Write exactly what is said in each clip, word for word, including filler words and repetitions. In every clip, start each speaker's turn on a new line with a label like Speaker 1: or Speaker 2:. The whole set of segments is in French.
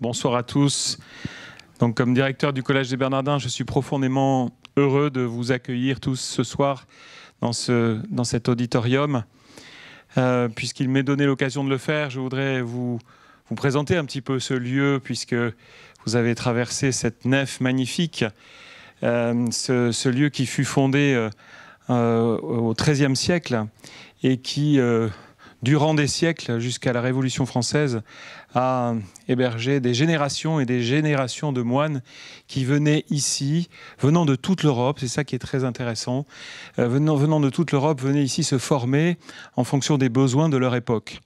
Speaker 1: bonsoir à tous. Donc, comme directeur du Collège des Bernardins, je suis profondément heureux de vous accueillir tous ce soir dans, ce, dans cet auditorium. Euh, Puisqu'il m'est donné l'occasion de le faire, je voudrais vous, vous présenter un petit peu ce lieu, puisque vous avez traversé cette nef magnifique, euh, ce, ce lieu qui fut fondé euh, euh, au treizième siècle et qui, euh, durant des siècles, jusqu'à la Révolution française, a hébergé des générations et des générations de moines qui venaient ici, venant de toute l'Europe, c'est ça qui est très intéressant, euh, venant, venant de toute l'Europe, venaient ici se former en fonction des besoins de leur époque.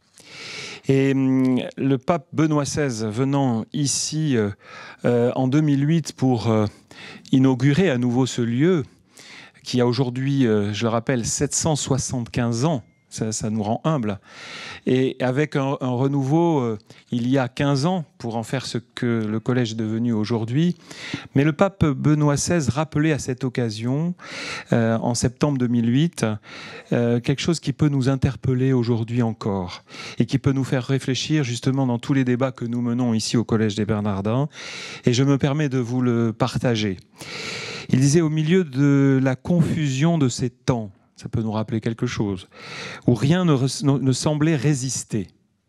Speaker 1: Et hum, le pape Benoît seize venant ici euh, euh, en deux mille huit pour euh, inaugurer à nouveau ce lieu, qui a aujourd'hui, euh, je le rappelle, sept cent soixante-quinze ans, ça, ça nous rend humbles, et avec un, un renouveau euh, il y a quinze ans pour en faire ce que le collège est devenu aujourd'hui. Mais le pape Benoît seize rappelait à cette occasion, euh, en septembre deux mille huit, euh, quelque chose qui peut nous interpeller aujourd'hui encore et qui peut nous faire réfléchir justement dans tous les débats que nous menons ici au Collège des Bernardins. Et je me permets de vous le partager. Il disait: au milieu de la confusion de ces temps, ça peut nous rappeler quelque chose, où rien ne, ne semblait résister,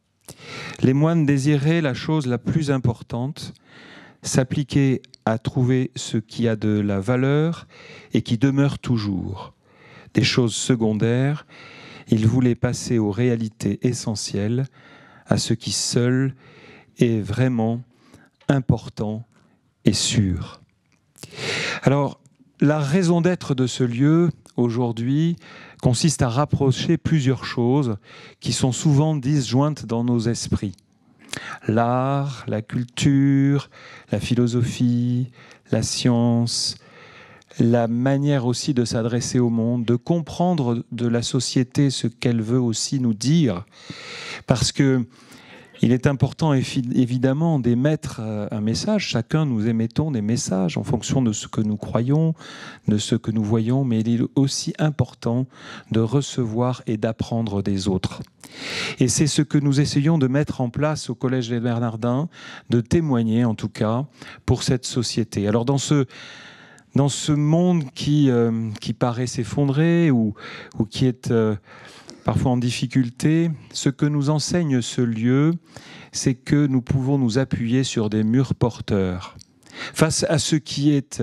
Speaker 1: les moines désiraient la chose la plus importante, s'appliquer à trouver ce qui a de la valeur et qui demeure toujours. Des choses secondaires, ils voulaient passer aux réalités essentielles, à ce qui seul est vraiment important et sûr. Alors, la raison d'être de ce lieu, aujourd'hui, consiste à rapprocher plusieurs choses qui sont souvent disjointes dans nos esprits. L'art, la culture, la philosophie, la science, la manière aussi de s'adresser au monde, de comprendre de la société ce qu'elle veut aussi nous dire. Parce que il est important évidemment d'émettre un message. Chacun, nous émettons des messages en fonction de ce que nous croyons, de ce que nous voyons, mais il est aussi important de recevoir et d'apprendre des autres. Et c'est ce que nous essayons de mettre en place au Collège des Bernardins, de témoigner en tout cas pour cette société. Alors dans ce, dans ce monde qui, euh, qui paraît s'effondrer ou, ou qui est... Euh, parfois en difficulté, ce que nous enseigne ce lieu, c'est que nous pouvons nous appuyer sur des murs porteurs. Face à ce qui est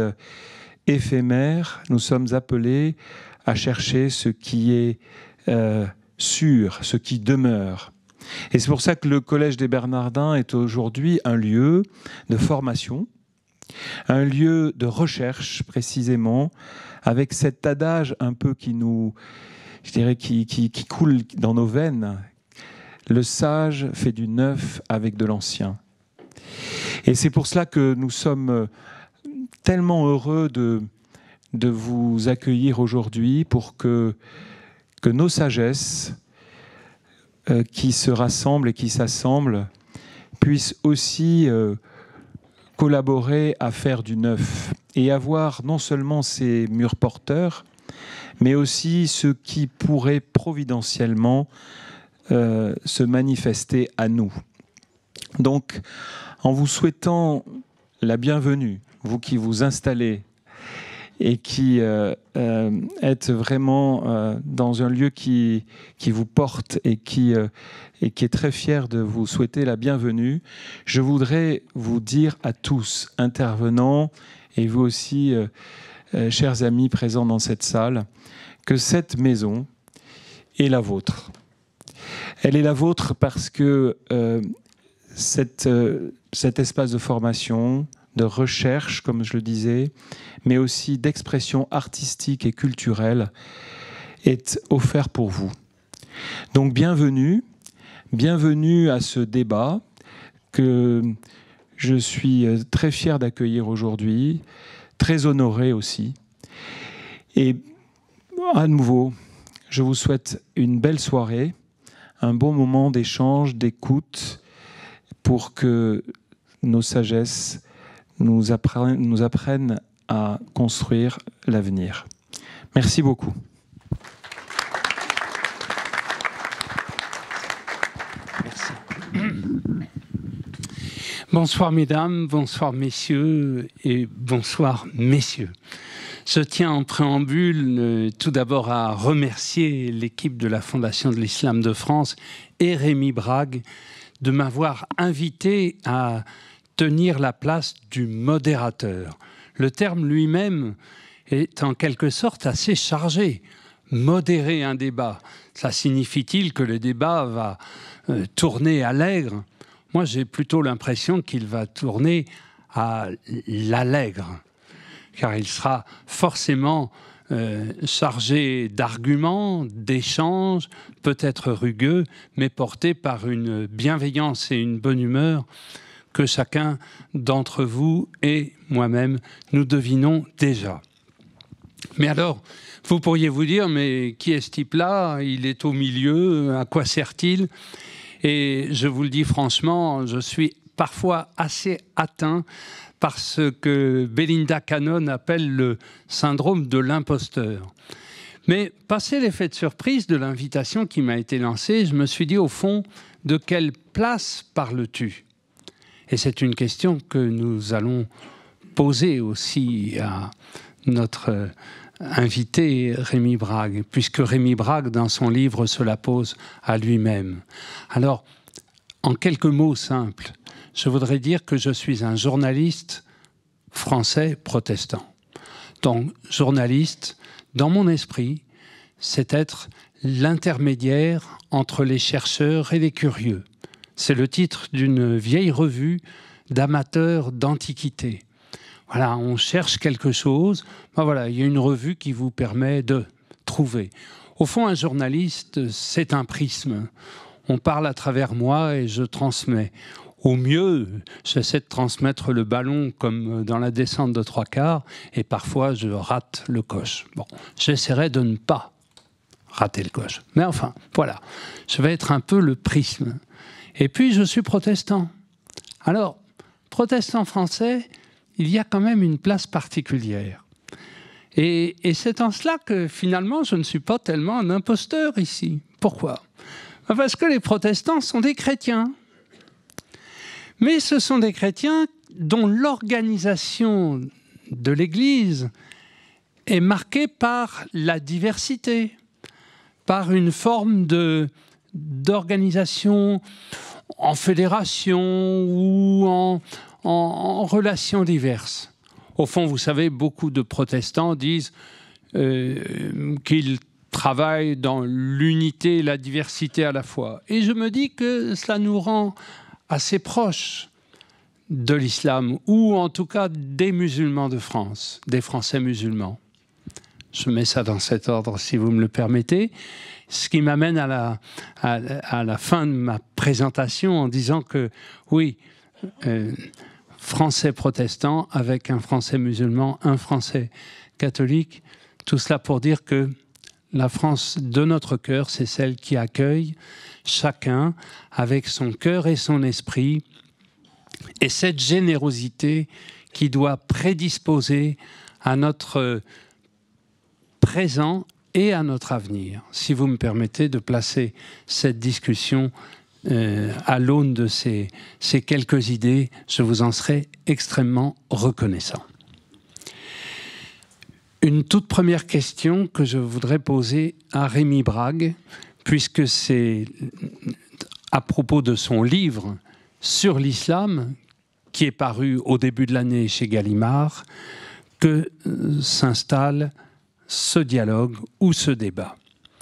Speaker 1: éphémère, nous sommes appelés à chercher ce qui est euh, sûr, ce qui demeure. Et c'est pour ça que le Collège des Bernardins est aujourd'hui un lieu de formation, un lieu de recherche précisément, avec cet adage un peu qui nous... je dirais, qui, qui, qui coule dans nos veines. Le sage fait du neuf avec de l'ancien. Et c'est pour cela que nous sommes tellement heureux de, de vous accueillir aujourd'hui pour que, que nos sagesses euh, qui se rassemblent et qui s'assemblent puissent aussi euh, collaborer à faire du neuf et avoir non seulement ces murs porteurs, mais aussi ce qui pourrait providentiellement euh, se manifester à nous. Donc, en vous souhaitant la bienvenue, vous qui vous installez et qui euh, euh, êtes vraiment euh, dans un lieu qui, qui vous porte et qui, euh, et qui est très fier de vous souhaiter la bienvenue, je voudrais vous dire à tous, intervenants, et vous aussi, euh, euh, chers amis présents dans cette salle, que cette maison est la vôtre. Elle est la vôtre parce que euh, cette, euh, cet espace de formation, de recherche, comme je le disais, mais aussi d'expression artistique et culturelle, est offert pour vous. Donc bienvenue, bienvenue à ce débat que je suis très fier d'accueillir aujourd'hui, très honoré aussi. Et à nouveau, je vous souhaite une belle soirée, un bon moment d'échange, d'écoute, pour que nos sagesses nous apprennent, nous apprennent à construire l'avenir. Merci beaucoup.
Speaker 2: Merci. Bonsoir mesdames, bonsoir messieurs et bonsoir messieurs. Je tiens en préambule euh, tout d'abord à remercier l'équipe de la Fondation de l'Islam de France et Rémi Brague de m'avoir invité à tenir la place du modérateur. Le terme lui-même est en quelque sorte assez chargé. Modérer un débat, ça signifie-t-il que le débat va euh, tourner à l'aigre ? Moi, j'ai plutôt l'impression qu'il va tourner à l'allègre, car il sera forcément euh, chargé d'arguments, d'échanges, peut-être rugueux, mais porté par une bienveillance et une bonne humeur que chacun d'entre vous et moi-même, nous devinons déjà. Mais alors, vous pourriez vous dire, mais qui est ce type-là? Il est au milieu, à quoi sert-il? Et je vous le dis franchement, je suis parfois assez atteint par ce que Belinda Cannon appelle le syndrome de l'imposteur. Mais passé l'effet de surprise de l'invitation qui m'a été lancée, je me suis dit au fond, de quelle place parles-tu? Et c'est une question que nous allons poser aussi à notre invité Rémi Brague, puisque Rémi Brague, dans son livre, se la pose à lui-même. Alors, en quelques mots simples, je voudrais dire que je suis un journaliste français protestant. Donc, journaliste, dans mon esprit, c'est être l'intermédiaire entre les chercheurs et les curieux. C'est le titre d'une vieille revue d'amateurs d'antiquité. Voilà, on cherche quelque chose, ben voilà, il y a une revue qui vous permet de trouver. Au fond, un journaliste, c'est un prisme. On parle à travers moi et je transmets. Au mieux, j'essaie de transmettre le ballon comme dans la descente de trois quarts et parfois je rate le coche. Bon, j'essaierai de ne pas rater le coche. Mais enfin, voilà, je vais être un peu le prisme. Et puis, je suis protestant. Alors, protestant français, il y a quand même une place particulière. Et, et c'est en cela que, finalement, je ne suis pas tellement un imposteur ici. Pourquoi? Parce que les protestants sont des chrétiens. Mais ce sont des chrétiens dont l'organisation de l'Église est marquée par la diversité, par une forme de, d'organisation en fédération ou en, en, en relations diverses. Au fond, vous savez, beaucoup de protestants disent euh, qu'ils travaillent dans l'unité et la diversité à la fois. Et je me dis que cela nous rend assez proches de l'islam, ou en tout cas des musulmans de France, des Français musulmans. Je mets ça dans cet ordre, si vous me le permettez. Ce qui m'amène à la, à, à la fin de ma présentation en disant que, oui, euh, Français protestants avec un Français musulman, un Français catholique, tout cela pour dire que la France de notre cœur, c'est celle qui accueille chacun avec son cœur et son esprit, et cette générosité qui doit prédisposer à notre présent et à notre avenir. Si vous me permettez de placer cette discussion euh, à l'aune de ces, ces quelques idées, je vous en serai extrêmement reconnaissant. Une toute première question que je voudrais poser à Rémi Brague, puisque c'est à propos de son livre sur l'islam, qui est paru au début de l'année chez Gallimard, que euh, s'installe ce dialogue ou ce débat.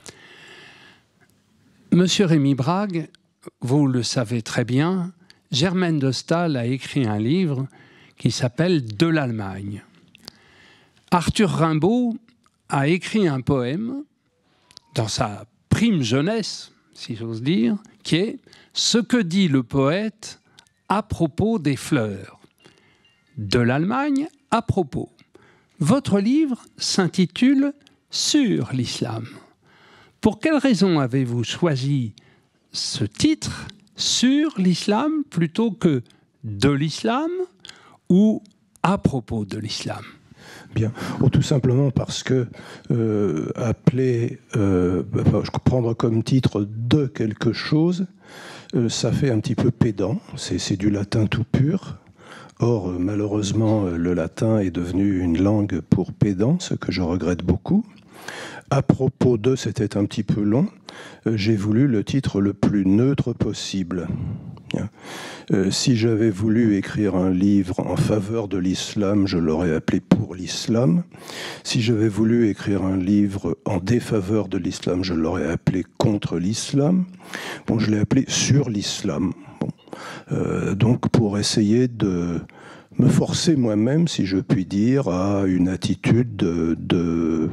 Speaker 2: Monsieur Rémi Brague, vous le savez très bien, Germaine de Staël a écrit un livre qui s'appelle « De l'Allemagne ». Arthur Rimbaud a écrit un poème dans sa prime jeunesse, si j'ose dire, qui est « Ce que dit le poète à propos des fleurs ». De l'Allemagne à propos. Votre livre s'intitule « Sur l'islam ». Pour quelle raison avez-vous choisi ce titre « Sur l'islam » plutôt que « De l'islam » ou « À propos de l'islam » ?
Speaker 3: Bien, oh, tout simplement parce que euh, appeler, euh, enfin, prendre comme titre de quelque chose, euh, ça fait un petit peu pédant, c'est du latin tout pur. Or, euh, malheureusement, euh, le latin est devenu une langue pour pédant, ce que je regrette beaucoup. À propos de, c'était un petit peu long, euh, j'ai voulu le titre le plus neutre possible. Euh, si j'avais voulu écrire un livre en faveur de l'islam, je l'aurais appelé Pour l'islam. Si j'avais voulu écrire un livre en défaveur de l'islam, je l'aurais appelé Contre l'islam. Bon, je l'ai appelé Sur l'islam. Bon. Euh, donc, pour essayer de me forcer moi-même, si je puis dire, à une attitude de... de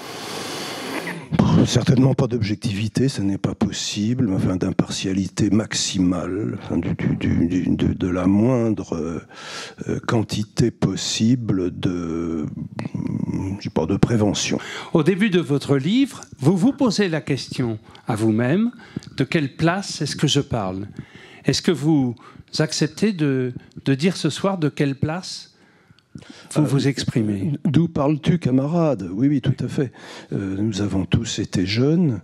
Speaker 3: certainement pas d'objectivité, ce n'est pas possible, enfin, d'impartialité maximale, enfin, du, du, du, de, de la moindre euh, quantité possible de, je sais pas, de prévention.
Speaker 2: Au début de votre livre, vous vous posez la question à vous-même, de quelle place est-ce que je parle? Est-ce que vous acceptez de, de dire ce soir de quelle place vous vous exprimez?
Speaker 3: euh, D'où parles-tu, camarade? Oui, oui, tout à fait. Euh, nous avons tous été jeunes.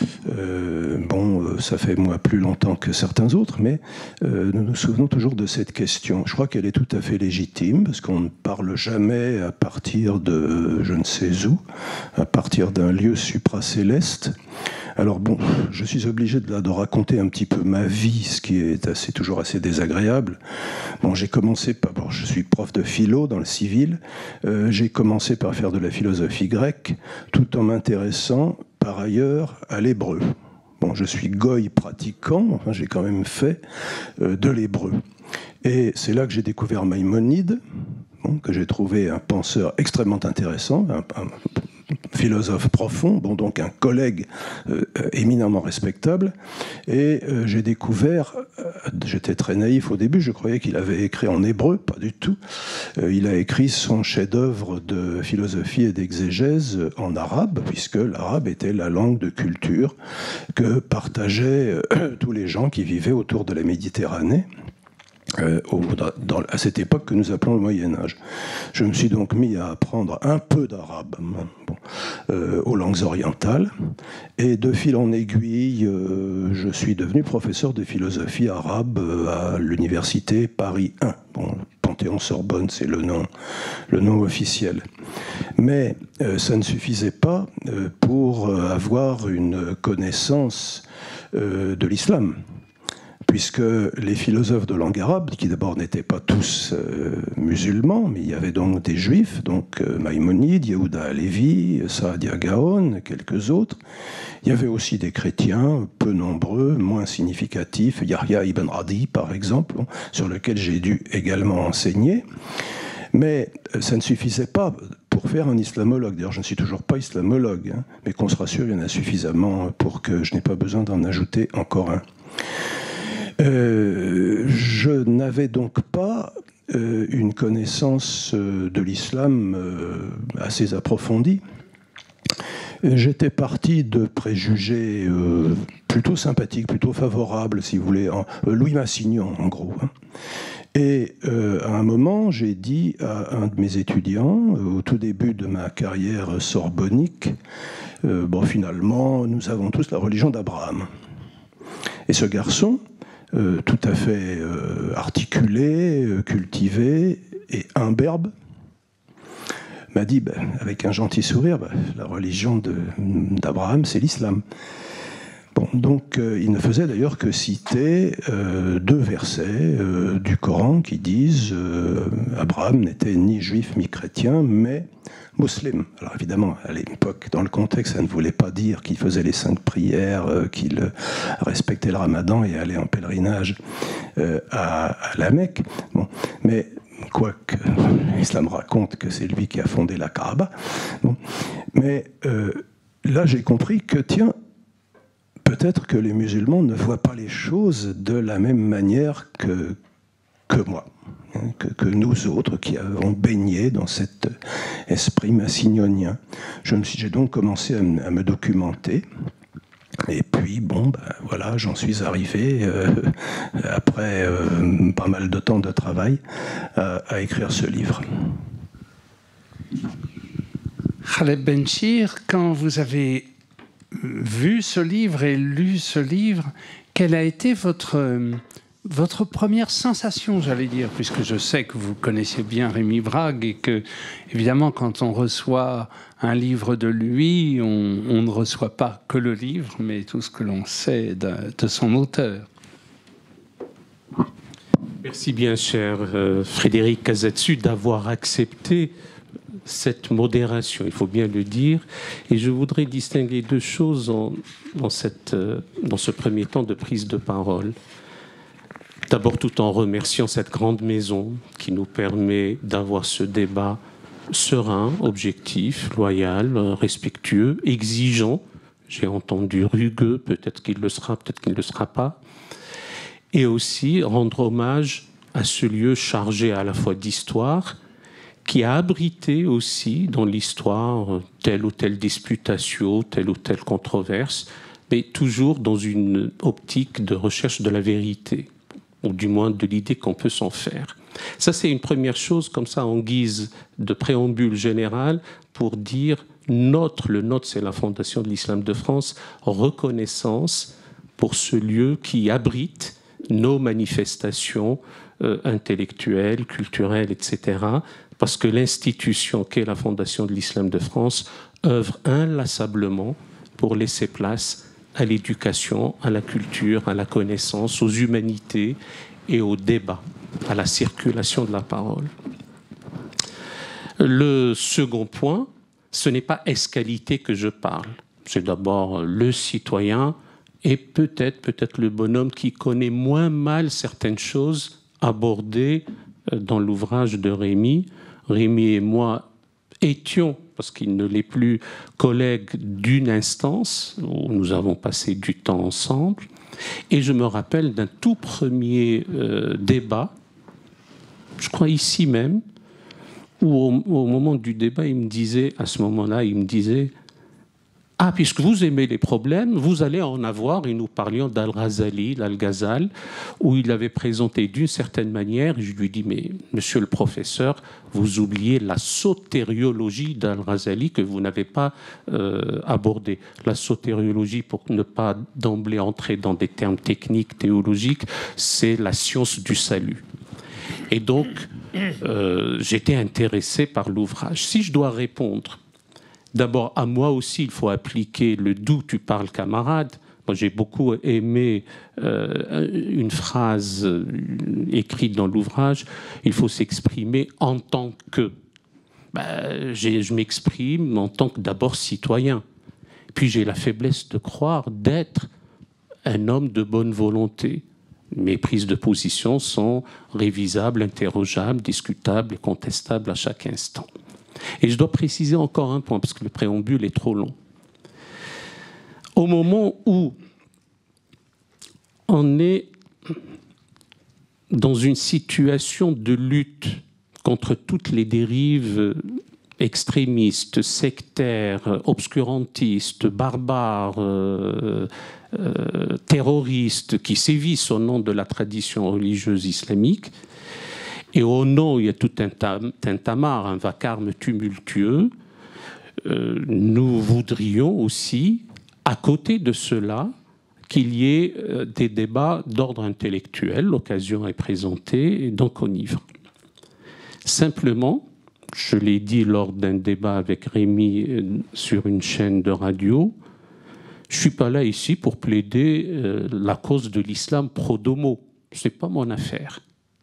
Speaker 3: Euh, bon, euh, ça fait moi plus longtemps que certains autres, mais euh, nous nous souvenons toujours de cette question. Je crois qu'elle est tout à fait légitime, parce qu'on ne parle jamais à partir de je ne sais où, à partir d'un lieu supracéleste. Alors bon, je suis obligé de, de raconter un petit peu ma vie, ce qui est assez, toujours assez désagréable. Bon, j'ai commencé par... Bon, je suis prof de philo dans le civil. Euh, j'ai commencé par faire de la philosophie grecque, tout en m'intéressant par ailleurs à l'hébreu. Bon, je suis goy pratiquant, enfin j'ai quand même fait euh, de l'hébreu. Et c'est là que j'ai découvert Maïmonide, bon, que j'ai trouvé un penseur extrêmement intéressant, un, un philosophe profond, bon, donc un collègue euh, éminemment respectable. Et euh, j'ai découvert, euh, j'étais très naïf au début, je croyais qu'il avait écrit en hébreu, pas du tout. Euh, il a écrit son chef-d'œuvre de philosophie et d'exégèse en arabe, puisque l'arabe était la langue de culture que partageaient euh, tous les gens qui vivaient autour de la Méditerranée. Euh, au, dans, à cette époque que nous appelons le Moyen-Âge. Je me suis donc mis à apprendre un peu d'arabe bon, euh, aux langues orientales, et de fil en aiguille, euh, je suis devenu professeur de philosophie arabe à l'université Paris un. Bon, Panthéon-Sorbonne, c'est le nom, le nom officiel. Mais euh, ça ne suffisait pas euh, pour avoir une connaissance euh, de l'islam, puisque les philosophes de langue arabe, qui d'abord n'étaient pas tous euh, musulmans, mais il y avait donc des juifs, donc euh, Maïmonide, Yehuda Halevi, Saadia Gaon, quelques autres. Il y avait aussi des chrétiens, peu nombreux, moins significatifs, Yahya ibn Adi par exemple, bon, sur lequel j'ai dû également enseigner. Mais euh, ça ne suffisait pas pour faire un islamologue. D'ailleurs, je ne suis toujours pas islamologue, hein, mais qu'on se rassure, il y en a suffisamment pour que je n'ai pas besoin d'en ajouter encore un. Euh, je n'avais donc pas euh, une connaissance euh, de l'islam euh, assez approfondie. J'étais parti de préjugés euh, plutôt sympathiques, plutôt favorables, si vous voulez, en, euh, Louis Massignon, en gros. Hein. Et euh, à un moment, j'ai dit à un de mes étudiants, euh, au tout début de ma carrière sorbonnique, euh, bon, finalement, nous avons tous la religion d'Abraham. Et ce garçon, Euh, tout à fait euh, articulé, euh, cultivé et imberbe, m'a dit, ben, avec un gentil sourire, ben, la religion d'Abraham, c'est l'islam. Bon, donc euh, il ne faisait d'ailleurs que citer euh, deux versets euh, du Coran qui disent euh, Abraham n'était ni juif ni chrétien, mais musulman. Alors évidemment, à l'époque, dans le contexte, ça ne voulait pas dire qu'il faisait les cinq prières, euh, qu'il euh, respectait le ramadan et allait en pèlerinage euh, à, à la Mecque. Bon, mais quoique l'islam raconte que c'est lui qui a fondé la Kaaba. Bon, mais euh, là, j'ai compris que, tiens, peut-être que les musulmans ne voient pas les choses de la même manière que, que moi. Que, que nous autres qui avons baigné dans cet esprit massignonien. Je me suis, j'ai donc commencé à me, à me documenter. Et puis, bon, ben, voilà, j'en suis arrivé, euh, après euh, pas mal de temps de travail, à, à écrire ce livre.
Speaker 2: Khaled Benchir, quand vous avez vu ce livre et lu ce livre, quelle a été votre, votre première sensation, j'allais dire, puisque je sais que vous connaissez bien Rémi Brague et que, évidemment, quand on reçoit un livre de lui, on, on ne reçoit pas que le livre, mais tout ce que l'on sait de, de son auteur.
Speaker 4: Merci bien, cher euh, Frédéric Casatsu, d'avoir accepté cette modération, il faut bien le dire. Et je voudrais distinguer deux choses en, dans, cette, euh, dans ce premier temps de prise de parole. D'abord, tout en remerciant cette grande maison qui nous permet d'avoir ce débat serein, objectif, loyal, respectueux, exigeant. J'ai entendu rugueux, peut-être qu'il le sera, peut-être qu'il ne le sera pas. Et aussi rendre hommage à ce lieu chargé à la fois d'histoire, qui a abrité aussi dans l'histoire telle ou telle disputation, telle ou telle controverse, mais toujours dans une optique de recherche de la vérité, ou du moins de l'idée qu'on peut s'en faire. Ça, c'est une première chose, comme ça, en guise de préambule général, pour dire notre, le nôtre, c'est la Fondation de l'Islam de France, reconnaissance pour ce lieu qui abrite nos manifestations euh, intellectuelles, culturelles, et cetera, parce que l'institution qu'est la Fondation de l'Islam de France œuvre inlassablement pour laisser place à l'éducation, à la culture, à la connaissance, aux humanités et au débat, à la circulation de la parole. Le second point, ce n'est pas ès-qualité que je parle. C'est d'abord le citoyen et peut-être, peut-être le bonhomme qui connaît moins mal certaines choses abordées dans l'ouvrage de Rémi. Rémi et moi étions, parce qu'il ne l'est plus, collègues d'une instance où nous avons passé du temps ensemble. Et je me rappelle d'un tout premier euh, débat, je crois ici même, où au, au moment du débat, il me disait, à ce moment-là, il me disait « Ah, puisque vous aimez les problèmes, vous allez en avoir. » Et nous parlions d'Al-Ghazali, l'Al-Ghazal, où il avait présenté d'une certaine manière. Et je lui dis, mais monsieur le professeur, vous oubliez la sotériologie d'Al-Ghazali que vous n'avez pas euh, abordée. La sotériologie, pour ne pas d'emblée entrer dans des termes techniques, théologiques, c'est la science du salut. Et donc, euh, j'étais intéressé par l'ouvrage. Si je dois répondre, d'abord, à moi aussi, il faut appliquer le « d'où tu parles, camarade ». Moi, j'ai beaucoup aimé euh, une phrase euh, écrite dans l'ouvrage. Il faut s'exprimer en tant que. Ben, je m'exprime en tant que d'abord citoyen. Puis j'ai la faiblesse de croire d'être un homme de bonne volonté. Mes prises de position sont révisables, interrogeables, discutables et contestables à chaque instant. Et je dois préciser encore un point, parce que le préambule est trop long. Au moment où on est dans une situation de lutte contre toutes les dérives extrémistes, sectaires, obscurantistes, barbares, euh, euh, terroristes, qui sévissent au nom de la tradition religieuse islamique, et au nom, il y a tout un, tam, un tamar, un vacarme tumultueux, euh, nous voudrions aussi, à côté de cela, qu'il y ait euh, des débats d'ordre intellectuel. L'occasion est présentée, et donc on y va. Simplement, je l'ai dit lors d'un débat avec Rémi euh, sur une chaîne de radio, je ne suis pas là ici pour plaider euh, la cause de l'islam pro domo. Ce n'est pas mon affaire.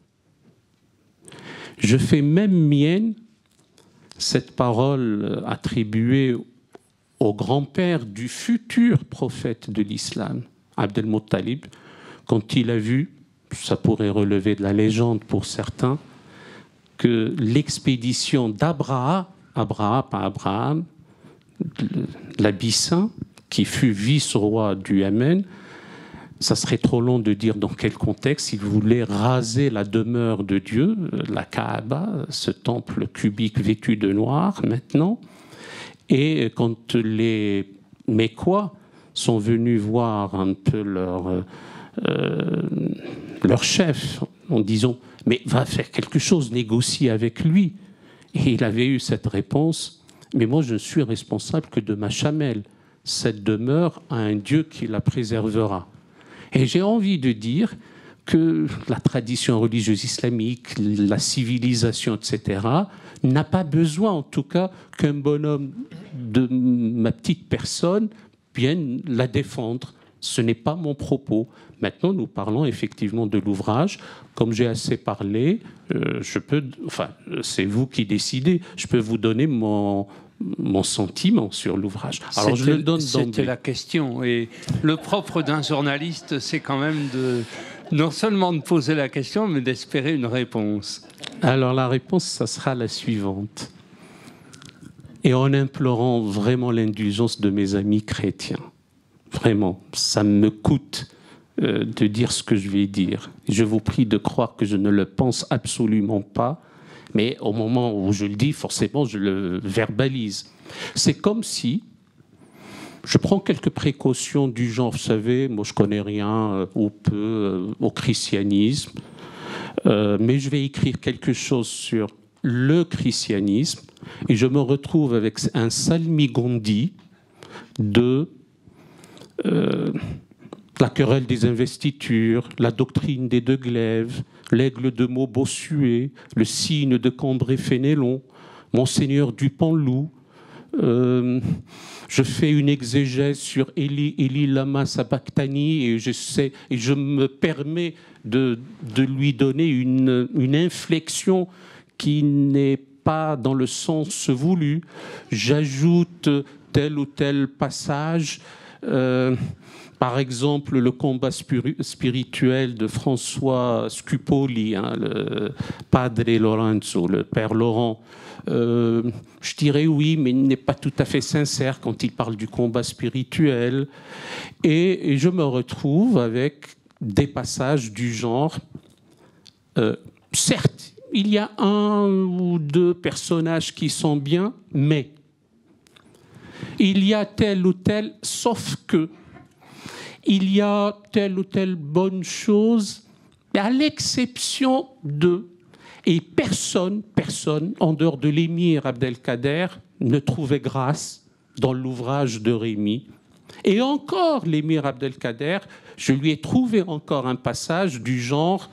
Speaker 4: Je fais même mienne cette parole attribuée au grand-père du futur prophète de l'islam, Abd el-Muttalib, quand il a vu, ça pourrait relever de la légende pour certains, que l'expédition d'Abraha, Abraha, pas Abraham, l'Abyssin, qui fut vice-roi du Yémen, ça serait trop long de dire dans quel contexte il voulait raser la demeure de Dieu, la Kaaba, ce temple cubique vêtu de noir maintenant. Et quand les Mécois sont venus voir un peu leur, euh, leur chef en disant « Mais va faire quelque chose, négocie avec lui ». Et il avait eu cette réponse « Mais moi je ne suis responsable que de ma chamelle. Cette demeure a un Dieu qui la préservera ». Et j'ai envie de dire que la tradition religieuse islamique, la civilisation, et cetera, n'a pas besoin, en tout cas, qu'un bonhomme de ma petite personne vienne la défendre. Ce n'est pas mon propos. Maintenant, nous parlons effectivement de l'ouvrage. Comme j'ai assez parlé, euh, je peux, enfin, c'est vous qui décidez. Je peux vous donner mon, mon sentiment sur l'ouvrage. Alors, je le donne d'emblée.
Speaker 2: C'était la question. Et le propre d'un journaliste, c'est quand même de, non seulement de poser la question, mais d'espérer une réponse.
Speaker 4: Alors, la réponse, ça sera la suivante. Et en implorant vraiment l'indulgence de mes amis chrétiens. Vraiment, ça me coûte euh, de dire ce que je vais dire. Je vous prie de croire que je ne le pense absolument pas, mais au moment où je le dis, forcément, je le verbalise. C'est comme si je prends quelques précautions du genre, vous savez, moi je connais rien euh, ou peu euh, au christianisme, euh, mais je vais écrire quelque chose sur le christianisme et je me retrouve avec un salmigondi de Euh, la querelle des investitures, la doctrine des deux glaives, l'aigle de Meaux Bossuet, le cygne de Cambrai-Fénélon, Monseigneur Dupanloup. Euh, je fais une exégèse sur Élie, Élie Lama Sabachthani et je, sais, et je me permets de, de lui donner une, une inflexion qui n'est pas dans le sens voulu. J'ajoute tel ou tel passage. Euh, par exemple, le combat spirituel de François Scupoli, hein, le Padre Lorenzo, le Père Laurent. Euh, je dirais oui, mais il n'est pas tout à fait sincère quand il parle du combat spirituel. Et, et je me retrouve avec des passages du genre, euh, certes, il y a un ou deux personnages qui sont bien, mais il y a tel ou tel, sauf que il y a telle ou telle bonne chose, à l'exception de... Et personne, personne, en dehors de l'émir Abdelkader, ne trouvait grâce dans l'ouvrage de Rémy. Et encore, l'émir Abdelkader, je lui ai trouvé encore un passage du genre...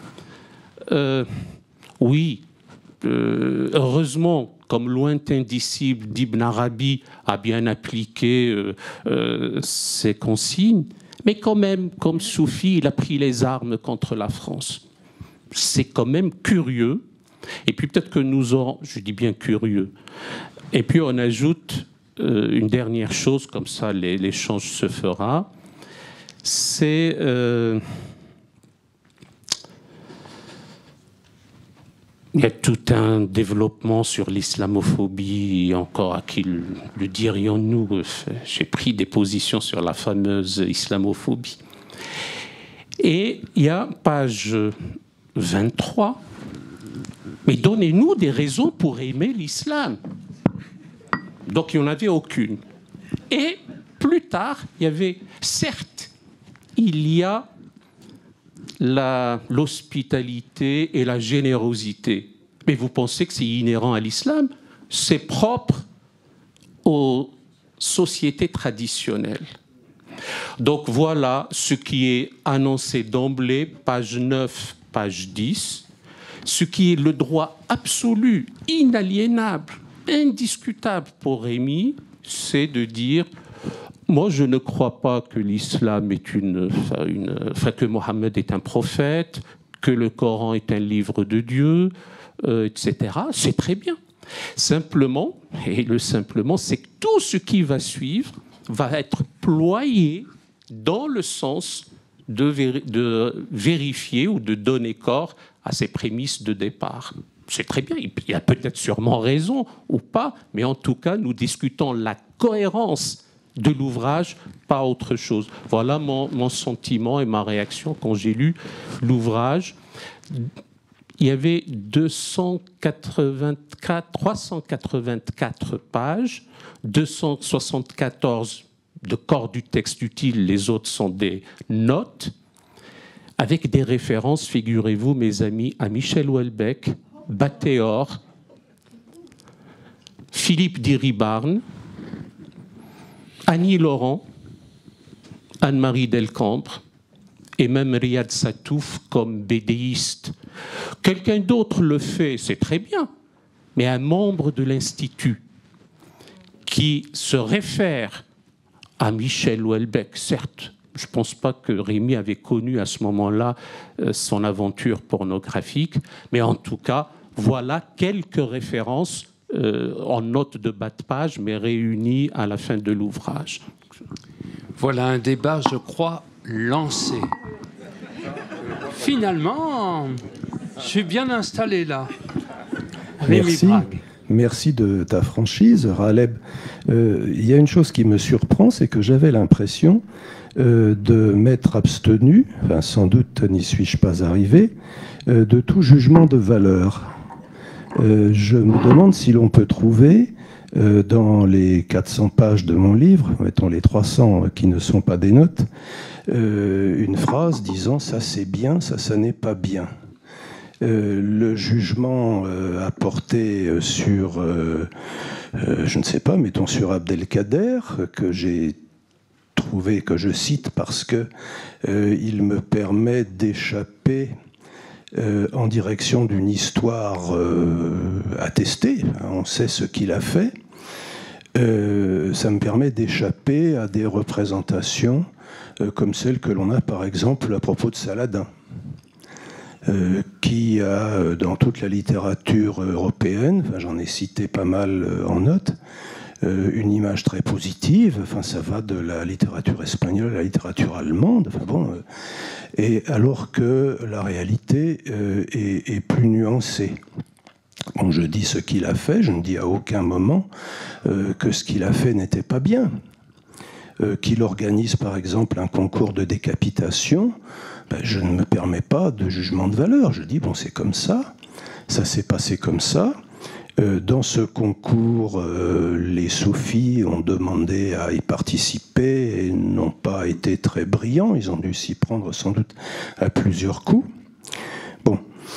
Speaker 4: Euh, oui, euh, heureusement, comme lointain disciple d'Ibn Arabi a bien appliqué euh, euh, ses consignes, mais quand même, comme soufi, il a pris les armes contre la France. C'est quand même curieux. Et puis peut-être que nous aurons, je dis bien curieux, et puis on ajoute euh, une dernière chose, comme ça l'échange se fera, c'est... Euh, il y a tout un développement sur l'islamophobie, encore à qui le, le dirions-nous. J'ai pris des positions sur la fameuse islamophobie. Et il y a page vingt-trois, mais donnez-nous des raisons pour aimer l'islam. Donc il n'y en avait aucune. Et plus tard, il y avait, certes, il y a La, l'hospitalité et la générosité. Mais vous pensez que c'est inhérent à l'islam? C'est propre aux sociétés traditionnelles. Donc voilà ce qui est annoncé d'emblée, page neuf, page dix, ce qui est le droit absolu, inaliénable, indiscutable pour Rémy, c'est de dire... Moi, je ne crois pas que l'islam est une, enfin, une, enfin, que Mohammed est un prophète, que le Coran est un livre de Dieu, euh, et cetera. C'est très bien. Simplement, et le simplement, c'est que tout ce qui va suivre va être ployé dans le sens de, véri- de vérifier ou de donner corps à ses prémices de départ. C'est très bien. Il a peut-être sûrement raison ou pas, mais en tout cas, nous discutons la cohérence de l'ouvrage, pas autre chose. Voilà mon, mon sentiment et ma réaction quand j'ai lu l'ouvrage. Il y avait deux cent quatre-vingt-quatre, trois cent quatre-vingt-quatre pages, deux cent soixante-quatorze de corps du texte utile, les autres sont des notes, avec des références, figurez-vous, mes amis, à Michel Houellebecq, Battéor, Philippe d'Iribarne, Annie Laurent, Anne-Marie Delcambre, et même Riyad Sattouf comme bédéiste. Quelqu'un d'autre le fait, c'est très bien, mais un membre de l'Institut qui se réfère à Michel Houellebecq, certes, je ne pense pas que Rémi avait connu à ce moment-là euh, son aventure pornographique, mais en tout cas, voilà quelques références euh, en note de bas de page, mais réunies à la fin de l'ouvrage.
Speaker 2: Voilà un débat, je crois, lancé. Finalement, je suis bien installé là. Rémi
Speaker 3: Merci.
Speaker 2: Brague.
Speaker 3: Merci de ta franchise, Raleb. Euh, il y a une chose qui me surprend, c'est que j'avais l'impression euh, de m'être abstenu, enfin, sans doute n'y suis-je pas arrivé, euh, de tout jugement de valeur. Euh, je me demande si l'on peut trouver euh, dans les quatre cents pages de mon livre, mettons les trois cents qui ne sont pas des notes, euh, une phrase disant « ça c'est bien, ça ça n'est pas bien ». Euh, le jugement euh, apporté sur, euh, euh, je ne sais pas, mettons sur Abdelkader, que j'ai trouvé, que je cite parce que euh, il me permet d'échapper euh, en direction d'une histoire euh, attestée. On sait ce qu'il a fait. Euh, ça me permet d'échapper à des représentations euh, comme celles que l'on a par exemple à propos de Saladin. Euh, qui a, dans toute la littérature européenne, enfin, j'en ai cité pas mal euh, en note, euh, une image très positive, enfin, ça va de la littérature espagnole à la littérature allemande, enfin, bon, euh, et alors que la réalité euh, est, est plus nuancée. Bon, je dis ce qu'il a fait, je ne dis à aucun moment euh, que ce qu'il a fait n'était pas bien. Euh, qu'il organise par exemple un concours de décapitation, ben, je ne me permets pas de jugement de valeur. Je dis, bon, c'est comme ça, ça s'est passé comme ça. Euh, dans ce concours, euh, les soufis ont demandé à y participer et n'ont pas été très brillants. Ils ont dû s'y prendre sans doute à plusieurs coups. Bon.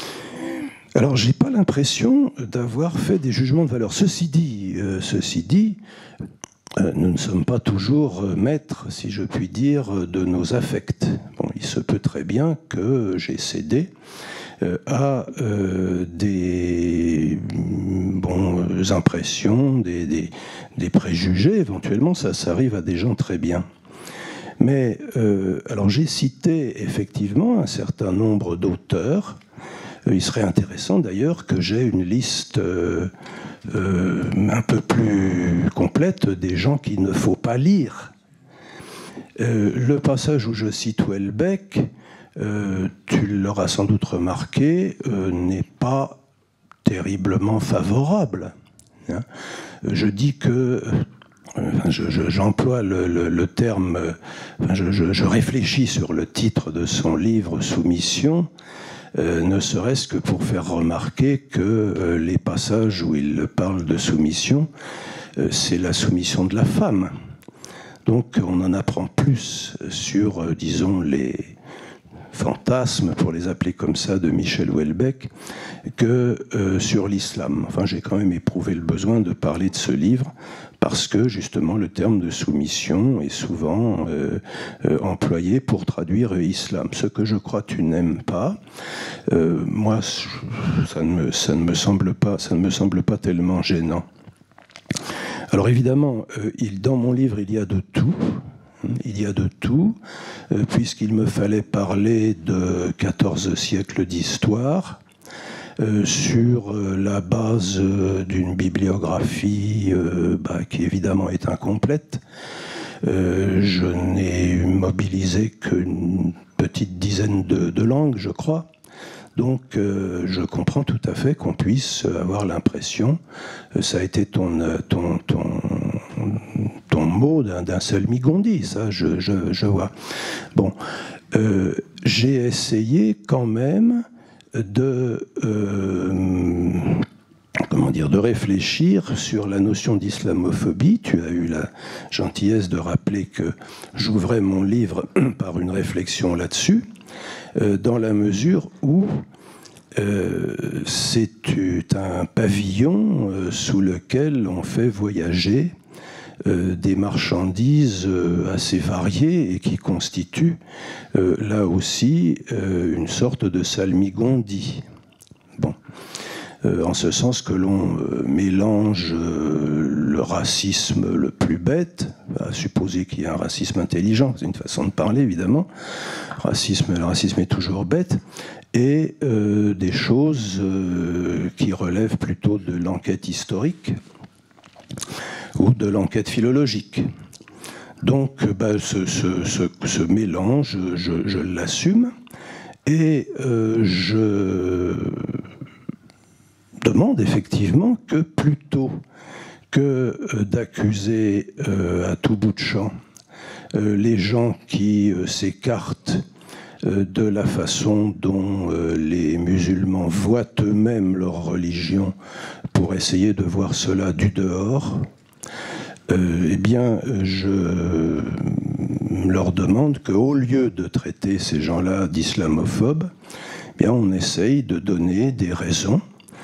Speaker 3: Alors, j'ai pas l'impression d'avoir fait des jugements de valeur. Ceci dit, euh, ceci dit, Euh, nous ne sommes pas toujours maîtres, si je puis dire, de nos affects. Bon, il se peut très bien que j'ai cédé euh, à euh, des bon, impressions, des, des, des préjugés, éventuellement, ça, ça arrive à des gens très bien. Mais, euh, alors j'ai cité effectivement un certain nombre d'auteurs. Il serait intéressant d'ailleurs que j'ai une liste euh, euh, un peu plus complète des gens qu'il ne faut pas lire. Euh, le passage où je cite Houellebecq, euh, tu l'auras sans doute remarqué, euh, n'est pas terriblement favorable. Hein. Je dis que... Enfin, je, je, j'emploie le, le, le terme... Enfin, je, je, je réfléchis sur le titre de son livre « Soumission », Euh, ne serait-ce que pour faire remarquer que euh, les passages où il parle de soumission, euh, c'est la soumission de la femme. Donc on en apprend plus sur, euh, disons, les fantasmes, pour les appeler comme ça, de Michel Houellebecq, que euh, sur l'islam. Enfin, j'ai quand même éprouvé le besoin de parler de ce livre, parce que justement le terme de soumission est souvent euh, euh, employé pour traduire islam. Ce que je crois tu n'aimes pas, euh, moi ça ne, me, ça, ne me semble pas, ça ne me semble pas tellement gênant. Alors évidemment, euh, il, dans mon livre il y a de tout. Il y a de tout, euh, puisqu'il me fallait parler de quatorze siècles d'histoire, Euh, sur euh, la base euh, d'une bibliographie euh, bah, qui évidemment est incomplète. Euh, je n'ai mobilisé qu'une petite dizaine de, de langues, je crois. Donc euh, je comprends tout à fait qu'on puisse avoir l'impression, euh, ça a été ton, ton, ton, ton mot d'un, d'un seul migondi, ça je, je, je vois. Bon, euh, j'ai essayé quand même de, euh, comment dire, de réfléchir sur la notion d'islamophobie. Tu as eu la gentillesse de rappeler que j'ouvrais mon livre par une réflexion là-dessus, euh, dans la mesure où euh, c'est un pavillon euh, sous lequel on fait voyager euh, des marchandises euh, assez variées et qui constituent euh, là aussi euh, une sorte de salmigondie. Bon. Euh, en ce sens que l'on euh, mélange euh, le racisme le plus bête, à supposer qu'il y ait un racisme intelligent, c'est une façon de parler évidemment, racisme, le racisme est toujours bête, et euh, des choses euh, qui relèvent plutôt de l'enquête historique ou de l'enquête philologique. Donc bah, ce, ce, ce, ce mélange, je, je l'assume, et euh, je demande effectivement que plutôt que euh, d'accuser euh, à tout bout de champ euh, les gens qui euh, s'écartent euh, de la façon dont euh, les musulmans voient eux-mêmes leur religion pour essayer de voir cela du dehors, euh, eh bien je leur demande qu'au lieu de traiter ces gens-là d'islamophobes, eh bien on essaye de donner des raisons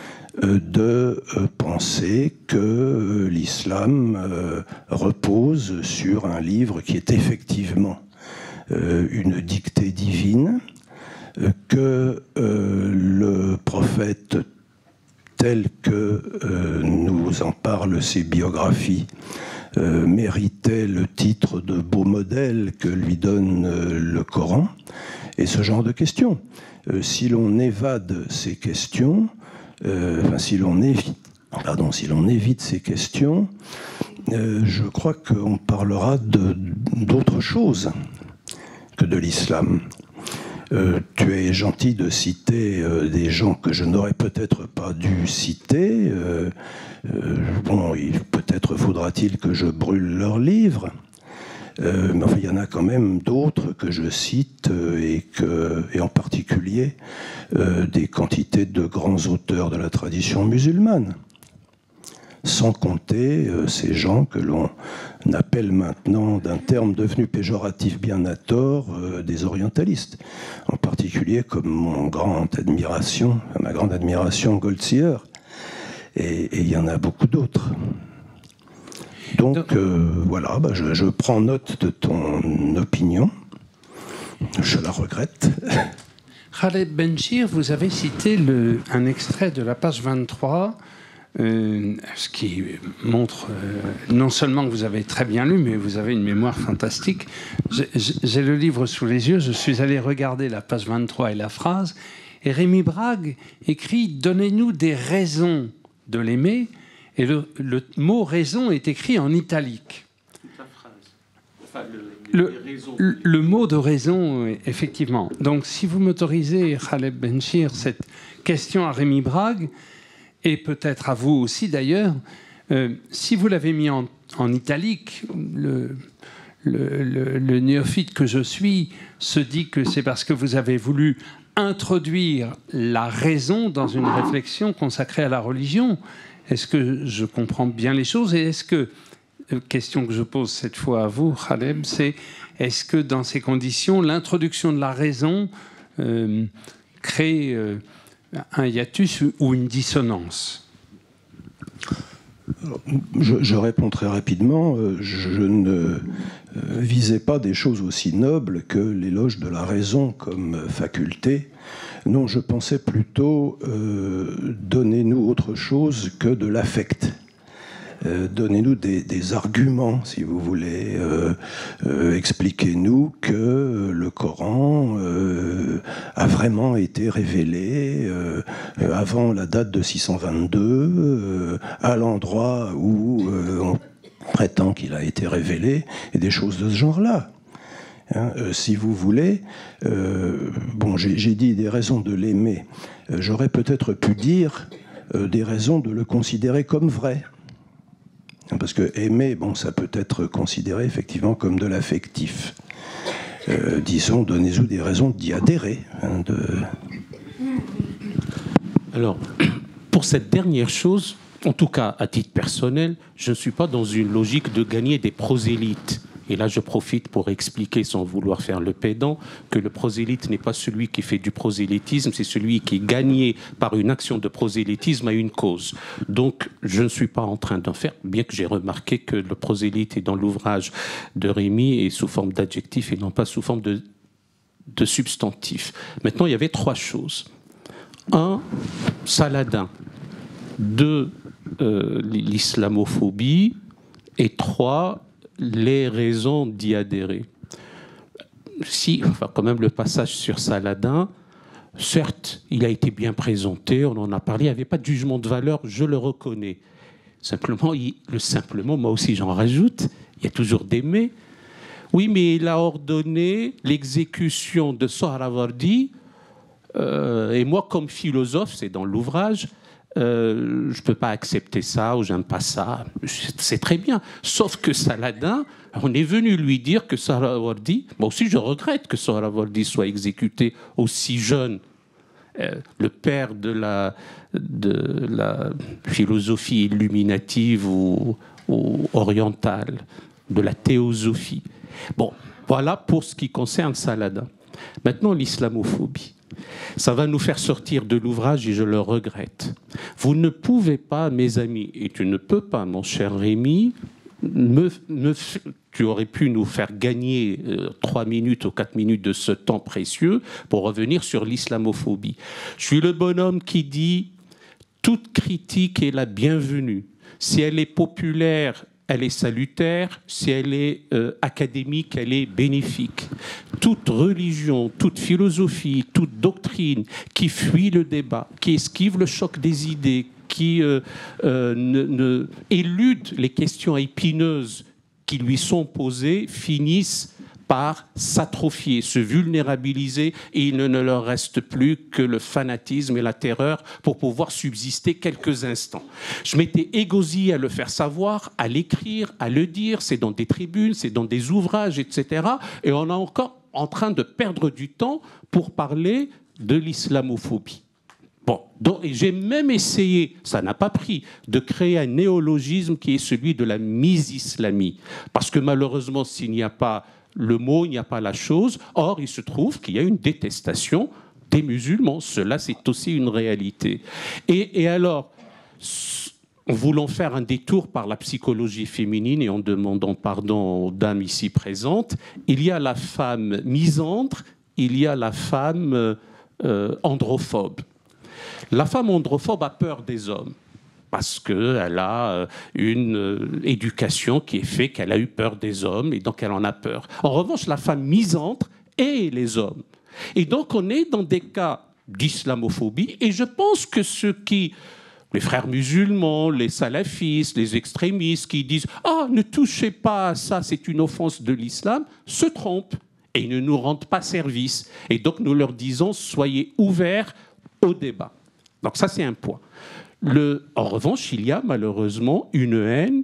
Speaker 3: de penser que l'islam repose sur un livre qui est effectivement une dictée divine, que le prophète tel que nous en parlent ses biographies méritait le titre de beau modèle que lui donne le Coran, et ce genre de questions. Si l'on évade ces questions, Euh, enfin, si l'on évite, pardon, si l'on évite ces questions, euh, je crois qu'on parlera de, d'autre chose que de l'islam. Euh, tu es gentil de citer euh, des gens que je n'aurais peut-être pas dû citer. Euh, euh, bon, il, peut-être faudra-t-il que je brûle leurs livres. Euh, mais enfin, il y en a quand même d'autres que je cite euh, et, que, et en particulier euh, des quantités de grands auteurs de la tradition musulmane. Sans compter euh, ces gens que l'on appelle maintenant, d'un terme devenu péjoratif bien à tort, euh, des orientalistes. En particulier comme mon grande admiration, ma grande admiration Goldziher. Et il y en a beaucoup d'autres. Donc euh, voilà, bah, je, je prends note de ton opinion. Je la regrette.
Speaker 2: Khaled Benchir, vous avez cité le, un extrait de la page vingt-trois, euh, ce qui montre euh, non seulement que vous avez très bien lu, mais vous avez une mémoire fantastique. J'ai, j'ai le livre sous les yeux, je suis allé regarder la page vingt-trois et la phrase, et Rémi Brague écrit « Donnez-nous des raisons de l'aimer ». Et le, le mot « raison » est écrit en italique.
Speaker 4: La phrase. Enfin, le,
Speaker 2: le, le, le mot de raison, effectivement. Donc, si vous m'autorisez, Khaled Benchir, cette question à Rémi Brague, et peut-être à vous aussi d'ailleurs, euh, si vous l'avez mis en, en italique, le, le, le, le néophyte que je suis se dit que c'est parce que vous avez voulu introduire la raison dans une réflexion consacrée à la religion. Est-ce que je comprends bien les choses? Et est-ce que, question que je pose cette fois à vous, Khaled, c'est est-ce que dans ces conditions, l'introduction de la raison euh, crée euh, un hiatus ou une dissonance?
Speaker 3: je, je réponds très rapidement. Je ne visais pas des choses aussi nobles que l'éloge de la raison comme faculté. Non, je pensais plutôt euh, donnez-nous autre chose que de l'affect. Euh, donnez-nous des, des arguments, si vous voulez. Euh, euh, expliquez-nous que le Coran euh, a vraiment été révélé euh, avant la date de six cent vingt-deux, euh, à l'endroit où euh, on prétend qu'il a été révélé, et des choses de ce genre-là. Hein, euh, si vous voulez, euh, bon, j'ai, j'ai dit des raisons de l'aimer. Euh, j'aurais peut-être pu dire euh, des raisons de le considérer comme vrai. Parce que aimer, bon, ça peut être considéré effectivement comme de l'affectif. Euh, disons, donnez-nous des raisons d'y adhérer. Hein, de...
Speaker 4: Alors, pour cette dernière chose, en tout cas à titre personnel, je ne suis pas dans une logique de gagner des prosélytes. Et là, je profite pour expliquer, sans vouloir faire le pédant, que le prosélyte n'est pas celui qui fait du prosélytisme, c'est celui qui est gagné par une action de prosélytisme à une cause. Donc, je ne suis pas en train d'en faire, bien que j'ai remarqué que le prosélyte est dans l'ouvrage de Rémy et sous forme d'adjectif et non pas sous forme de, de substantif. Maintenant, il y avait trois choses. Un, Saladin. Deux, euh, l'islamophobie. Et trois, les raisons d'y adhérer. Si, enfin, quand même, le passage sur Saladin, certes, il a été bien présenté, on en a parlé, il n'y avait pas de jugement de valeur, je le reconnais. Simplement, il, le simplement, moi aussi j'en rajoute, il y a toujours des mais. Oui, mais il a ordonné l'exécution de Sohrawardi, euh, et moi, comme philosophe, c'est dans l'ouvrage, Euh, je ne peux pas accepter ça ou j'aime pas ça. C'est très bien. Sauf que Saladin, on est venu lui dire que Sohrawardi, moi aussi je regrette que Sohrawardi soit exécuté aussi jeune. Euh, le père de la, de la philosophie illuminative ou, ou orientale, de la théosophie. Bon, voilà pour ce qui concerne Saladin. Maintenant, l'islamophobie. Ça va nous faire sortir de l'ouvrage et je le regrette. Vous ne pouvez pas, mes amis, et tu ne peux pas, mon cher Rémy, me, me, tu aurais pu nous faire gagner euh, trois minutes ou quatre minutes de ce temps précieux pour revenir sur l'islamophobie. Je suis le bonhomme qui dit « toute critique est la bienvenue. Si elle est populaire, elle est salutaire, si elle est euh, académique, elle est bénéfique. Toute religion, toute philosophie, toute doctrine qui fuit le débat, qui esquive le choc des idées, qui euh, euh, ne, ne élude les questions épineuses qui lui sont posées, finissent par s'atrophier, se vulnérabiliser, et il ne leur reste plus que le fanatisme et la terreur pour pouvoir subsister quelques instants. Je m'étais égosillé à le faire savoir, à l'écrire, à le dire, c'est dans des tribunes, c'est dans des ouvrages, et cetera. Et on est encore en train de perdre du temps pour parler de l'islamophobie. Bon, donc, et j'ai même essayé, ça n'a pas pris, de créer un néologisme qui est celui de la misislamie. Parce que malheureusement, s'il n'y a pas le mot, il n'y a pas la chose. Or, il se trouve qu'il y a une détestation des musulmans. Cela, c'est aussi une réalité. Et, et alors, en voulant faire un détour par la psychologie féminine et en demandant pardon aux dames ici présentes, il y a la femme misandre, il y a la femme euh, androphobe. La femme androphobe a peur des hommes, parce qu'elle a une éducation qui est faite qu'elle a eu peur des hommes et donc elle en a peur. En revanche, la femme misandre est les hommes. Et donc on est dans des cas d'islamophobie et je pense que ceux qui, les frères musulmans, les salafistes, les extrémistes qui disent « Ah, ne touchez pas à ça, c'est une offense de l'islam », se trompent et ne nous rendent pas service. Et donc nous leur disons « Soyez ouverts au débat ». Donc ça, c'est un point. Le, en revanche, il y a malheureusement une haine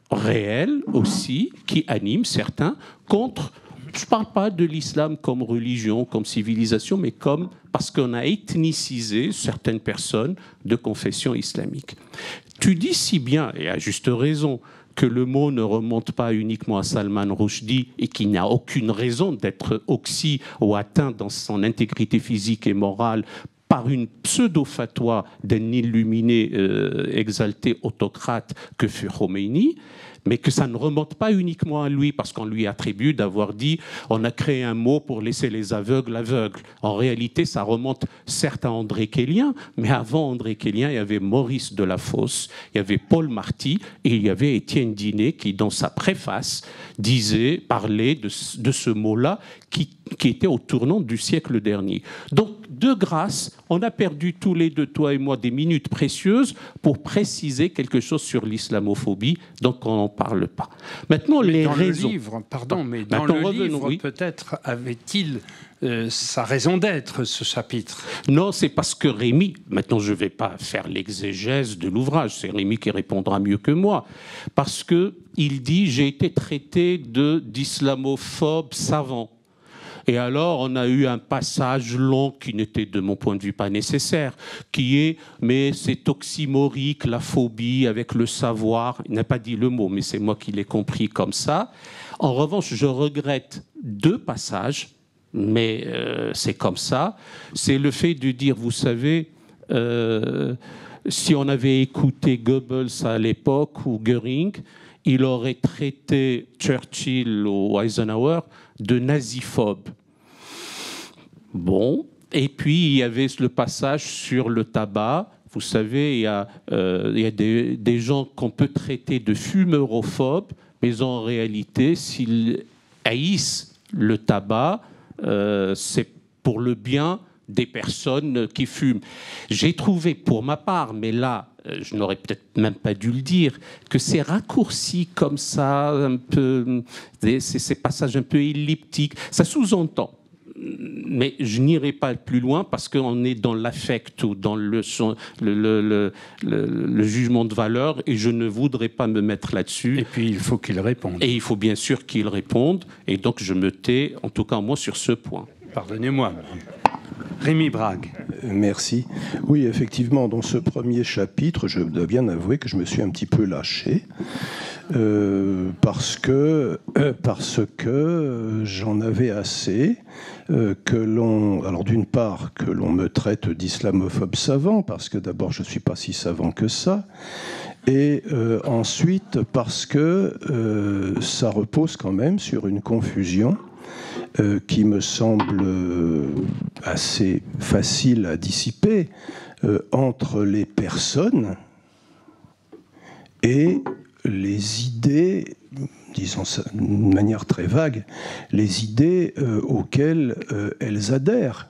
Speaker 4: réelle aussi qui anime certains contre, je ne parle pas de l'islam comme religion, comme civilisation, mais comme parce qu'on a ethnicisé certaines personnes de confession islamique. Tu dis si bien, et à juste raison, que le mot ne remonte pas uniquement à Salman Rushdie et qu'il n'a aucune raison d'être oxy ou atteint dans son intégrité physique et morale par une pseudo-fatwa d'un illuminé euh, exalté autocrate que fut Khomeini, mais que ça ne remonte pas uniquement à lui, parce qu'on lui attribue d'avoir dit « on a créé un mot pour laisser les aveugles aveugles ». En réalité, ça remonte certes à André Quélien, mais avant André Quélien, il y avait Maurice Delafosse, il y avait Paul Marty, et il y avait Étienne Dinet qui, dans sa préface, disait, parlait de, de ce mot-là qui, qui était au tournant du siècle dernier. Donc, de grâce, on a perdu tous les deux, toi et moi, des minutes précieuses pour préciser quelque chose sur l'islamophobie, donc on n'en parle pas. Maintenant,
Speaker 2: mais
Speaker 4: les
Speaker 2: dans
Speaker 4: raisons...
Speaker 2: le livre, pardon, mais dans
Speaker 4: Maintenant,
Speaker 2: le
Speaker 4: revenons,
Speaker 2: livre,
Speaker 4: oui.
Speaker 2: peut-être avait-il euh, sa raison d'être, ce chapitre.
Speaker 4: Non, c'est parce que Rémy, maintenant je ne vais pas faire l'exégèse de l'ouvrage, c'est Rémy qui répondra mieux que moi, parce qu'il dit « j'ai été traité de, d'islamophobe savant ». Et alors, on a eu un passage long qui n'était, de mon point de vue, pas nécessaire, qui est « mais c'est oxymorique, la phobie avec le savoir ». Il n'a pas dit le mot, mais c'est moi qui l'ai compris comme ça. En revanche, je regrette deux passages, mais euh, c'est comme ça. C'est le fait de dire, vous savez, euh, si on avait écouté Goebbels à l'époque ou Göring, il aurait traité Churchill ou Eisenhower de naziphobe. Bon, et puis il y avait le passage sur le tabac. Vous savez, il y a, euh, il y a des, des gens qu'on peut traiter de fumeurophobes, mais en réalité, s'ils haïssent le tabac, euh, c'est pour le bien des personnes qui fument. J'ai trouvé, pour ma part, mais là, je n'aurais peut-être même pas dû le dire, que ces raccourcis comme ça, un peu, ces, ces passages un peu elliptiques, ça sous-entend. Mais je n'irai pas plus loin parce qu'on est dans l'affect ou dans le, le, le, le, le jugement de valeur et je ne voudrais pas me mettre là-dessus.
Speaker 2: Et puis il faut qu'il réponde.
Speaker 4: Et il faut bien sûr qu'il réponde. Et donc je me tais, en tout cas moi, sur ce point.
Speaker 2: Pardonnez-moi. Rémi Brague.
Speaker 3: Merci. Oui, effectivement, dans ce premier chapitre, je dois bien avouer que je me suis un petit peu lâché. Euh, parce que, euh, parce que euh, j'en avais assez euh, que l'on, alors d'une part que l'on me traite d'islamophobe savant, parce que d'abord je ne suis pas si savant que ça, et euh, ensuite parce que euh, ça repose quand même sur une confusion euh, qui me semble euh, assez facile à dissiper euh, entre les personnes et les idées, disons ça d'une manière très vague, les idées euh, auxquelles euh, elles adhèrent.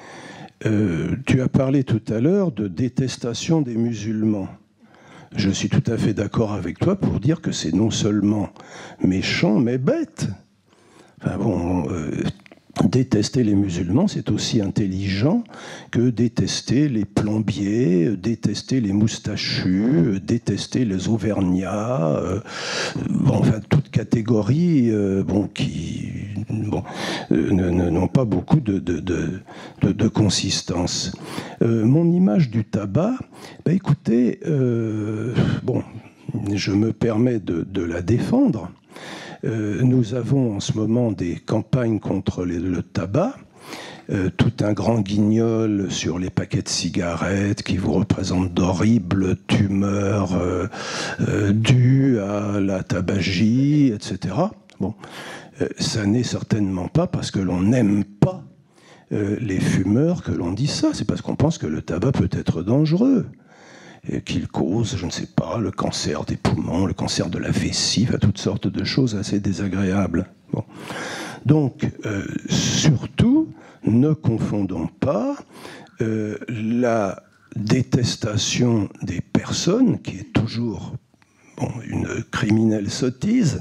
Speaker 3: Euh, tu as parlé tout à l'heure de détestation des musulmans. Je suis tout à fait d'accord avec toi pour dire que c'est non seulement méchant, mais bête. Enfin bon, euh, détester les musulmans, c'est aussi intelligent que détester les plombiers, détester les moustachus, détester les auvergnats, euh, bon, enfin toute catégorie euh, bon, qui bon, euh, n'ont pas beaucoup de, de, de, de, de consistance. Euh, mon image du tabac, ben écoutez, euh, bon, je me permets de, de la défendre. Euh, nous avons en ce moment des campagnes contre les, le tabac, euh, tout un grand guignol sur les paquets de cigarettes qui vous représentent d'horribles tumeurs euh, euh, dues à la tabagie, et cetera. Bon, euh, ça n'est certainement pas parce que l'on n'aime pas euh, les fumeurs que l'on dit ça, c'est parce qu'on pense que le tabac peut être dangereux. Qu'il cause, je ne sais pas, le cancer des poumons, le cancer de la vessie, enfin, toutes sortes de choses assez désagréables. Bon. Donc, euh, surtout, ne confondons pas euh, la détestation des personnes, qui est toujours bon, une criminelle sottise,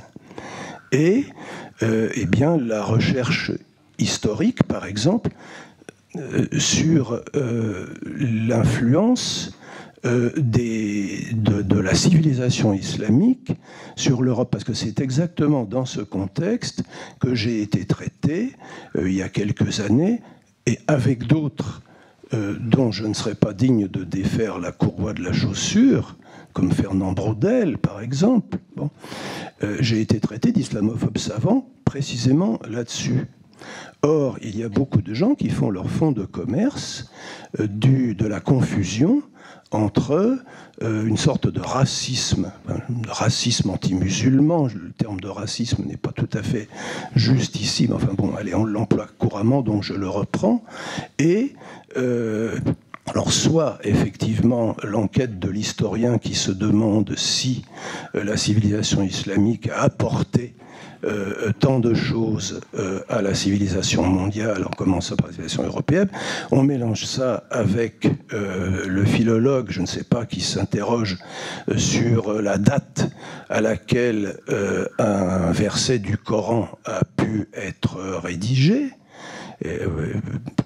Speaker 3: et euh, eh bien, la recherche historique, par exemple, euh, sur euh, l'influence Euh, des, de, de la civilisation islamique sur l'Europe, parce que c'est exactement dans ce contexte que j'ai été traité euh, il y a quelques années, et avec d'autres euh, dont je ne serais pas digne de défaire la courroie de la chaussure, comme Fernand Braudel par exemple, bon, euh, j'ai été traité d'islamophobe savant précisément là-dessus. Or, il y a beaucoup de gens qui font leur fonds de commerce euh, du, de la confusion entre euh, une sorte de racisme, un racisme anti-musulman, le terme de racisme n'est pas tout à fait juste ici, mais enfin bon, allez, on l'emploie couramment, donc je le reprends, et euh, alors soit effectivement l'enquête de l'historien qui se demande si euh, la civilisation islamique a apporté Euh, tant de choses euh, à la civilisation mondiale, en commençant par la civilisation européenne. On mélange ça avec euh, le philologue, je ne sais pas, qui s'interroge euh, sur la date à laquelle euh, un verset du Coran a pu être rédigé. Et, euh,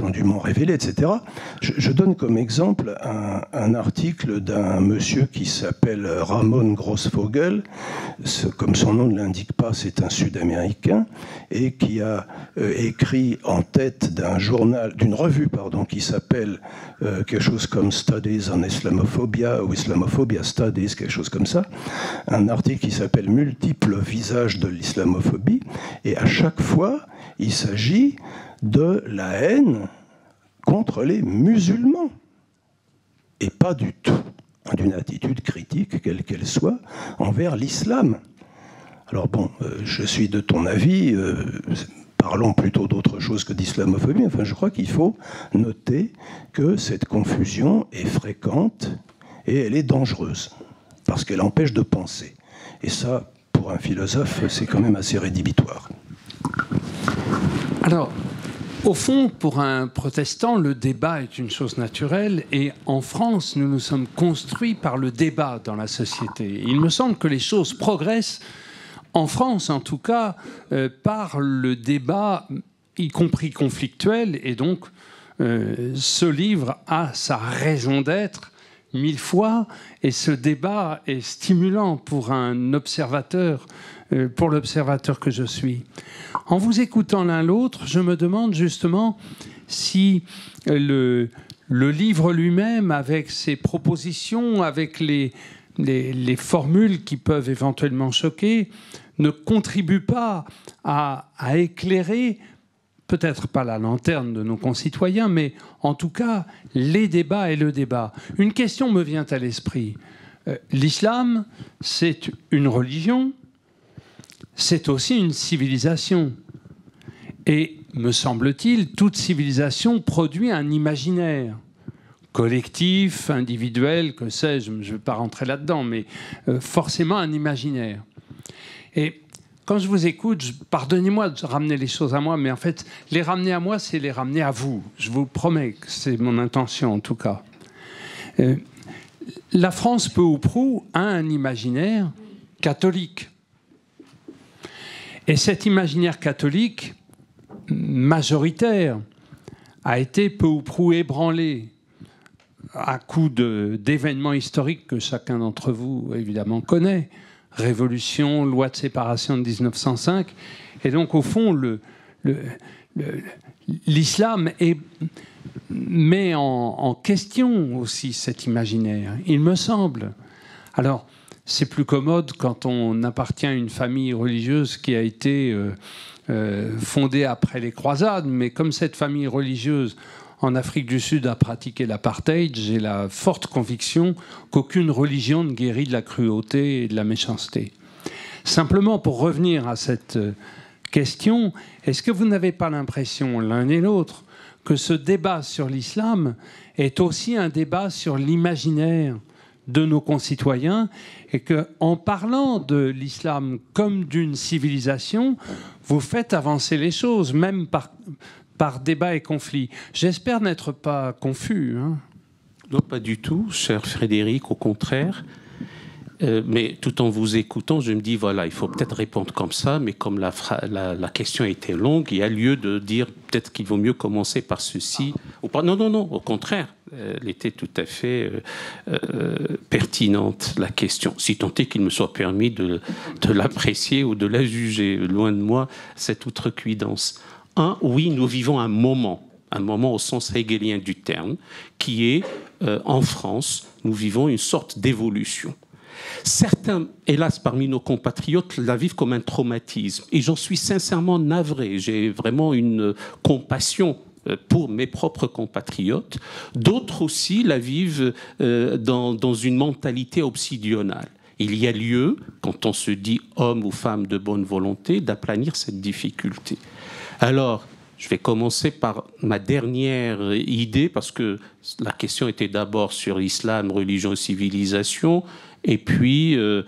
Speaker 3: prétendument révélé, et cetera. Je, je donne comme exemple un, un article d'un monsieur qui s'appelle Ramon Grossvogel, ce, comme son nom ne l'indique pas, c'est un Sud-Américain, et qui a euh, écrit en tête d'un journal, d'une revue, pardon, qui s'appelle euh, quelque chose comme Studies on Islamophobia ou Islamophobia Studies, quelque chose comme ça, un article qui s'appelle Multiples visages de l'islamophobie, et à chaque fois, il s'agit de la haine contre les musulmans, et pas du tout d'une attitude critique, quelle qu'elle soit, envers l'islam. Alors bon, euh, je suis de ton avis, euh, parlons plutôt d'autre chose que d'islamophobie, enfin je crois qu'il faut noter que cette confusion est fréquente et elle est dangereuse, parce qu'elle empêche de penser. Et ça, pour un philosophe, c'est quand même assez rédhibitoire.
Speaker 2: Alors, au fond, pour un protestant, le débat est une chose naturelle, et en France, nous nous sommes construits par le débat dans la société. Il me semble que les choses progressent, en France en tout cas, euh, par le débat, y compris conflictuel, et donc euh, ce livre a sa raison d'être mille fois, et ce débat est stimulant pour un observateur, euh, pour l'observateur que je suis. En vous écoutant l'un l'autre, je me demande justement si le, le livre lui-même, avec ses propositions, avec les, les, les formules qui peuvent éventuellement choquer, ne contribue pas à, à éclairer, peut-être pas la lanterne de nos concitoyens, mais en tout cas les débats et le débat. Une question me vient à l'esprit. Euh, l'islam, c'est une religion, c'est aussi une civilisation. Et, me semble-t-il, toute civilisation produit un imaginaire collectif, individuel, que sais-je, je ne vais pas rentrer là-dedans, mais euh, forcément un imaginaire. Et quand je vous écoute, je, pardonnez-moi de ramener les choses à moi, mais en fait, les ramener à moi, c'est les ramener à vous. Je vous promets que c'est mon intention, en tout cas. Euh, la France, peu ou prou, a un imaginaire catholique. Et cet imaginaire catholique, majoritaire, a été peu ou prou ébranlé à coup de, d'événements historiques que chacun d'entre vous, évidemment, connaît. Révolution, loi de séparation de dix-neuf cent cinq. Et donc, au fond, le, le, le, l'islam est, met en, en question aussi cet imaginaire, il me semble. Alors, c'est plus commode quand on appartient à une famille religieuse qui a été euh, euh, fondée après les croisades, mais comme cette famille religieuse en Afrique du Sud a pratiqué l'apartheid, j'ai la forte conviction qu'aucune religion ne guérit de la cruauté et de la méchanceté. Simplement, pour revenir à cette question, est-ce que vous n'avez pas l'impression, l'un et l'autre, que ce débat sur l'islam est aussi un débat sur l'imaginaire de nos concitoyens, et qu'en parlant de l'islam comme d'une civilisation, vous faites avancer les choses, même par... par débat et conflit. J'espère n'être pas confus. Hein.
Speaker 4: Non, pas du tout, cher Frédéric, au contraire. Euh, mais tout en vous écoutant, je me dis, voilà, il faut peut-être répondre comme ça, mais comme la, la, la question était longue, il y a lieu de dire peut-être qu'il vaut mieux commencer par ceci. Ou par... Non, non, non, au contraire, elle était tout à fait euh, euh, pertinente, la question, si tant est qu'il me soit permis de, de l'apprécier ou de la juger. Loin de moi, cette outrecuidance. Un, oui, nous vivons un moment, un moment au sens hegelien du terme, qui est, euh, en France, nous vivons une sorte d'évolution. Certains, hélas, parmi nos compatriotes, la vivent comme un traumatisme. Et j'en suis sincèrement navré. J'ai vraiment une compassion pour mes propres compatriotes. D'autres aussi la vivent euh, dans, dans une mentalité obsidionale. Il y a lieu, quand on se dit homme ou femme de bonne volonté, d'aplanir cette difficulté. Alors, je vais commencer par ma dernière idée, parce que la question était d'abord sur l'islam, religion et civilisation, et puis euh,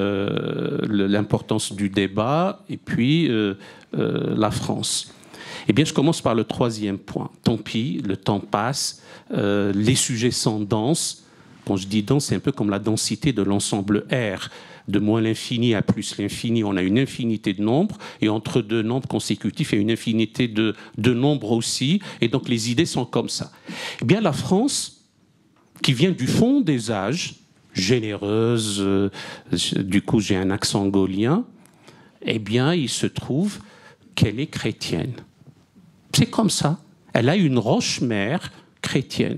Speaker 4: euh, l'importance du débat, et puis euh, euh, la France. Eh bien, je commence par le troisième point. Tant pis, le temps passe, euh, les sujets sont denses. Quand je dis dense, c'est un peu comme la densité de l'ensemble R. de moins l'infini à plus l'infini, on a une infinité de nombres, et entre deux nombres consécutifs, il y a une infinité de, de nombres aussi, et donc les idées sont comme ça. Eh bien, la France, qui vient du fond des âges, généreuse, euh, du coup j'ai un accent gaulien, eh bien, il se trouve qu'elle est chrétienne. C'est comme ça. Elle a une roche-mère chrétienne.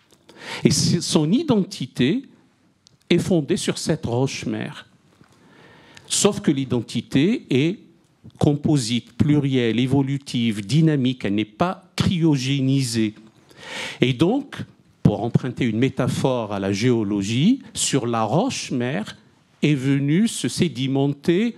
Speaker 4: Et son identité est fondée sur cette roche-mère. Sauf que l'identité est composite, plurielle, évolutive, dynamique. Elle n'est pas cryogénisée. Et donc, pour emprunter une métaphore à la géologie, sur la roche-mère est venue se sédimenter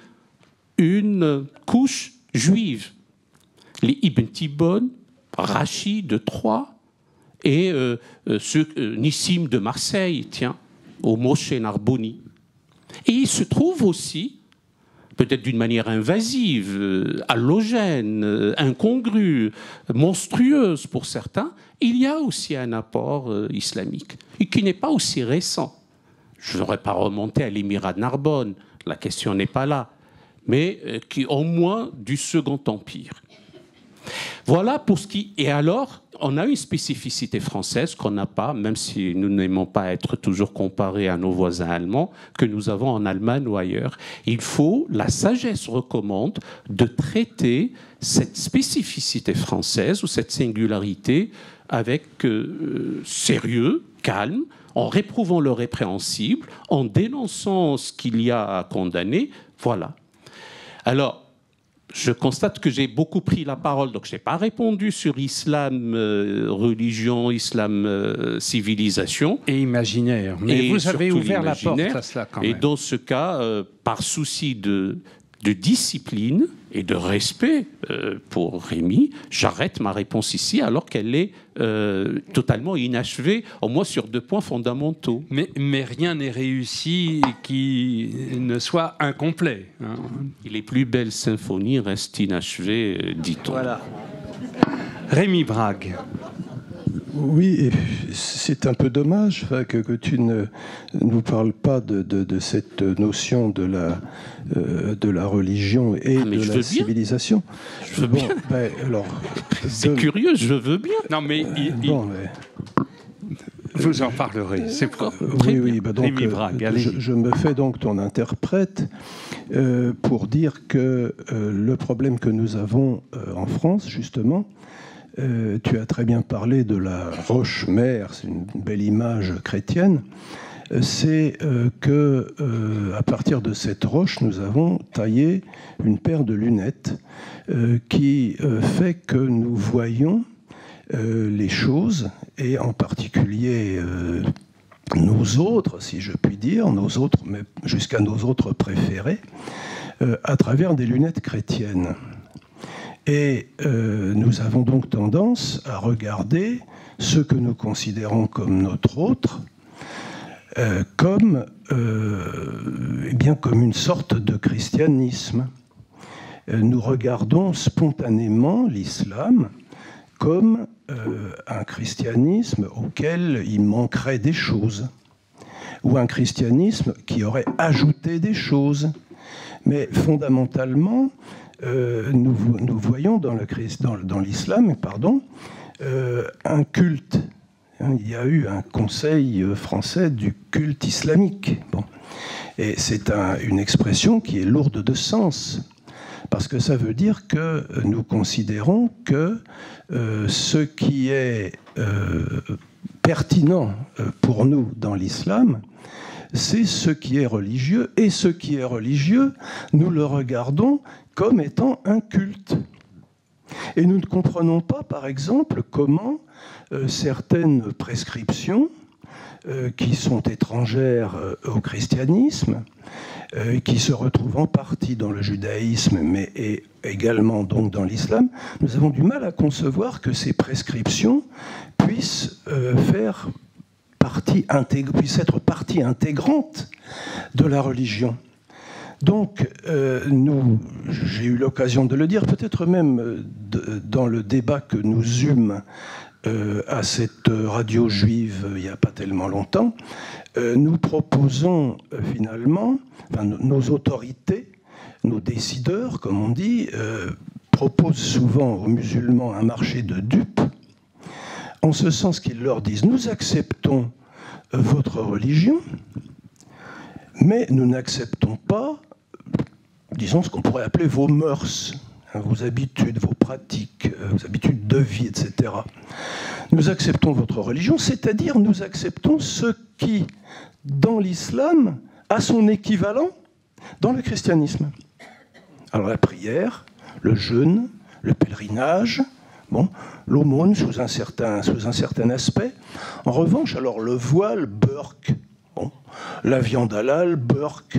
Speaker 4: une couche juive. Les Ibn Tibbon, Rachid de Troyes et euh, ceux, euh, Nissim de Marseille, tiens, au Moshe Narboni. Et il se trouve aussi, peut-être d'une manière invasive, euh, allogène, euh, incongrue, monstrueuse pour certains, il y a aussi un apport euh, islamique, et qui n'est pas aussi récent. Je n'aurais pas remonté à l'émirat de Narbonne, la question n'est pas là, mais euh, qui au moins du Second Empire. Voilà pour ce qui... Et alors, on a une spécificité française qu'on n'a pas, même si nous n'aimons pas être toujours comparés à nos voisins allemands, que nous avons en Allemagne ou ailleurs. Il faut, la sagesse recommande de traiter cette spécificité française ou cette singularité avec euh, sérieux, calme, en réprouvant le répréhensible, en dénonçant ce qu'il y a à condamner. Voilà. Alors, je constate que j'ai beaucoup pris la parole, donc je n'ai pas répondu sur islam, euh, religion, islam, euh, civilisation.
Speaker 2: Et imaginaire. Mais vous avez ouvert la porte à cela quand même.
Speaker 4: Et dans ce cas, euh, par souci de, de discipline et de respect euh, pour Rémi, j'arrête ma réponse ici alors qu'elle est euh, totalement inachevée, au moins sur deux points fondamentaux.
Speaker 2: Mais, mais rien n'est réussi qui ne soit incomplet. Hein.
Speaker 4: Les plus belles symphonies restent inachevées, dit-on.
Speaker 2: Voilà. Rémi Brague.
Speaker 3: Oui, c'est un peu dommage que, que tu ne nous parles pas de, de, de cette notion de la, euh, de la religion et
Speaker 4: ah,
Speaker 3: de la civilisation.
Speaker 4: Je veux
Speaker 3: bon,
Speaker 4: bien.
Speaker 3: Ben, alors,
Speaker 4: c'est
Speaker 3: de...
Speaker 4: curieux, je veux bien.
Speaker 2: Non, mais... Il, il...
Speaker 3: Bon, mais...
Speaker 2: Vous en parlerez, c'est pas...
Speaker 3: Oui, oui, bah donc,
Speaker 2: Rémi Brague,
Speaker 3: euh, je, je me fais donc ton interprète euh, pour dire que euh, le problème que nous avons euh, en France, justement, Euh, tu as très bien parlé de la roche-mère, c'est une belle image chrétienne, euh, c'est euh, que euh, à partir de cette roche, nous avons taillé une paire de lunettes euh, qui euh, fait que nous voyons euh, les choses, et en particulier euh, nos autres, si je puis dire, nos autres, mais jusqu'à nos autres préférés, euh, à travers des lunettes chrétiennes. Et euh, nous avons donc tendance à regarder ce que nous considérons comme notre autre, euh, comme, euh, eh bien, comme une sorte de christianisme. Euh, nous regardons spontanément l'islam comme euh, un christianisme auquel il manquerait des choses, ou un christianisme qui aurait ajouté des choses. Mais fondamentalement, Euh, nous, nous voyons dans, le, dans, dans l'islam pardon, euh, un culte. Il y a eu un conseil français du culte islamique. Bon. Et c'est un, une expression qui est lourde de sens, parce que ça veut dire que nous considérons que euh, ce qui est euh, pertinent pour nous dans l'islam, c'est ce qui est religieux, et ce qui est religieux, nous le regardons comme étant un culte. Et nous ne comprenons pas, par exemple, comment euh, certaines prescriptions euh, qui sont étrangères euh, au christianisme, euh, qui se retrouvent en partie dans le judaïsme, mais et également donc dans l'islam, nous avons du mal à concevoir que ces prescriptions puissent euh, faire partie intég- puissent être partie intégrante de la religion. Donc, euh, nous, j'ai eu l'occasion de le dire, peut-être même de, dans le débat que nous eûmes euh, à cette radio juive euh, il n'y a pas tellement longtemps, euh, nous proposons euh, finalement, enfin, nos autorités, nos décideurs, comme on dit, euh, proposent souvent aux musulmans un marché de dupes, en ce sens qu'ils leur disent « nous acceptons votre religion, mais nous n'acceptons pas, disons, ce qu'on pourrait appeler vos mœurs, vos habitudes, vos pratiques, vos habitudes de vie, et cetera. Nous acceptons votre religion, c'est-à-dire nous acceptons ce qui, dans l'islam, a son équivalent dans le christianisme. Alors la prière, le jeûne, le pèlerinage, bon, l'aumône sous un certain, sous un certain aspect. En revanche, alors le voile, burq, bon, la viande halal, burq,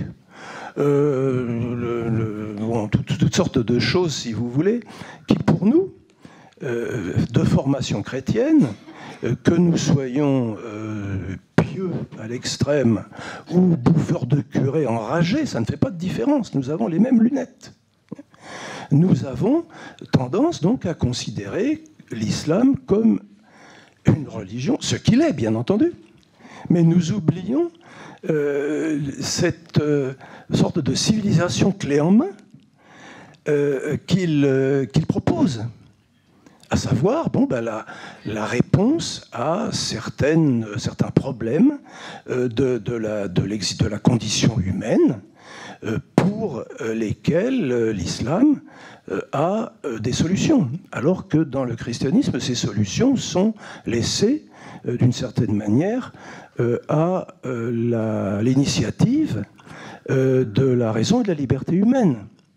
Speaker 3: euh, le, le, bon, toutes, toutes sortes de choses, si vous voulez, qui pour nous, euh, de formation chrétienne, euh, que nous soyons euh, pieux à l'extrême ou bouffeurs de curés enragés, ça ne fait pas de différence. Nous avons les mêmes lunettes. Nous avons tendance donc à considérer l'islam comme une religion, ce qu'il est bien entendu, mais nous oublions euh, cette euh, sorte de civilisation clé en main euh, qu'il euh, qu'il propose, à savoir bon, ben, la, la réponse à certaines, certains problèmes euh, de, de, la, de, de la condition humaine, pour lesquels l'islam a des solutions, alors que dans le christianisme, ces solutions sont laissées d'une certaine manière à l'initiative de la raison et de la liberté humaine.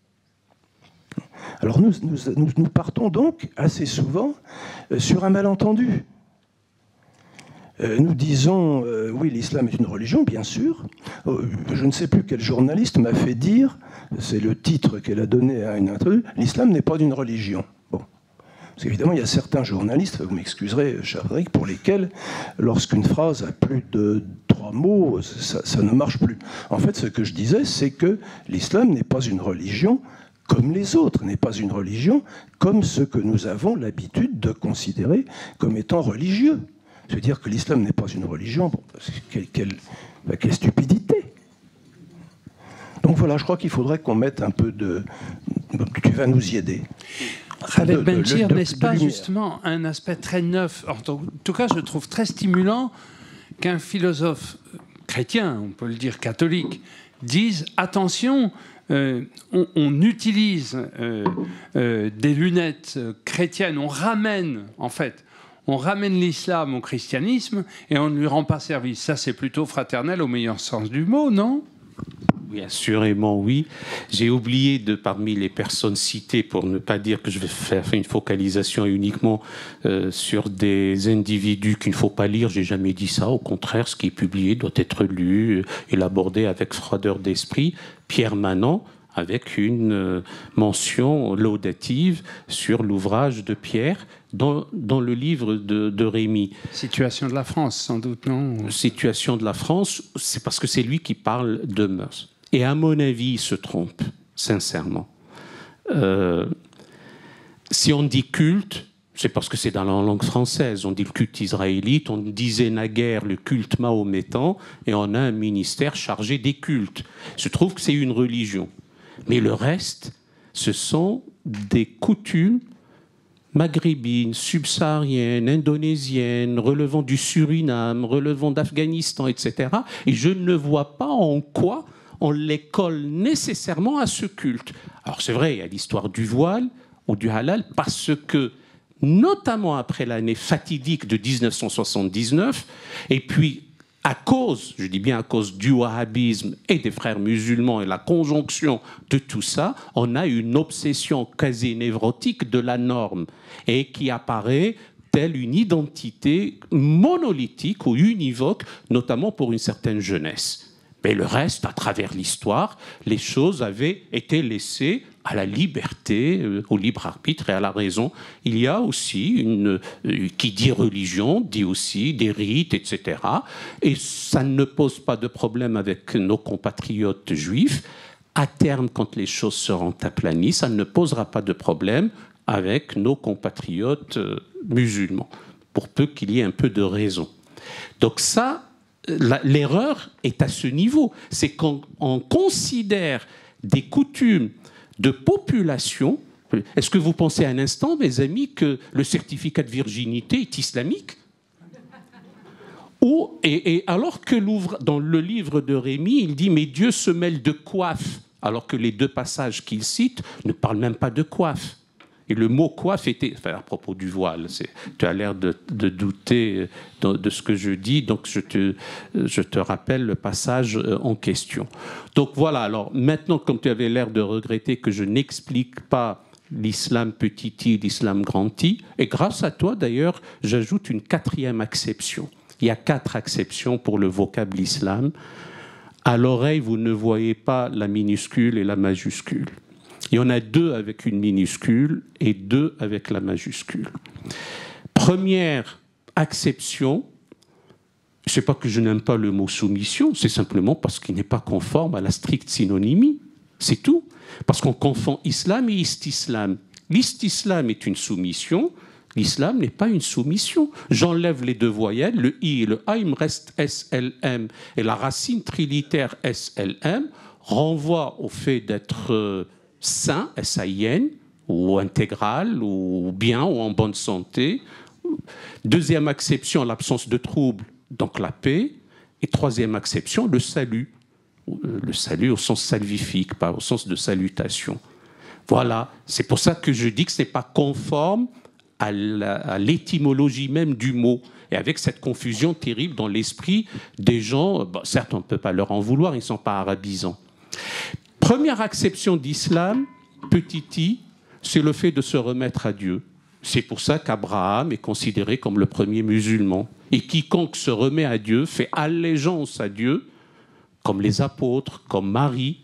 Speaker 3: Alors nous, nous, nous partons donc assez souvent sur un malentendu. Nous disons, euh, oui, l'islam est une religion, bien sûr. Je ne sais plus quel journaliste m'a fait dire, c'est le titre qu'elle a donné à une interview, l'islam n'est pas une religion. Bon. Parce qu'évidemment, il y a certains journalistes, vous m'excuserez, cher Frédéric, pour lesquels, lorsqu'une phrase a plus de trois mots, ça, ça ne marche plus. En fait, ce que je disais, c'est que l'islam n'est pas une religion comme les autres, n'est pas une religion comme ce que nous avons l'habitude de considérer comme étant religieux. Se dire que l'islam n'est pas une religion, bon, quelle, quelle, quelle stupidité. Donc voilà, je crois qu'il faudrait qu'on mette un peu de... Tu vas nous y aider.
Speaker 2: Khaled Benchir, n'est-ce pas justement un aspect très neuf, en tout cas je trouve très stimulant, qu'un philosophe chrétien, on peut le dire catholique, dise attention, euh, on, on utilise euh, euh, des lunettes chrétiennes, on ramène en fait on ramène l'islam au christianisme et on ne lui rend pas service. Ça, c'est plutôt fraternel au meilleur sens du mot, non ?
Speaker 4: Oui, assurément, oui. J'ai oublié de, parmi les personnes citées, pour ne pas dire que je vais faire une focalisation uniquement euh, sur des individus qu'il ne faut pas lire. J'ai jamais dit ça. Au contraire, ce qui est publié doit être lu, élaboré avec froideur d'esprit. Pierre Manant, avec une mention laudative sur l'ouvrage de Pierre dans, dans le livre de, de Rémy.
Speaker 2: Situation de la France, sans doute, non ?
Speaker 4: Situation de la France, c'est parce que c'est lui qui parle de mœurs. Et à mon avis, il se trompe, sincèrement. Euh, si on dit culte, c'est parce que c'est dans la langue française. On dit le culte israélite, on disait naguère le culte mahométan, et on a un ministère chargé des cultes. Je trouve que c'est une religion. Mais le reste, ce sont des coutumes maghrébines, subsahariennes, indonésiennes, relevant du Suriname, relevant d'Afghanistan, et cetera. Et je ne vois pas en quoi on les colle nécessairement à ce culte. Alors c'est vrai, il y a l'histoire du voile ou du halal, parce que, notamment après l'année fatidique de dix-neuf cent soixante-dix-neuf, et puis à cause, je dis bien à cause du wahhabisme et des frères musulmans et la conjonction de tout ça, on a une obsession quasi névrotique de la norme et qui apparaît telle une identité monolithique ou univoque, notamment pour une certaine jeunesse. Mais le reste, à travers l'histoire, les choses avaient été laissées à la liberté, euh, au libre arbitre et à la raison. Il y a aussi, une, euh, qui dit religion, dit aussi des rites, et cetera. Et ça ne pose pas de problème avec nos compatriotes juifs. À terme, quand les choses seront aplanies, ça ne posera pas de problème avec nos compatriotes euh, musulmans. pour peu qu'il y ait un peu de raison. Donc ça, l'erreur est à ce niveau. C'est qu'on on considère des coutumes de population. Est-ce que vous pensez un instant, mes amis, que le certificat de virginité est islamique ? Ou, et, et alors que dans le livre de Rémi, il dit « Mais Dieu se mêle de coiffe », alors que les deux passages qu'il cite ne parlent même pas de coiffe. Et le mot coiffe était, enfin, à propos du voile, tu as l'air de, de douter de, de ce que je dis, donc je te, je te rappelle le passage en question. Donc voilà, alors maintenant, comme tu avais l'air de regretter que je n'explique pas l'islam petit i, l'islam grand i, et grâce à toi d'ailleurs, j'ajoute une quatrième acception. Il y a quatre acceptions pour le vocable islam. À l'oreille, vous ne voyez pas la minuscule et la majuscule. Il y en a deux avec une minuscule et deux avec la majuscule. Première acception, ce n'est pas que je n'aime pas le mot soumission, c'est simplement parce qu'il n'est pas conforme à la stricte synonymie. C'est tout. Parce qu'on confond islam et istislam. L'istislam est une soumission, l'islam n'est pas une soumission. J'enlève les deux voyelles, le i et le a, il me reste S L M. Et la racine trilitère S L M renvoie au fait d'être euh, sain, S A I N, ou intégral, ou bien, ou en bonne santé. Deuxième acception, l'absence de trouble, donc la paix. Et troisième acception, le salut. Le salut au sens salvifique, pas au sens de salutation. Voilà, c'est pour ça que je dis que ce n'est pas conforme à l'étymologie même du mot. Et avec cette confusion terrible dans l'esprit des gens, bon, certes on ne peut pas leur en vouloir, ils ne sont pas arabisants. Première acception d'islam, petit i, c'est le fait de se remettre à Dieu. C'est pour ça qu'Abraham est considéré comme le premier musulman. Et quiconque se remet à Dieu, fait allégeance à Dieu, comme les apôtres, comme Marie.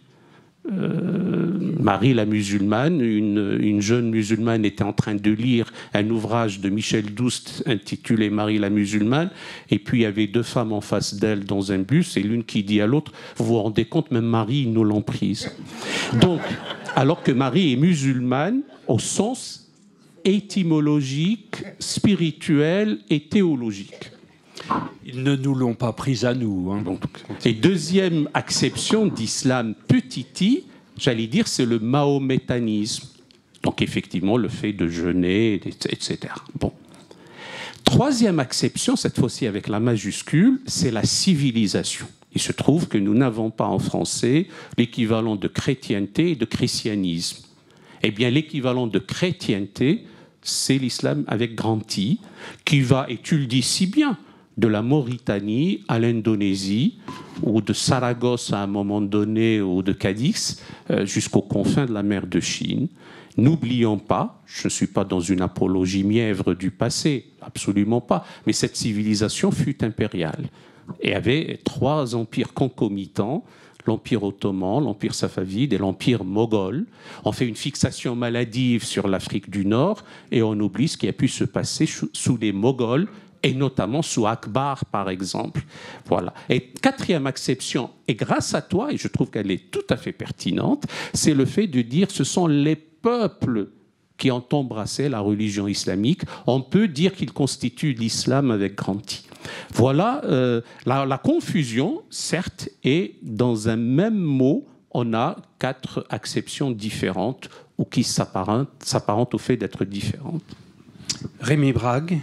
Speaker 4: Euh, Marie la musulmane, une, une jeune musulmane était en train de lire un ouvrage de Michel Doust intitulé Marie la musulmane, et puis il y avait deux femmes en face d'elle dans un bus, et l'une qui dit à l'autre, vous vous rendez compte, même Marie, ils nous l'ont prise. Donc, alors que Marie est musulmane au sens étymologique, spirituel et théologique.
Speaker 2: Ils ne nous l'ont pas prise à nous. Hein.
Speaker 4: Donc, et deuxième acception d'islam petit i, j'allais dire, c'est le mahométanisme. Donc effectivement, le fait de jeûner, et cetera. Bon. Troisième acception, cette fois-ci avec la majuscule, c'est la civilisation. Il se trouve que nous n'avons pas en français l'équivalent de chrétienté et de christianisme. Eh bien, l'équivalent de chrétienté, c'est l'islam avec grand I, qui va, et tu le dis si bien, de la Mauritanie à l'Indonésie, ou de Saragosse à un moment donné, ou de Cadix, euh, jusqu'aux confins de la mer de Chine. N'oublions pas, je ne suis pas dans une apologie mièvre du passé, absolument pas, mais cette civilisation fut impériale et avait trois empires concomitants, l'Empire ottoman, l'Empire safavide et l'Empire moghol. On fait une fixation maladive sur l'Afrique du Nord et on oublie ce qui a pu se passer sous les Moghols, et notamment sous Akbar, par exemple. Voilà. Et quatrième acception, et grâce à toi, et je trouve qu'elle est tout à fait pertinente, c'est le fait de dire que ce sont les peuples qui ont embrassé la religion islamique. On peut dire qu'ils constituent l'islam avec grand I. Voilà euh, la, la confusion, certes, et dans un même mot, on a quatre acceptions différentes ou qui s'apparentent, s'apparentent au fait d'être différentes.
Speaker 2: Rémi Brague.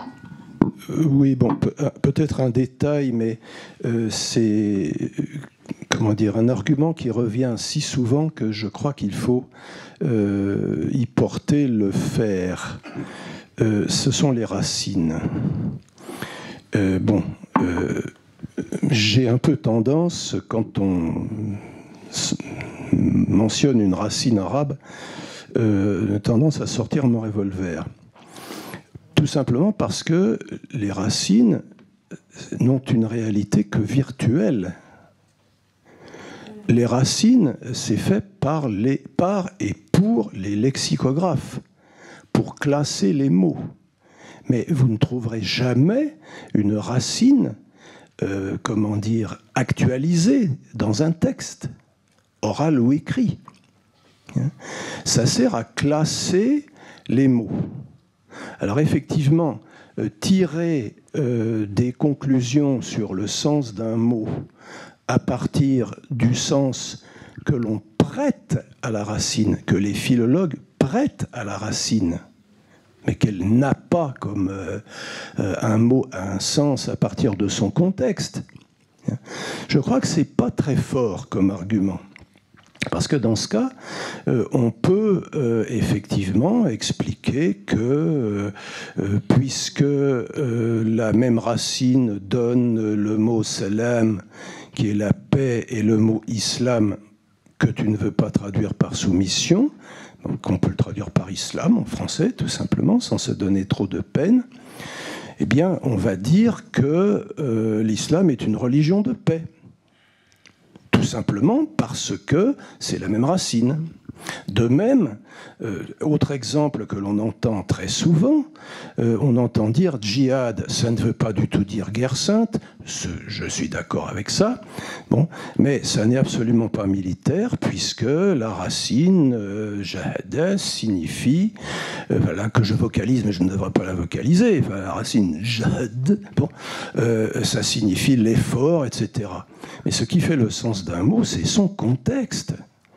Speaker 3: Oui, bon, peut-être un détail, mais euh, c'est comment dire, un argument qui revient si souvent que je crois qu'il faut euh, y porter le fer. Euh, ce sont les racines. Euh, bon, euh, j'ai un peu tendance, quand on mentionne une racine arabe, euh, tendance à sortir mon revolver. Tout simplement parce que les racines n'ont une réalité que virtuelle. Les racines, c'est fait par, les, par et pour les lexicographes, pour classer les mots. Mais vous ne trouverez jamais une racine, euh, comment dire, actualisée dans un texte, oral ou écrit. Ça sert à classer les mots. Alors effectivement, euh, tirer euh, des conclusions sur le sens d'un mot à partir du sens que l'on prête à la racine, que les philologues prêtent à la racine, mais qu'elle n'a pas comme euh, euh, un mot un sens à partir de son contexte. Je crois que c'est pas très fort comme argument. Parce que dans ce cas, euh, on peut euh, effectivement expliquer que euh, euh, puisque euh, la même racine donne le mot salam, qui est la paix, et le mot islam, que tu ne veux pas traduire par soumission, donc on peut le traduire par islam en français, tout simplement, sans se donner trop de peine, eh bien, on va dire que euh, l'islam est une religion de paix. Tout simplement parce que c'est la même racine. De même, euh, autre exemple que l'on entend très souvent, euh, on entend dire djihad, ça ne veut pas du tout dire guerre sainte, ce, je suis d'accord avec ça, bon, mais ça n'est absolument pas militaire puisque la racine euh, jahada signifie, euh, voilà, que je vocalise mais je ne devrais pas la vocaliser, enfin, la racine jahad, bon, euh, ça signifie l'effort, et cetera. Mais ce qui fait le sens d'un mot, c'est son contexte.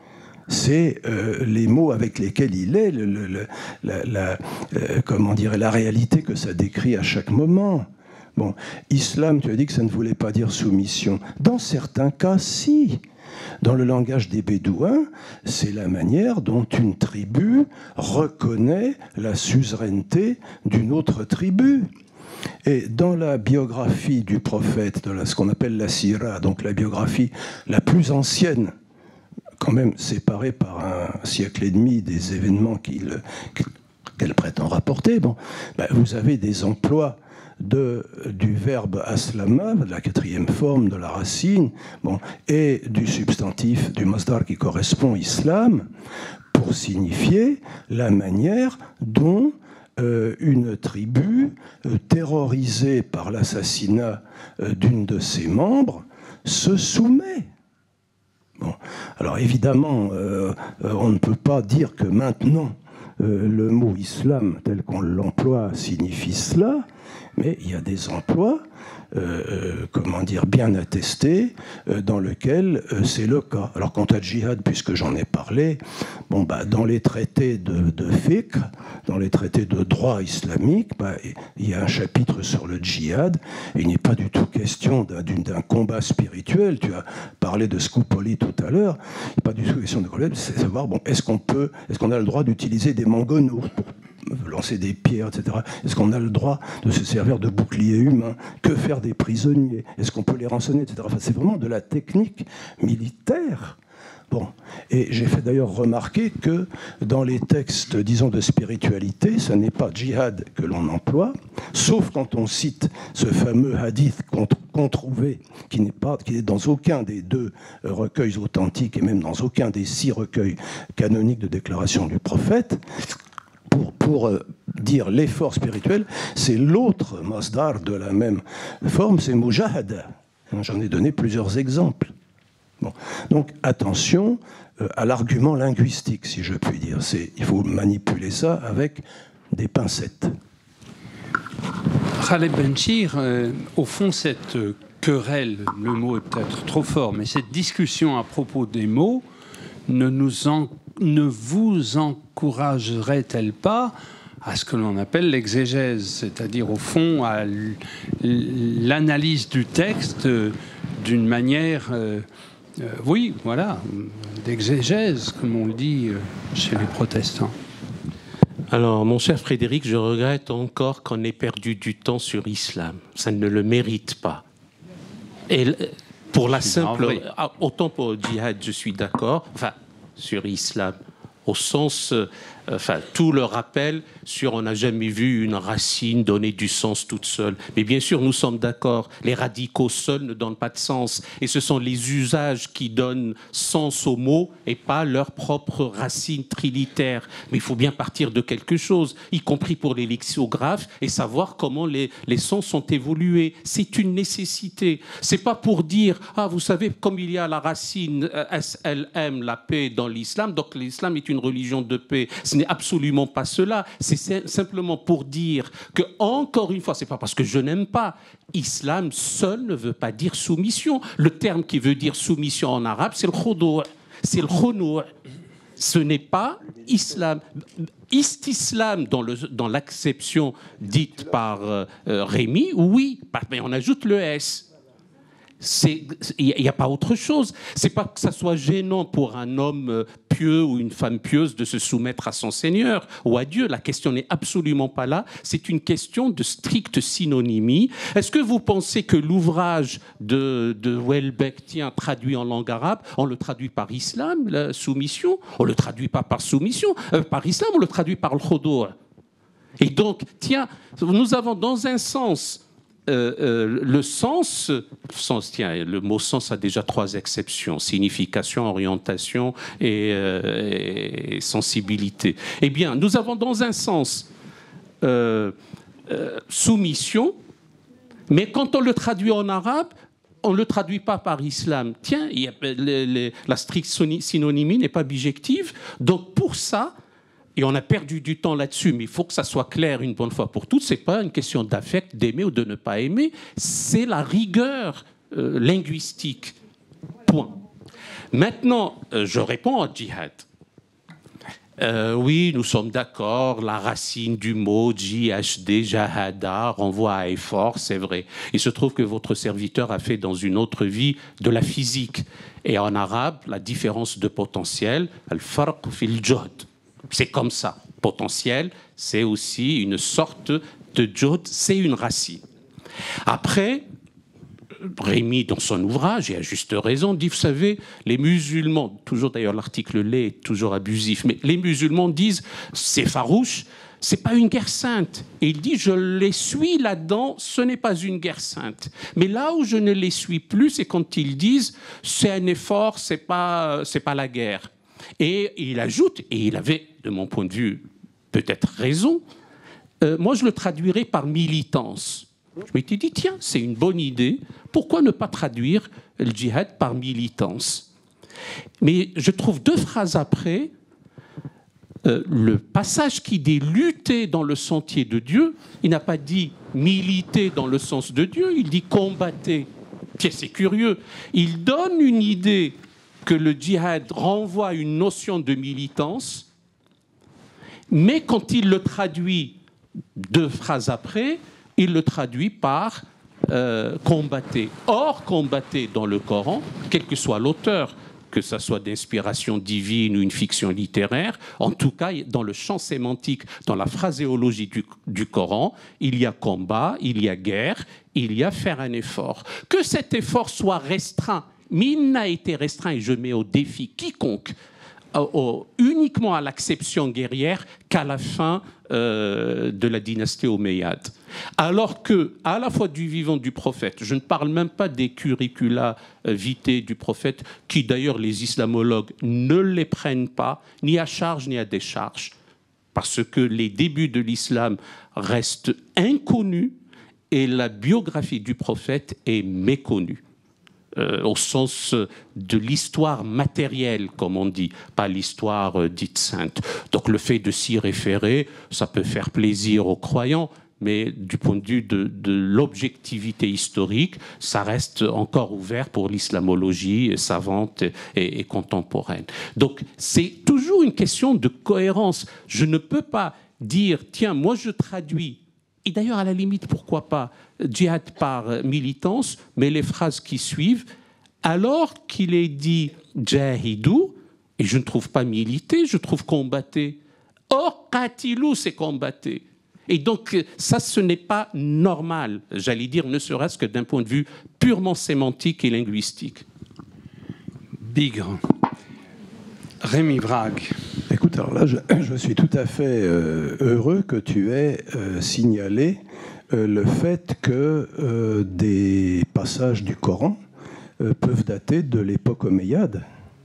Speaker 3: C'est euh, les mots avec lesquels il est, le, le, le, la, la, euh, comment dire, la réalité que ça décrit à chaque moment. Bon, islam, tu as dit que ça ne voulait pas dire soumission. Dans certains cas, si. Dans le langage des Bédouins, c'est la manière dont une tribu reconnaît la suzeraineté d'une autre tribu. Et dans la biographie du prophète, de la, ce qu'on appelle la Sira, donc la biographie la plus ancienne, quand même séparée par un siècle et demi des événements qu'il, qu'elle prétend rapporter, bon, ben vous avez des emplois de, du verbe aslama, de la quatrième forme de la racine, bon, et du substantif, du masdar qui correspond islam, pour signifier la manière dont Euh, une tribu euh, terrorisée par l'assassinat euh, d'une de ses membres se soumet. Bon. Alors évidemment, euh, euh, on ne peut pas dire que maintenant euh, le mot islam tel qu'on l'emploie signifie cela, mais il y a des emplois Euh, comment dire, bien attestés, euh, dans lesquels euh, c'est le cas. Alors quant à djihad, puisque j'en ai parlé, bon, bah, dans les traités de, de fiqh, dans les traités de droit islamique, bah, il y a un chapitre sur le djihad, et il n'est pas du tout question d'un, d'un combat spirituel. Tu as parlé de Skoupoli tout à l'heure, il n'est pas du tout question de combat, c'est savoir, bon, est-ce qu'on peut, est-ce qu'on a le droit d'utiliser des mangonos pour lancer des pierres, et cetera. Est-ce qu'on a le droit de se servir de boucliers humains? Que faire des prisonniers? Est-ce qu'on peut les rançonner, et cetera. Enfin, c'est vraiment de la technique militaire. Bon. Et j'ai fait d'ailleurs remarquer que dans les textes, disons, de spiritualité, ce n'est pas djihad que l'on emploie, sauf quand on cite ce fameux hadith qu'on trouvait, qui n'est pas, qui n'est dans aucun des deux recueils authentiques, et même dans aucun des six recueils canoniques de déclaration du prophète. Pour, pour euh, dire l'effort spirituel, c'est l'autre masdar de la même forme, c'est mujahada. J'en ai donné plusieurs exemples. Bon. Donc attention euh, à l'argument linguistique, si je puis dire. C'est, il faut manipuler ça avec des pincettes.
Speaker 2: Khaled Benchir, euh, au fond, cette querelle, le mot est peut-être trop fort, mais cette discussion à propos des mots ne nous en ne vous encouragerait-elle pas à ce que l'on appelle l'exégèse, c'est-à-dire au fond à l'analyse du texte d'une manière, euh, euh, oui, voilà, d'exégèse, comme on le dit chez les protestants?
Speaker 4: Alors, mon cher Frédéric, je regrette encore qu'on ait perdu du temps sur l'islam. Ça ne le mérite pas. Et pour la simple... Autant pour le djihad, je suis d'accord. Enfin, sur l'islam, au sens, euh, enfin, tout le rappel sur on n'a jamais vu une racine donner du sens toute seule. Mais bien sûr, nous sommes d'accord, les radicaux seuls ne donnent pas de sens. Et ce sont les usages qui donnent sens aux mots et pas leur propre racine trilitaire. Mais il faut bien partir de quelque chose, y compris pour les lexicographes, et savoir comment les, les sens ont évolué. C'est une nécessité. C'est pas pour dire, ah, vous savez, comme il y a la racine S L M, la paix dans l'islam, donc l'islam est une religion de paix. Ce Ce n'est absolument pas cela. C'est simplement pour dire que, encore une fois, c'est pas parce que je n'aime pas. Islam seul ne veut pas dire soumission. Le terme qui veut dire soumission en arabe, c'est le khudou', c'est le khounou'. Ce n'est pas islam. Ist-islam dans, le, dans l'acception dite par euh, Rémi, oui, mais on ajoute le S. Il n'y a pas autre chose. C'est pas que ça soit gênant pour un homme pieux ou une femme pieuse de se soumettre à son Seigneur ou à Dieu. La question n'est absolument pas là. C'est une question de stricte synonymie. Est-ce que vous pensez que l'ouvrage de, de Houellebecq, tiens, traduit en langue arabe, on le traduit par islam, la soumission? On ne le traduit pas par soumission, euh, par islam, on le traduit par le khudou'. Et donc, tiens, nous avons dans un sens... Euh, euh, le sens, sens, tiens, le mot sens a déjà trois exceptions, signification, orientation et, euh, et sensibilité. Eh bien, nous avons dans un sens euh, euh, soumission, mais quand on le traduit en arabe, on ne le traduit pas par islam. Tiens, il y a, les, les, la stricte synonymie n'est pas bijective, donc pour ça, et on a perdu du temps là-dessus, mais il faut que ça soit clair une bonne fois pour toutes. Ce n'est pas une question d'affect, d'aimer ou de ne pas aimer. C'est la rigueur euh, linguistique. Point. Maintenant, euh, je réponds au djihad. Euh, oui, nous sommes d'accord, la racine du mot J H D, jahada, renvoie à effort, c'est vrai. Il se trouve que votre serviteur a fait dans une autre vie de la physique. Et en arabe, la différence de potentiel, al-farq fil juhd. C'est comme ça. Potentiel, c'est aussi une sorte de jod, c'est une racine. Après, Rémi, dans son ouvrage, et à juste raison, dit, vous savez, les musulmans, toujours d'ailleurs l'article l'est, est toujours abusif, mais les musulmans disent, c'est farouche, c'est pas une guerre sainte. Et il dit, je les suis là-dedans, ce n'est pas une guerre sainte. Mais là où je ne les suis plus, c'est quand ils disent, c'est un effort, c'est pas, c'est pas la guerre. Et il ajoute, et il avait, de mon point de vue, peut-être raison, euh, moi je le traduirais par militance. Je m'étais dit, tiens, c'est une bonne idée, pourquoi ne pas traduire le djihad par militance? Mais je trouve deux phrases après, euh, le passage qui dit lutter dans le sentier de Dieu, il n'a pas dit militer dans le sens de Dieu, il dit combattre. Tiens, c'est curieux. Il donne une idée que le djihad renvoie à une notion de militance, mais quand il le traduit deux phrases après, il le traduit par euh, combattre. Or, combattre dans le Coran, quel que soit l'auteur, que ce soit d'inspiration divine ou une fiction littéraire, en tout cas, dans le champ sémantique, dans la phraséologie du, du Coran, il y a combat, il y a guerre, il y a faire un effort. Que cet effort soit restreint, mais il n'a été restreint, et je mets au défi quiconque, au, au, uniquement à l'acception guerrière qu'à la fin euh, de la dynastie omeyyade. Alors que, à la fois du vivant du prophète, je ne parle même pas des curricula euh, vitae du prophète, qui d'ailleurs les islamologues ne les prennent pas, ni à charge ni à décharge, parce que les débuts de l'islam restent inconnus et la biographie du prophète est méconnue. Euh, au sens de l'histoire matérielle, comme on dit, pas l'histoire euh, dite sainte. Donc le fait de s'y référer, ça peut faire plaisir aux croyants, mais du point de vue de, de l'objectivité historique, ça reste encore ouvert pour l'islamologie savante et, et contemporaine. Donc c'est toujours une question de cohérence. Je ne peux pas dire, tiens, moi je traduis, et d'ailleurs à la limite, pourquoi pas, djihad par militance, mais les phrases qui suivent, alors qu'il est dit jahidou, et je ne trouve pas militer, je trouve combattre. Or, qatilou, c'est combattre. Et donc, ça, ce n'est pas normal, j'allais dire, ne serait-ce que d'un point de vue purement sémantique et linguistique.
Speaker 2: Bigre. Rémi Vrague.
Speaker 3: Écoute, alors là, je, je suis tout à fait euh, heureux que tu aies euh, signalé euh, le fait que euh, des passages du Coran euh, peuvent dater de l'époque omeyyade.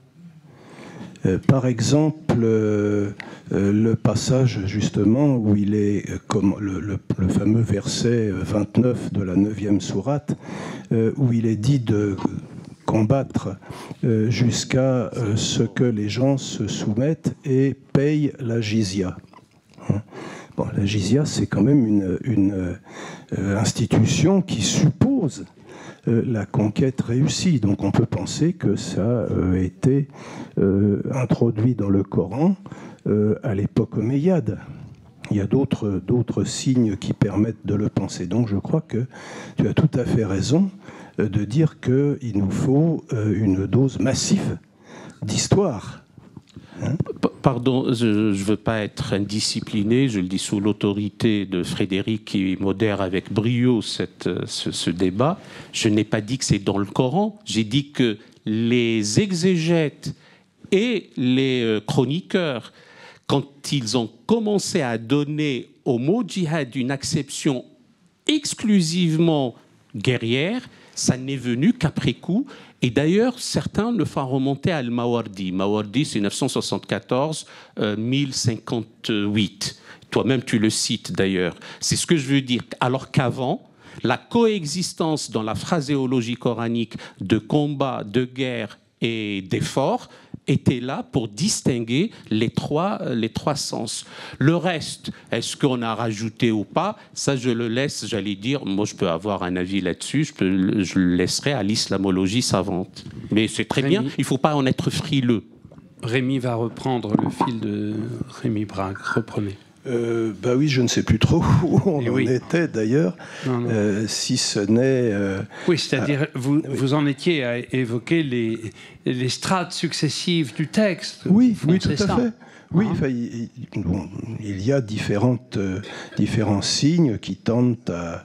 Speaker 3: Euh, par exemple, euh, euh, le passage justement où il est, euh, comme le, le, le fameux verset vingt-neuf de la neuvième sourate, euh, où il est dit de combattre euh, jusqu'à euh, ce que les gens se soumettent et payent la jizya. Hein. Bon, la jizya, c'est quand même une, une euh, institution qui suppose euh, la conquête réussie. Donc on peut penser que ça a euh, été euh, introduit dans le Coran euh, à l'époque omeyyade. Il y a d'autres, d'autres signes qui permettent de le penser. Donc je crois que tu as tout à fait raison de dire qu'il nous faut une dose massive d'histoire. Hein ?
Speaker 4: Pardon, je ne veux pas être indiscipliné, je le dis sous l'autorité de Frédéric qui modère avec brio cette, ce, ce débat. Je n'ai pas dit que c'est dans le Coran, j'ai dit que les exégètes et les chroniqueurs, quand ils ont commencé à donner au mot djihad une acception exclusivement guerrière, ça n'est venu qu'après coup. Et d'ailleurs, certains le font remonter à Al-Mawardi. Mawardi, c'est neuf cent soixante-quatorze à mille cinquante-huit. Toi-même, tu le cites d'ailleurs. C'est ce que je veux dire. Alors qu'avant, la coexistence dans la phraséologie coranique de combat, de guerre et d'effort était là pour distinguer les trois, les trois sens. Le reste, est-ce qu'on a rajouté ou pas? Ça, je le laisse, j'allais dire, moi je peux avoir un avis là-dessus, je, peux, je le laisserai à l'islamologie savante. Mais c'est très Rémi, bien, il ne faut pas en être frileux.
Speaker 2: Rémi va reprendre le fil de Rémi Brague, reprenez.
Speaker 3: Euh, bah oui, je ne sais plus trop où on Et en oui. était d'ailleurs, euh, si ce n'est... Euh,
Speaker 2: oui, c'est-à-dire, ah, vous, oui. vous en étiez à évoquer les, les strates successives du texte.
Speaker 3: Oui, oui, tout
Speaker 2: ça.
Speaker 3: à fait. Oui, ah. enfin, il, bon, il y a différentes, euh, différents signes qui tentent à...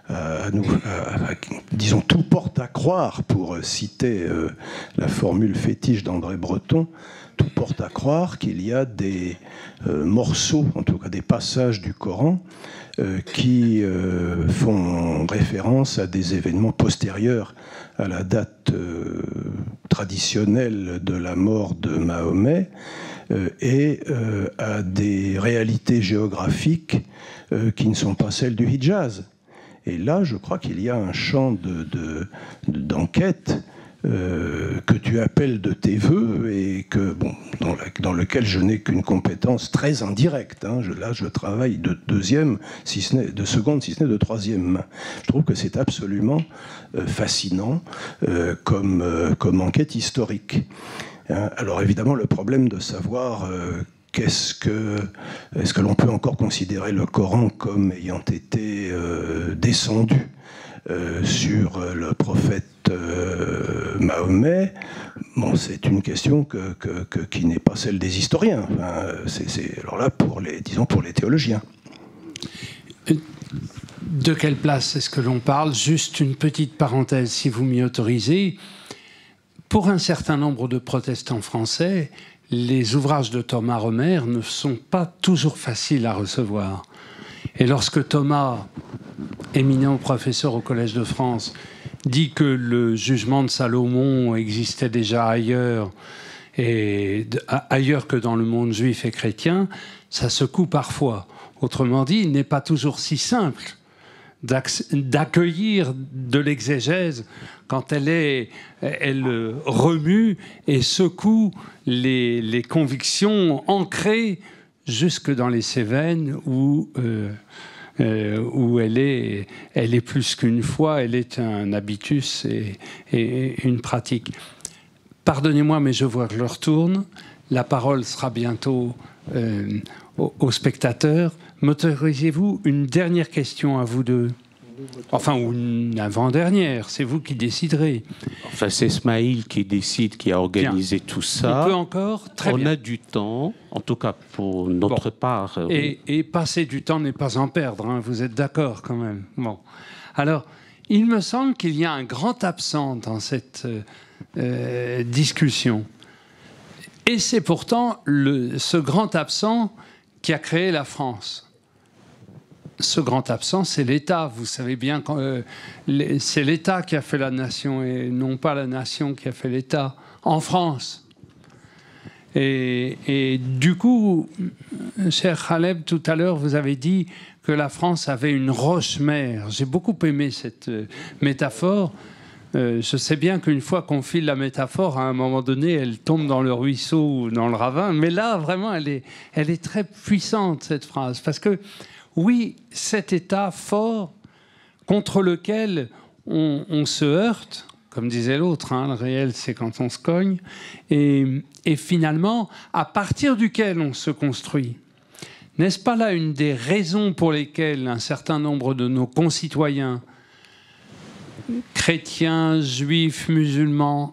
Speaker 3: À nous, à, à, disons, tout porte à croire, pour citer euh, la formule fétiche d'André Breton, tout porte à croire qu'il y a des euh, morceaux, en tout cas des passages du Coran, euh, qui euh, font référence à des événements postérieurs à la date euh, traditionnelle de la mort de Mahomet euh, et euh, à des réalités géographiques euh, qui ne sont pas celles du Hijaz. Et là, je crois qu'il y a un champ de, de, de, d'enquête euh, que tu appelles de tes voeux et que, bon, dans, la, dans lequel je n'ai qu'une compétence très indirecte. Hein. Je, là, je travaille de deuxième, si ce n'est de seconde, si ce n'est de troisième main. Je trouve que c'est absolument euh, fascinant euh, comme, euh, comme enquête historique. Hein. Alors évidemment, le problème de savoir... Euh, Qu'est-ce que, est-ce que l'on peut encore considérer le Coran comme ayant été euh, descendu euh, sur le prophète euh, Mahomet? Bon, c'est une question que, que, que, qui n'est pas celle des historiens. Enfin, c'est, c'est, alors là, pour les, disons pour les théologiens.
Speaker 2: De quelle place est-ce que l'on parle? Juste une petite parenthèse, si vous m'y autorisez. Pour un certain nombre de protestants français, les ouvrages de Thomas Romer ne sont pas toujours faciles à recevoir. Et lorsque Thomas, éminent professeur au Collège de France, dit que le jugement de Salomon existait déjà ailleurs, et ailleurs que dans le monde juif et chrétien, ça secoue parfois. Autrement dit, il n'est pas toujours si simple d'accueillir de l'exégèse quand elle, est, elle remue et secoue les, les convictions ancrées jusque dans les Cévennes où, euh, euh, où elle, est, elle est plus qu'une foi, elle est un habitus et, et une pratique. Pardonnez-moi, mais je vois que l'heure tourne. La parole sera bientôt euh, aux, aux spectateurs. M'autorisez-vous une dernière question à vous deux? Enfin, ou une avant-dernière, c'est vous qui déciderez.
Speaker 4: Enfin, c'est Smaïl qui décide, qui a organisé bien. Tout ça.
Speaker 2: On peut encore? Très
Speaker 4: On
Speaker 2: bien.
Speaker 4: a du temps, en tout cas pour notre bon. part.
Speaker 2: Et, et passer du temps n'est pas en perdre, hein, vous êtes d'accord quand même. Bon. Alors, il me semble qu'il y a un grand absent dans cette euh, discussion. Et c'est pourtant le, ce grand absent qui a créé la France. Ce grand absent, c'est l'État. Vous savez bien que euh, c'est l'État qui a fait la nation et non pas la nation qui a fait l'État en France. Et, et du coup, cher Khaleb, tout à l'heure, vous avez dit que la France avait une roche-mère. J'ai beaucoup aimé cette euh, métaphore. Euh, je sais bien qu'une fois qu'on file la métaphore, à un moment donné, elle tombe dans le ruisseau ou dans le ravin. Mais là, vraiment, elle est, elle est très puissante, cette phrase. Parce que, oui, cet état fort contre lequel on, on se heurte, comme disait l'autre, hein, le réel, c'est quand on se cogne, et, et finalement, à partir duquel on se construit. N'est-ce pas là une des raisons pour lesquelles un certain nombre de nos concitoyens, chrétiens, juifs, musulmans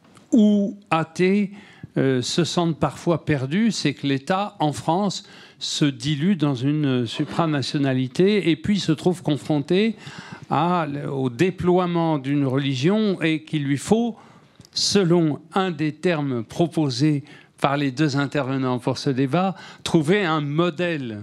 Speaker 2: ou athées, euh, se sentent parfois perdus? C'est que l'État, en France, se dilue dans une supranationalité et puis se trouve confronté à, au déploiement d'une religion et qu'il lui faut, selon un des termes proposés par les deux intervenants pour ce débat, trouver un modèle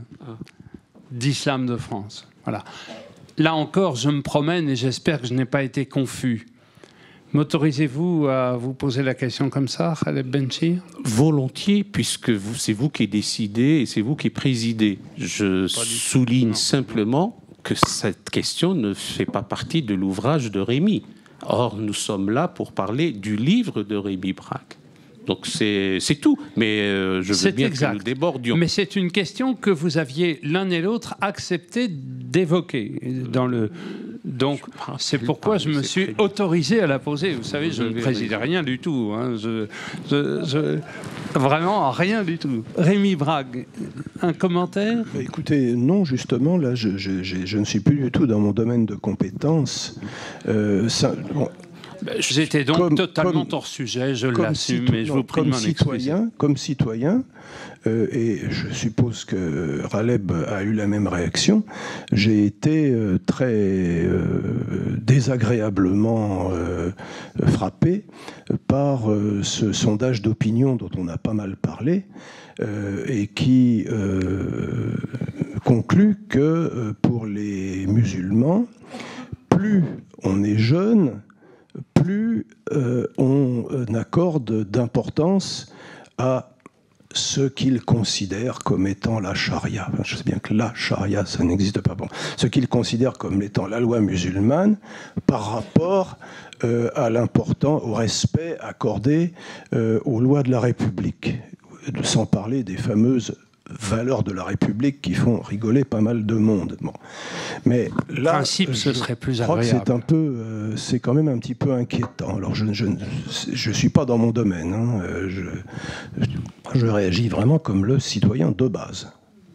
Speaker 2: d'islam de France. Voilà. Là encore, je me promène et j'espère que je n'ai pas été confus. M'autorisez-vous à vous poser la question comme ça, Khaled Benchir?
Speaker 4: Volontiers, puisque vous, c'est vous qui décidez et c'est vous qui présidez. Je souligne simplement que cette question ne fait pas partie de l'ouvrage de Rémi. Or, nous sommes là pour parler du livre de Rémi Braque. Donc c'est tout, mais euh, je veux bien exact. que nous débordions.
Speaker 2: Mais c'est une question que vous aviez l'un et l'autre accepté d'évoquer dans le. Donc c'est pourquoi je me suis autorisé à la poser. Vous savez, je ne présidais rien du tout. Hein. Je, je, je, vraiment rien du tout. Rémi Braque, un commentaire?
Speaker 3: Bah, écoutez, non, justement, là, je, je, je, je ne suis plus du tout dans mon domaine de compétences. Euh, ça, bon,
Speaker 2: J'étais donc comme, totalement comme, hors sujet, je l'assume, mais je vous prie de m'en excuser.
Speaker 3: Comme citoyen, euh, et je suppose que Raleb a eu la même réaction, j'ai été euh, très euh, désagréablement euh, frappé par euh, ce sondage d'opinion dont on a pas mal parlé, euh, et qui euh, conclut que euh, pour les musulmans, plus on est jeune, plus euh, on accorde d'importance à ce qu'ils considèrent comme étant la charia. Enfin, je sais bien que la charia, ça n'existe pas. Bon. Ce qu'ils considèrent comme étant la loi musulmane par rapport euh, à l'important, au respect accordé euh, aux lois de la République, sans parler des fameuses valeurs de la République qui font rigoler pas mal de monde. Bon. Mais là,
Speaker 2: principe, ce serait plus
Speaker 3: agréable.
Speaker 2: Je crois
Speaker 3: que c'est un peu, euh, c'est quand même un petit peu inquiétant. Alors je je je suis pas dans mon domaine. Hein. Je, je réagis vraiment comme le citoyen de base.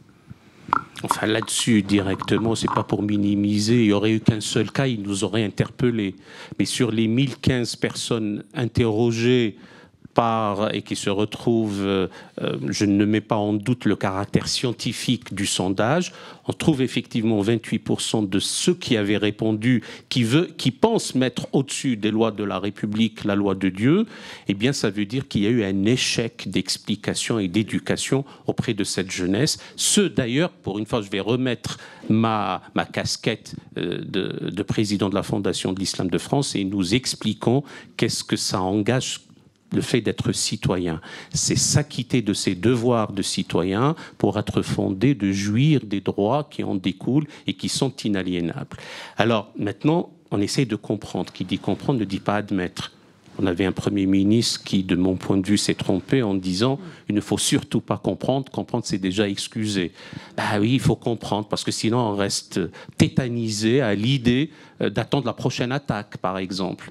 Speaker 4: Enfin, là-dessus, directement, c'est pas pour minimiser. Il n'y aurait eu qu'un seul cas, il nous aurait interpellés. Mais sur les mille quinze personnes interrogées par, et qui se retrouvent, euh, je ne mets pas en doute le caractère scientifique du sondage, on trouve effectivement vingt-huit pour cent de ceux qui avaient répondu, qui, veut, qui pensent mettre au-dessus des lois de la République la loi de Dieu. Eh bien, ça veut dire qu'il y a eu un échec d'explication et d'éducation auprès de cette jeunesse. Ce, d'ailleurs, pour une fois, je vais remettre ma, ma casquette euh, de, de président de la Fondation de l'Islam de France et nous expliquons qu'est-ce que ça engage. Le fait d'être citoyen, c'est s'acquitter de ses devoirs de citoyen pour être fondé de jouir des droits qui en découlent et qui sont inaliénables. Alors maintenant, on essaie de comprendre. Qui dit comprendre ne dit pas admettre. On avait un Premier ministre qui, de mon point de vue, s'est trompé en disant « il ne faut surtout pas comprendre, comprendre c'est déjà excuser ». Ben oui, il faut comprendre, parce que sinon on reste tétanisé à l'idée d'attendre la prochaine attaque, par exemple.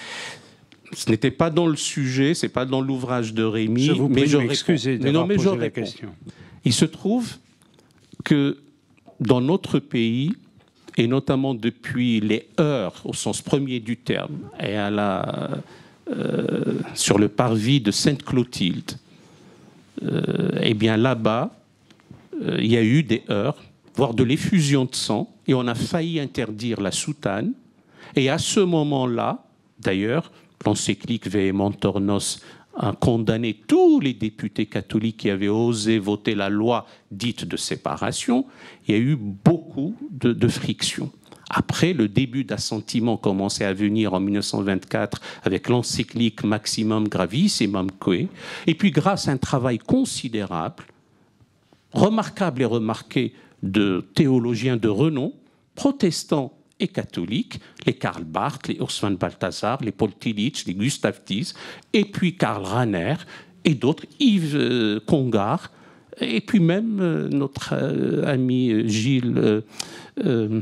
Speaker 4: Ce n'était pas dans le sujet, c'est pas dans l'ouvrage de Rémi,
Speaker 2: je vous prie
Speaker 4: mais je
Speaker 2: m'excuser
Speaker 4: mais non, mais je
Speaker 2: la question.
Speaker 4: Il se trouve que dans notre pays, et notamment depuis les heurts au sens premier du terme, et à la, euh, sur le parvis de Sainte-Clotilde, euh, eh bien là-bas, euh, il y a eu des heurts, voire de l'effusion de sang, et on a failli interdire la soutane. Et à ce moment-là, d'ailleurs, l'encyclique Vehementor Nos a condamné tous les députés catholiques qui avaient osé voter la loi dite de séparation. Il y a eu beaucoup de, de frictions. Après, le début d'assentiment commençait à venir en mille neuf cent vingt-quatre avec l'encyclique Maximum Gravissimum Coe. Et puis, grâce à un travail considérable, remarquable et remarqué de théologiens de renom, protestants et catholiques, les Karl Barth, les Urs von Balthasar, les Paul Tillich, les Gustav Thies, et puis Karl Rahner, et d'autres, Yves euh, Congar, et puis même euh, notre euh, ami Gilles, euh, euh,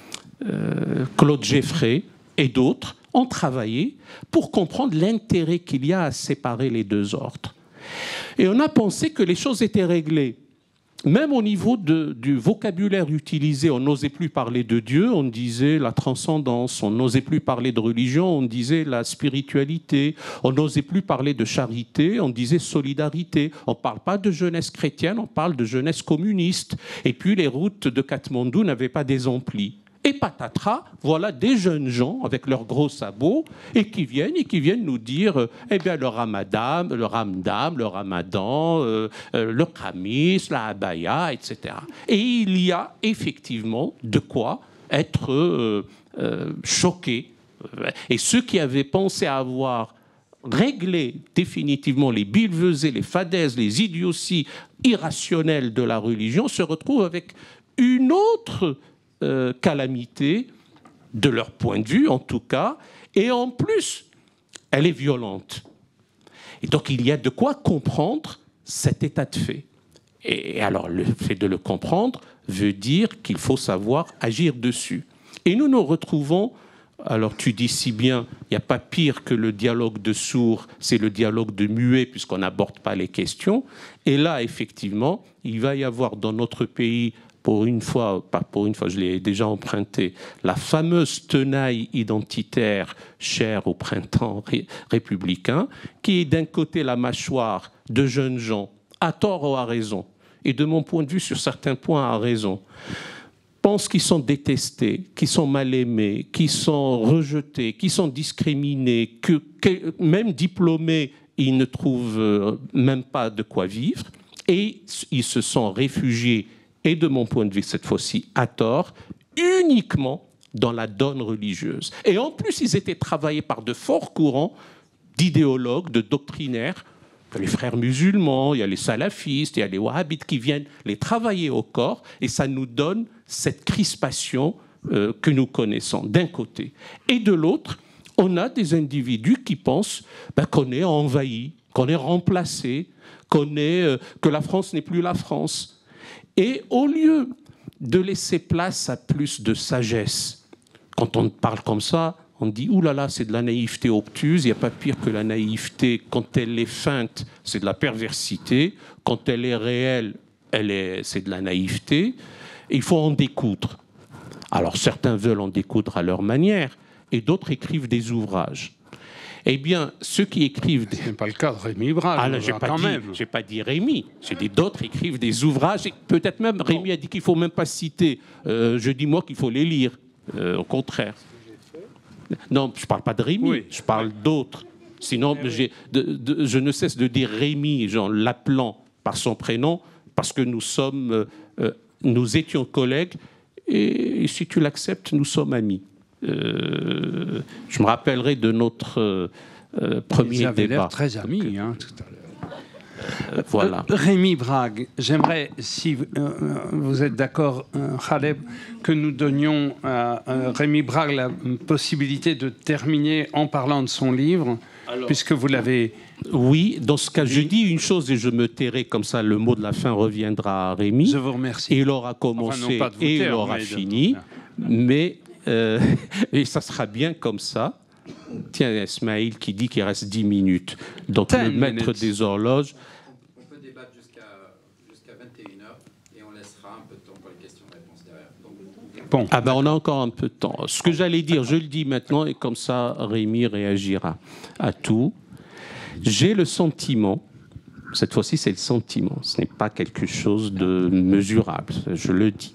Speaker 4: euh, Claude Geffray, et d'autres, ont travaillé pour comprendre l'intérêt qu'il y a à séparer les deux ordres. Et on a pensé que les choses étaient réglées. Même au niveau de, du vocabulaire utilisé, on n'osait plus parler de Dieu, on disait la transcendance, on n'osait plus parler de religion, on disait la spiritualité, on n'osait plus parler de charité, on disait solidarité. On ne parle pas de jeunesse chrétienne, on parle de jeunesse communiste. Et puis les routes de Katmandou n'avaient pas des amplis. Et patatras, voilà des jeunes gens avec leurs gros sabots et qui viennent et qui viennent nous dire eh bien le ramadan, le ramdam, le ramadan, euh, euh, le khamis, la abaya, et cetera. Et il y a effectivement de quoi être euh, euh, choqué. Et ceux qui avaient pensé avoir réglé définitivement les billevesées, les fadaises, les idioties irrationnelles de la religion se retrouvent avec une autre Euh, calamité, de leur point de vue en tout cas, et en plus, elle est violente. Et donc il y a de quoi comprendre cet état de fait. Et alors le fait de le comprendre veut dire qu'il faut savoir agir dessus. Et nous nous retrouvons, alors tu dis si bien, il n'y a pas pire que le dialogue de sourds, c'est le dialogue de muets puisqu'on n'aborde pas les questions. Et là, effectivement, il va y avoir dans notre pays, pour une fois, pas pour une fois, je l'ai déjà emprunté, la fameuse tenaille identitaire chère au printemps ré- républicain, qui est d'un côté la mâchoire de jeunes gens, à tort ou à raison, et de mon point de vue, sur certains points, à raison, pensent qu'ils sont détestés, qu'ils sont mal aimés, qu'ils sont rejetés, qu'ils sont discriminés, que, que même diplômés, ils ne trouvent même pas de quoi vivre, et ils se sont réfugiés, et de mon point de vue, cette fois-ci, à tort, uniquement dans la donne religieuse. Et en plus, ils étaient travaillés par de forts courants d'idéologues, de doctrinaires. Il y a les frères musulmans, il y a les salafistes, il y a les wahhabites qui viennent les travailler au corps, et ça nous donne cette crispation euh, que nous connaissons, d'un côté. Et de l'autre, on a des individus qui pensent ben, qu'on est envahi, qu'on est remplacé, qu'on est, euh, que la France n'est plus la France. Et au lieu de laisser place à plus de sagesse, quand on parle comme ça, on dit « Ouh là là, c'est de la naïveté obtuse, il n'y a pas pire que la naïveté. Quand elle est feinte, c'est de la perversité. Quand elle est réelle, elle est, c'est de la naïveté. Et il faut en découdre. » Alors certains veulent en découdre à leur manière, et d'autres écrivent des ouvrages. Eh bien, ceux qui écrivent...
Speaker 2: Ce n'est pas le cas de Rémi Brague.
Speaker 4: Ah, j'ai pas, dit, pas dit Rémi. J'ai dit d'autres écrivent des ouvrages. Et peut-être même, bon. Rémi a dit qu'il ne faut même pas citer. Euh, je dis, moi, qu'il faut les lire. Euh, au contraire. Non, je ne parle pas de Rémi. Oui. Je parle d'autres. Sinon, j'ai, de, de, je ne cesse de dire Rémi, genre l'appelant par son prénom, parce que nous sommes... Euh, nous étions collègues. Et, et si tu l'acceptes, nous sommes amis. Euh, je me rappellerai de notre euh, euh, premier
Speaker 2: Ils avaient
Speaker 4: débat.
Speaker 2: L'air très amis, hein, tout à l'heure.
Speaker 4: Euh, voilà.
Speaker 2: Euh, Rémi Brague, j'aimerais, si euh, vous êtes d'accord, euh, Khaled, que nous donnions à euh, Rémi Brague la possibilité de terminer en parlant de son livre, alors, puisque vous l'avez...
Speaker 4: Oui, dans ce cas, je dis une chose et je me tairai, comme ça le mot de la fin reviendra à Rémi.
Speaker 2: Je vous remercie.
Speaker 4: Et il aura commencé enfin, et taire, il aura fini, de... mais... Euh, et ça sera bien comme ça. Tiens, Ismaël qui dit qu'il reste dix minutes. Donc le maître minutes. Des horloges...
Speaker 5: On peut débattre jusqu'à jusqu'à vingt et une heures et on laissera un peu de temps pour les questions-réponses derrière. Donc...
Speaker 4: Bon. Ah ben on a encore un peu de temps. Ce que j'allais dire, je le dis maintenant et comme ça Rémi réagira à tout. J'ai le sentiment, cette fois-ci c'est le sentiment, ce n'est pas quelque chose de mesurable, je le dis.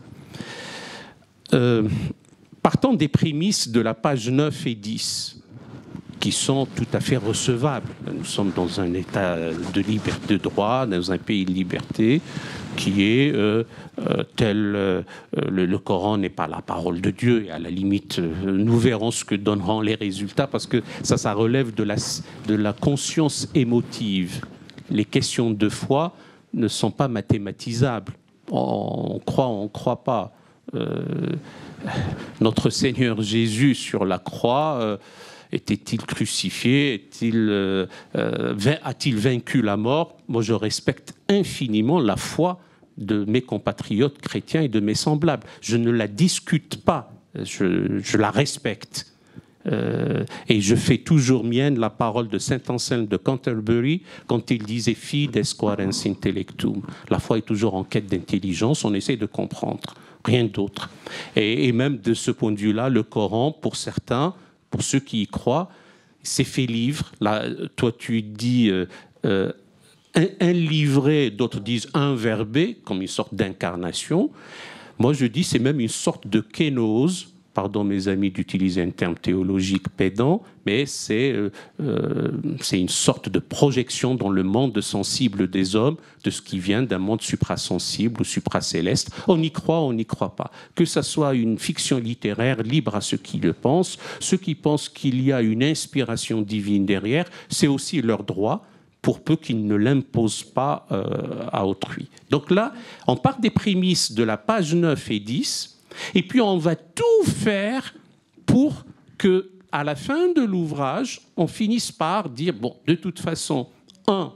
Speaker 4: Euh, Partant des prémices de la page neuf et dix, qui sont tout à fait recevables. Nous sommes dans un état de liberté de droit, dans un pays de liberté, qui est euh, euh, tel... Euh, le, le Coran n'est pas la parole de Dieu, et à la limite, euh, nous verrons ce que donneront les résultats, parce que ça, ça relève de la, de la conscience émotive. Les questions de foi ne sont pas mathématisables. On croit, on ne croit pas. Euh, notre Seigneur Jésus sur la croix, euh, était-il crucifié? Est-il, euh, euh, a-t-il vaincu la mort? Moi, je respecte infiniment la foi de mes compatriotes chrétiens et de mes semblables. Je ne la discute pas, je, je la respecte. Euh, et je fais toujours mienne la parole de saint Anselme de Canterbury quand il disait « Fides quærens intellectum ». La foi est toujours en quête d'intelligence, on essaie de comprendre, rien d'autre. Et, et même de ce point de vue-là, le Coran, pour certains, pour ceux qui y croient, c'est fait livre. Là, toi, tu dis euh, euh, un, un livré, d'autres disent un verbé, comme une sorte d'incarnation. Moi, je dis c'est même une sorte de kénose. Pardon mes amis d'utiliser un terme théologique pédant, mais c'est euh, euh, c'est une sorte de projection dans le monde sensible des hommes de ce qui vient d'un monde suprasensible ou supracéleste. On y croit, on n'y croit pas. Que ça soit une fiction littéraire, libre à ceux qui le pensent. Ceux qui pensent qu'il y a une inspiration divine derrière, c'est aussi leur droit, pour peu qu'ils ne l'imposent pas euh, à autrui. Donc là, on part des prémices de la page neuf et dix, et puis on va tout faire pour que, à la fin de l'ouvrage, on finisse par dire, bon, de toute façon, un,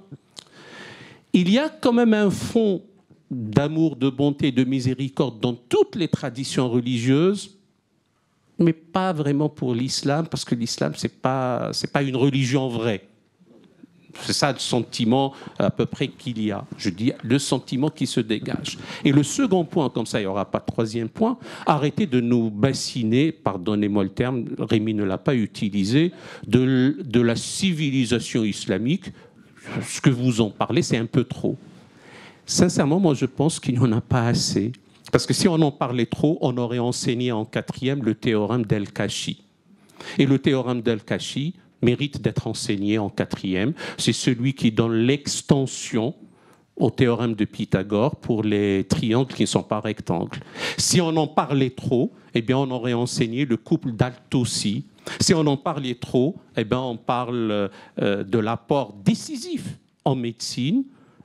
Speaker 4: il y a quand même un fond d'amour, de bonté, de miséricorde dans toutes les traditions religieuses, mais pas vraiment pour l'islam, parce que l'islam, c'est pas, c'est pas une religion vraie. C'est ça le sentiment à peu près qu'il y a. Je dis le sentiment qui se dégage. Et le second point, comme ça il n'y aura pas de troisième point, arrêtez de nous bassiner, pardonnez-moi le terme, Rémi ne l'a pas utilisé, de, de la civilisation islamique. Ce que vous en parlez, c'est un peu trop. Sincèrement, moi je pense qu'il n'y en a pas assez. Parce que si on en parlait trop, on aurait enseigné en quatrième le théorème d'El-Kachi. Et le théorème d'El-Kachi mérite d'être enseigné en quatrième. C'est celui qui donne l'extension au théorème de Pythagore pour les triangles qui ne sont pas rectangles. Si on en parlait trop, eh bien on aurait enseigné le couple d'Altossi. Si on en parlait trop, eh bien on parle euh, de l'apport décisif en médecine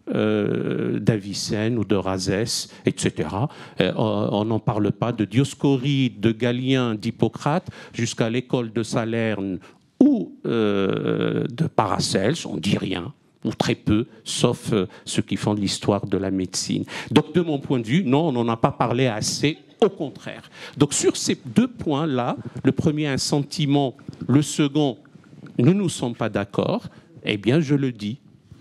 Speaker 4: euh, d'Avicenne ou de Rhazès, et cetera. Euh, on n'en parle pas de Dioscoride, de Galien, d'Hippocrate, jusqu'à l'école de Salerne ou euh, de Paracelse, on ne dit rien, ou très peu, sauf euh, ceux qui font de l'histoire de la médecine. Donc, de mon point de vue, non, on n'en a pas parlé assez, au contraire. Donc, sur ces deux points-là, le premier, un sentiment, le second, nous ne nous sommes pas d'accord, eh bien, je le dis.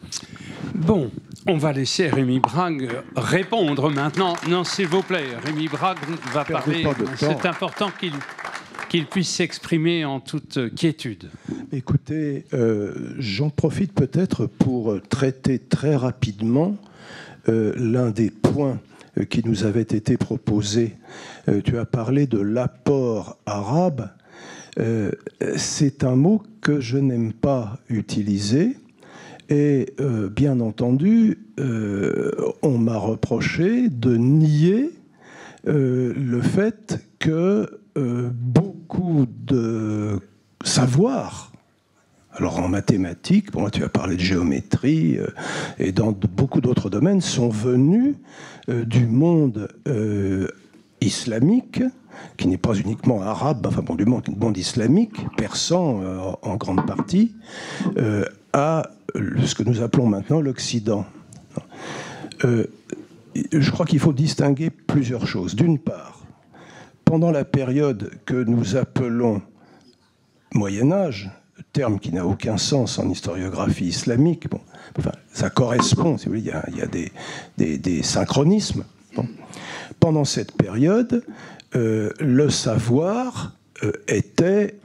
Speaker 2: Bon, on va laisser Rémi Brague répondre maintenant. Non, s'il vous plaît, Rémi Brague va parler. C'est important qu'il... qu'il puisse s'exprimer en toute quiétude.
Speaker 3: Écoutez, euh, j'en profite peut-être pour traiter très rapidement euh, l'un des points euh, qui nous avait été proposé. Euh, tu as parlé de l'apport arabe. Euh, c'est un mot que je n'aime pas utiliser. Et euh, bien entendu, euh, on m'a reproché de nier euh, le fait que Euh, beaucoup de savoir, alors en mathématiques, bon, tu as parlé de géométrie, euh, et dans de, beaucoup d'autres domaines, sont venus euh, du monde euh, islamique, qui n'est pas uniquement arabe, enfin bon, du monde, monde islamique, persan euh, en grande partie, euh, à ce que nous appelons maintenant l'Occident. Euh, je crois qu'il faut distinguer plusieurs choses. D'une part, pendant la période que nous appelons Moyen-Âge, terme qui n'a aucun sens en historiographie islamique, bon, enfin, ça correspond, si vous voulez, il y a, il y a des, des, des synchronismes. Bon. Pendant cette période, euh, le savoir euh, était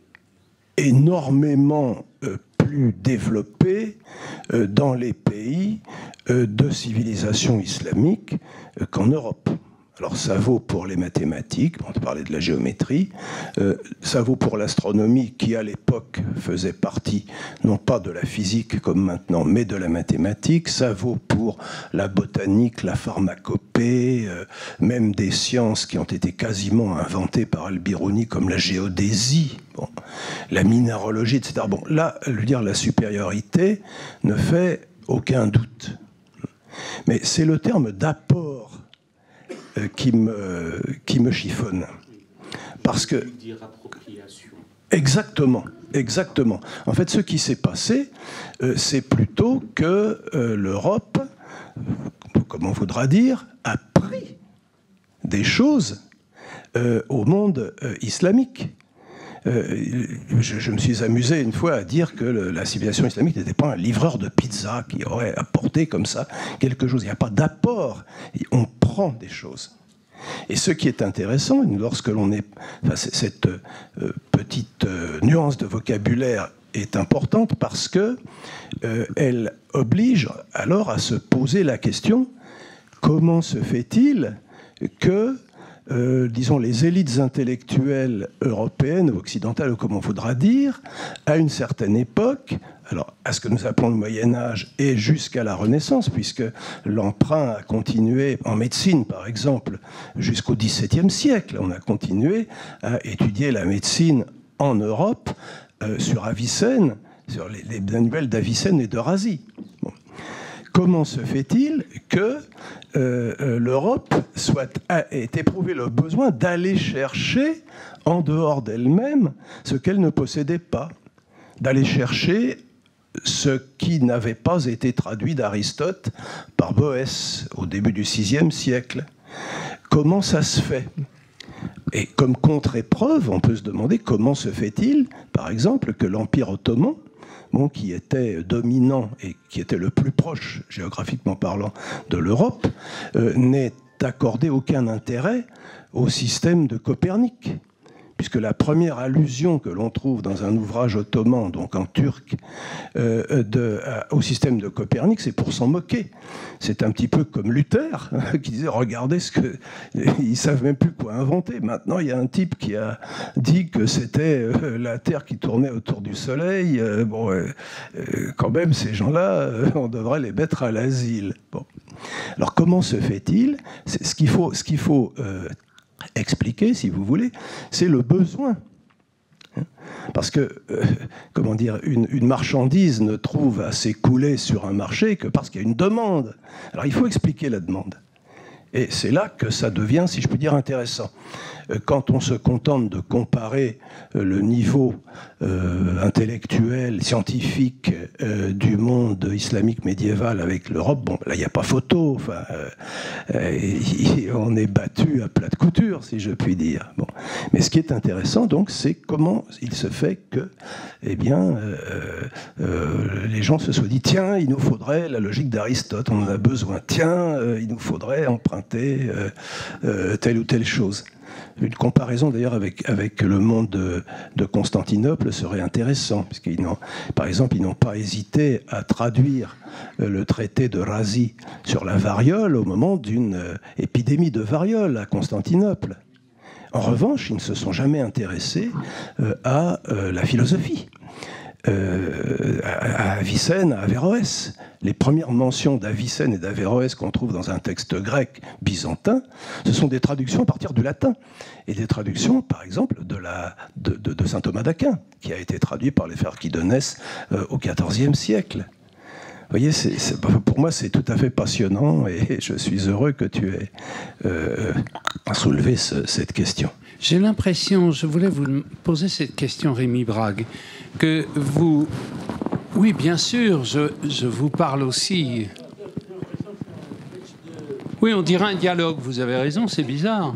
Speaker 3: énormément euh, plus développé euh, dans les pays euh, de civilisation islamique euh, qu'en Europe. Alors ça vaut pour les mathématiques, on parlait de la géométrie, euh, ça vaut pour l'astronomie qui à l'époque faisait partie non pas de la physique comme maintenant, mais de la mathématique, ça vaut pour la botanique, la pharmacopée, euh, même des sciences qui ont été quasiment inventées par Al-Biruni comme la géodésie, bon, la minéralogie, et cetera. Bon, là, lui dire la supériorité ne fait aucun doute. Mais c'est le terme d'apport euh, qui, me, qui me chiffonne. Parce que... Exactement, exactement. En fait, ce qui s'est passé, euh, c'est plutôt que euh, l'Europe, comme on voudra dire, a pris des choses euh, au monde euh, islamique. Euh, je, je me suis amusé une fois à dire que le, la civilisation islamique n'était pas un livreur de pizza qui aurait apporté comme ça quelque chose. Il n'y a pas d'apport. On prend des choses. Et ce qui est intéressant, lorsque l'on est... Enfin, cette euh, petite euh, nuance de vocabulaire est importante parce que euh, elle oblige alors à se poser la question: comment se fait-il que Euh, disons, les élites intellectuelles européennes ou occidentales, ou comme on voudra dire, à une certaine époque, alors à ce que nous appelons le Moyen-Âge et jusqu'à la Renaissance, puisque l'emprunt a continué en médecine, par exemple, jusqu'au dix-septième siècle. On a continué à étudier la médecine en Europe euh, sur Avicenne, sur les, les manuels d'Avicenne et de Razi. Bon. Comment se fait-il que euh, l'Europe soit, ait éprouvé le besoin d'aller chercher en dehors d'elle-même ce qu'elle ne possédait pas, d'aller chercher ce qui n'avait pas été traduit d'Aristote par Boès au début du sixième siècle? Comment ça se fait? Et comme contre-épreuve, on peut se demander comment se fait-il, par exemple, que l'Empire ottoman, bon, qui était dominant et qui était le plus proche, géographiquement parlant, de l'Europe, euh, n'ait accordé aucun intérêt au système de Copernic. Puisque la première allusion que l'on trouve dans un ouvrage ottoman, donc en turc, euh, de, euh, au système de Copernic, c'est pour s'en moquer. C'est un petit peu comme Luther, qui disait « Regardez ce que... » Ils ne savent même plus quoi inventer. Maintenant, il y a un type qui a dit que c'était euh, la Terre qui tournait autour du Soleil. Euh, bon, euh, euh, quand même, ces gens-là, euh, on devrait les mettre à l'asile. Bon. Alors, comment se fait-il? C'est ce qu'il faut... Ce qu'il faut euh, expliquer, si vous voulez, c'est le besoin. Parce que, euh, comment dire, une, une marchandise ne trouve à s'écouler sur un marché que parce qu'il y a une demande. Alors il faut expliquer la demande. Et c'est là que ça devient, si je puis dire, intéressant. Quand on se contente de comparer le niveau euh, intellectuel, scientifique euh, du monde islamique médiéval avec l'Europe, bon, là, il n'y a pas photo. Enfin, euh, on est battu à plat de couture, si je puis dire. Bon. Mais ce qui est intéressant, donc, c'est comment il se fait que, eh bien, euh, euh, les gens se soient dit, tiens, il nous faudrait la logique d'Aristote, on en a besoin. Tiens, euh, il nous faudrait emprunter euh, euh, telle ou telle chose. Une comparaison d'ailleurs avec, avec le monde de, de Constantinople serait intéressant, puisqu'ils n'ont, par exemple, ils n'ont pas hésité à traduire le traité de Razi sur la variole au moment d'une épidémie de variole à Constantinople. En revanche, ils ne se sont jamais intéressés à la philosophie. Euh, à Avicenne, à Averroès. Les premières mentions d'Avicenne et d'Averroès qu'on trouve dans un texte grec byzantin, ce sont des traductions à partir du latin. Et des traductions, par exemple, de, la, de, de, de saint Thomas d'Aquin, qui a été traduit par les frères Quidones euh, au quatorzième siècle. Vous voyez, c'est, c'est, pour moi, c'est tout à fait passionnant et je suis heureux que tu aies euh, soulevé ce, cette question.
Speaker 2: J'ai l'impression, je voulais vous poser cette question, Rémi Brague, que vous... Oui, bien sûr, je, je vous parle aussi... Oui, on dirait un dialogue, vous avez raison, c'est bizarre.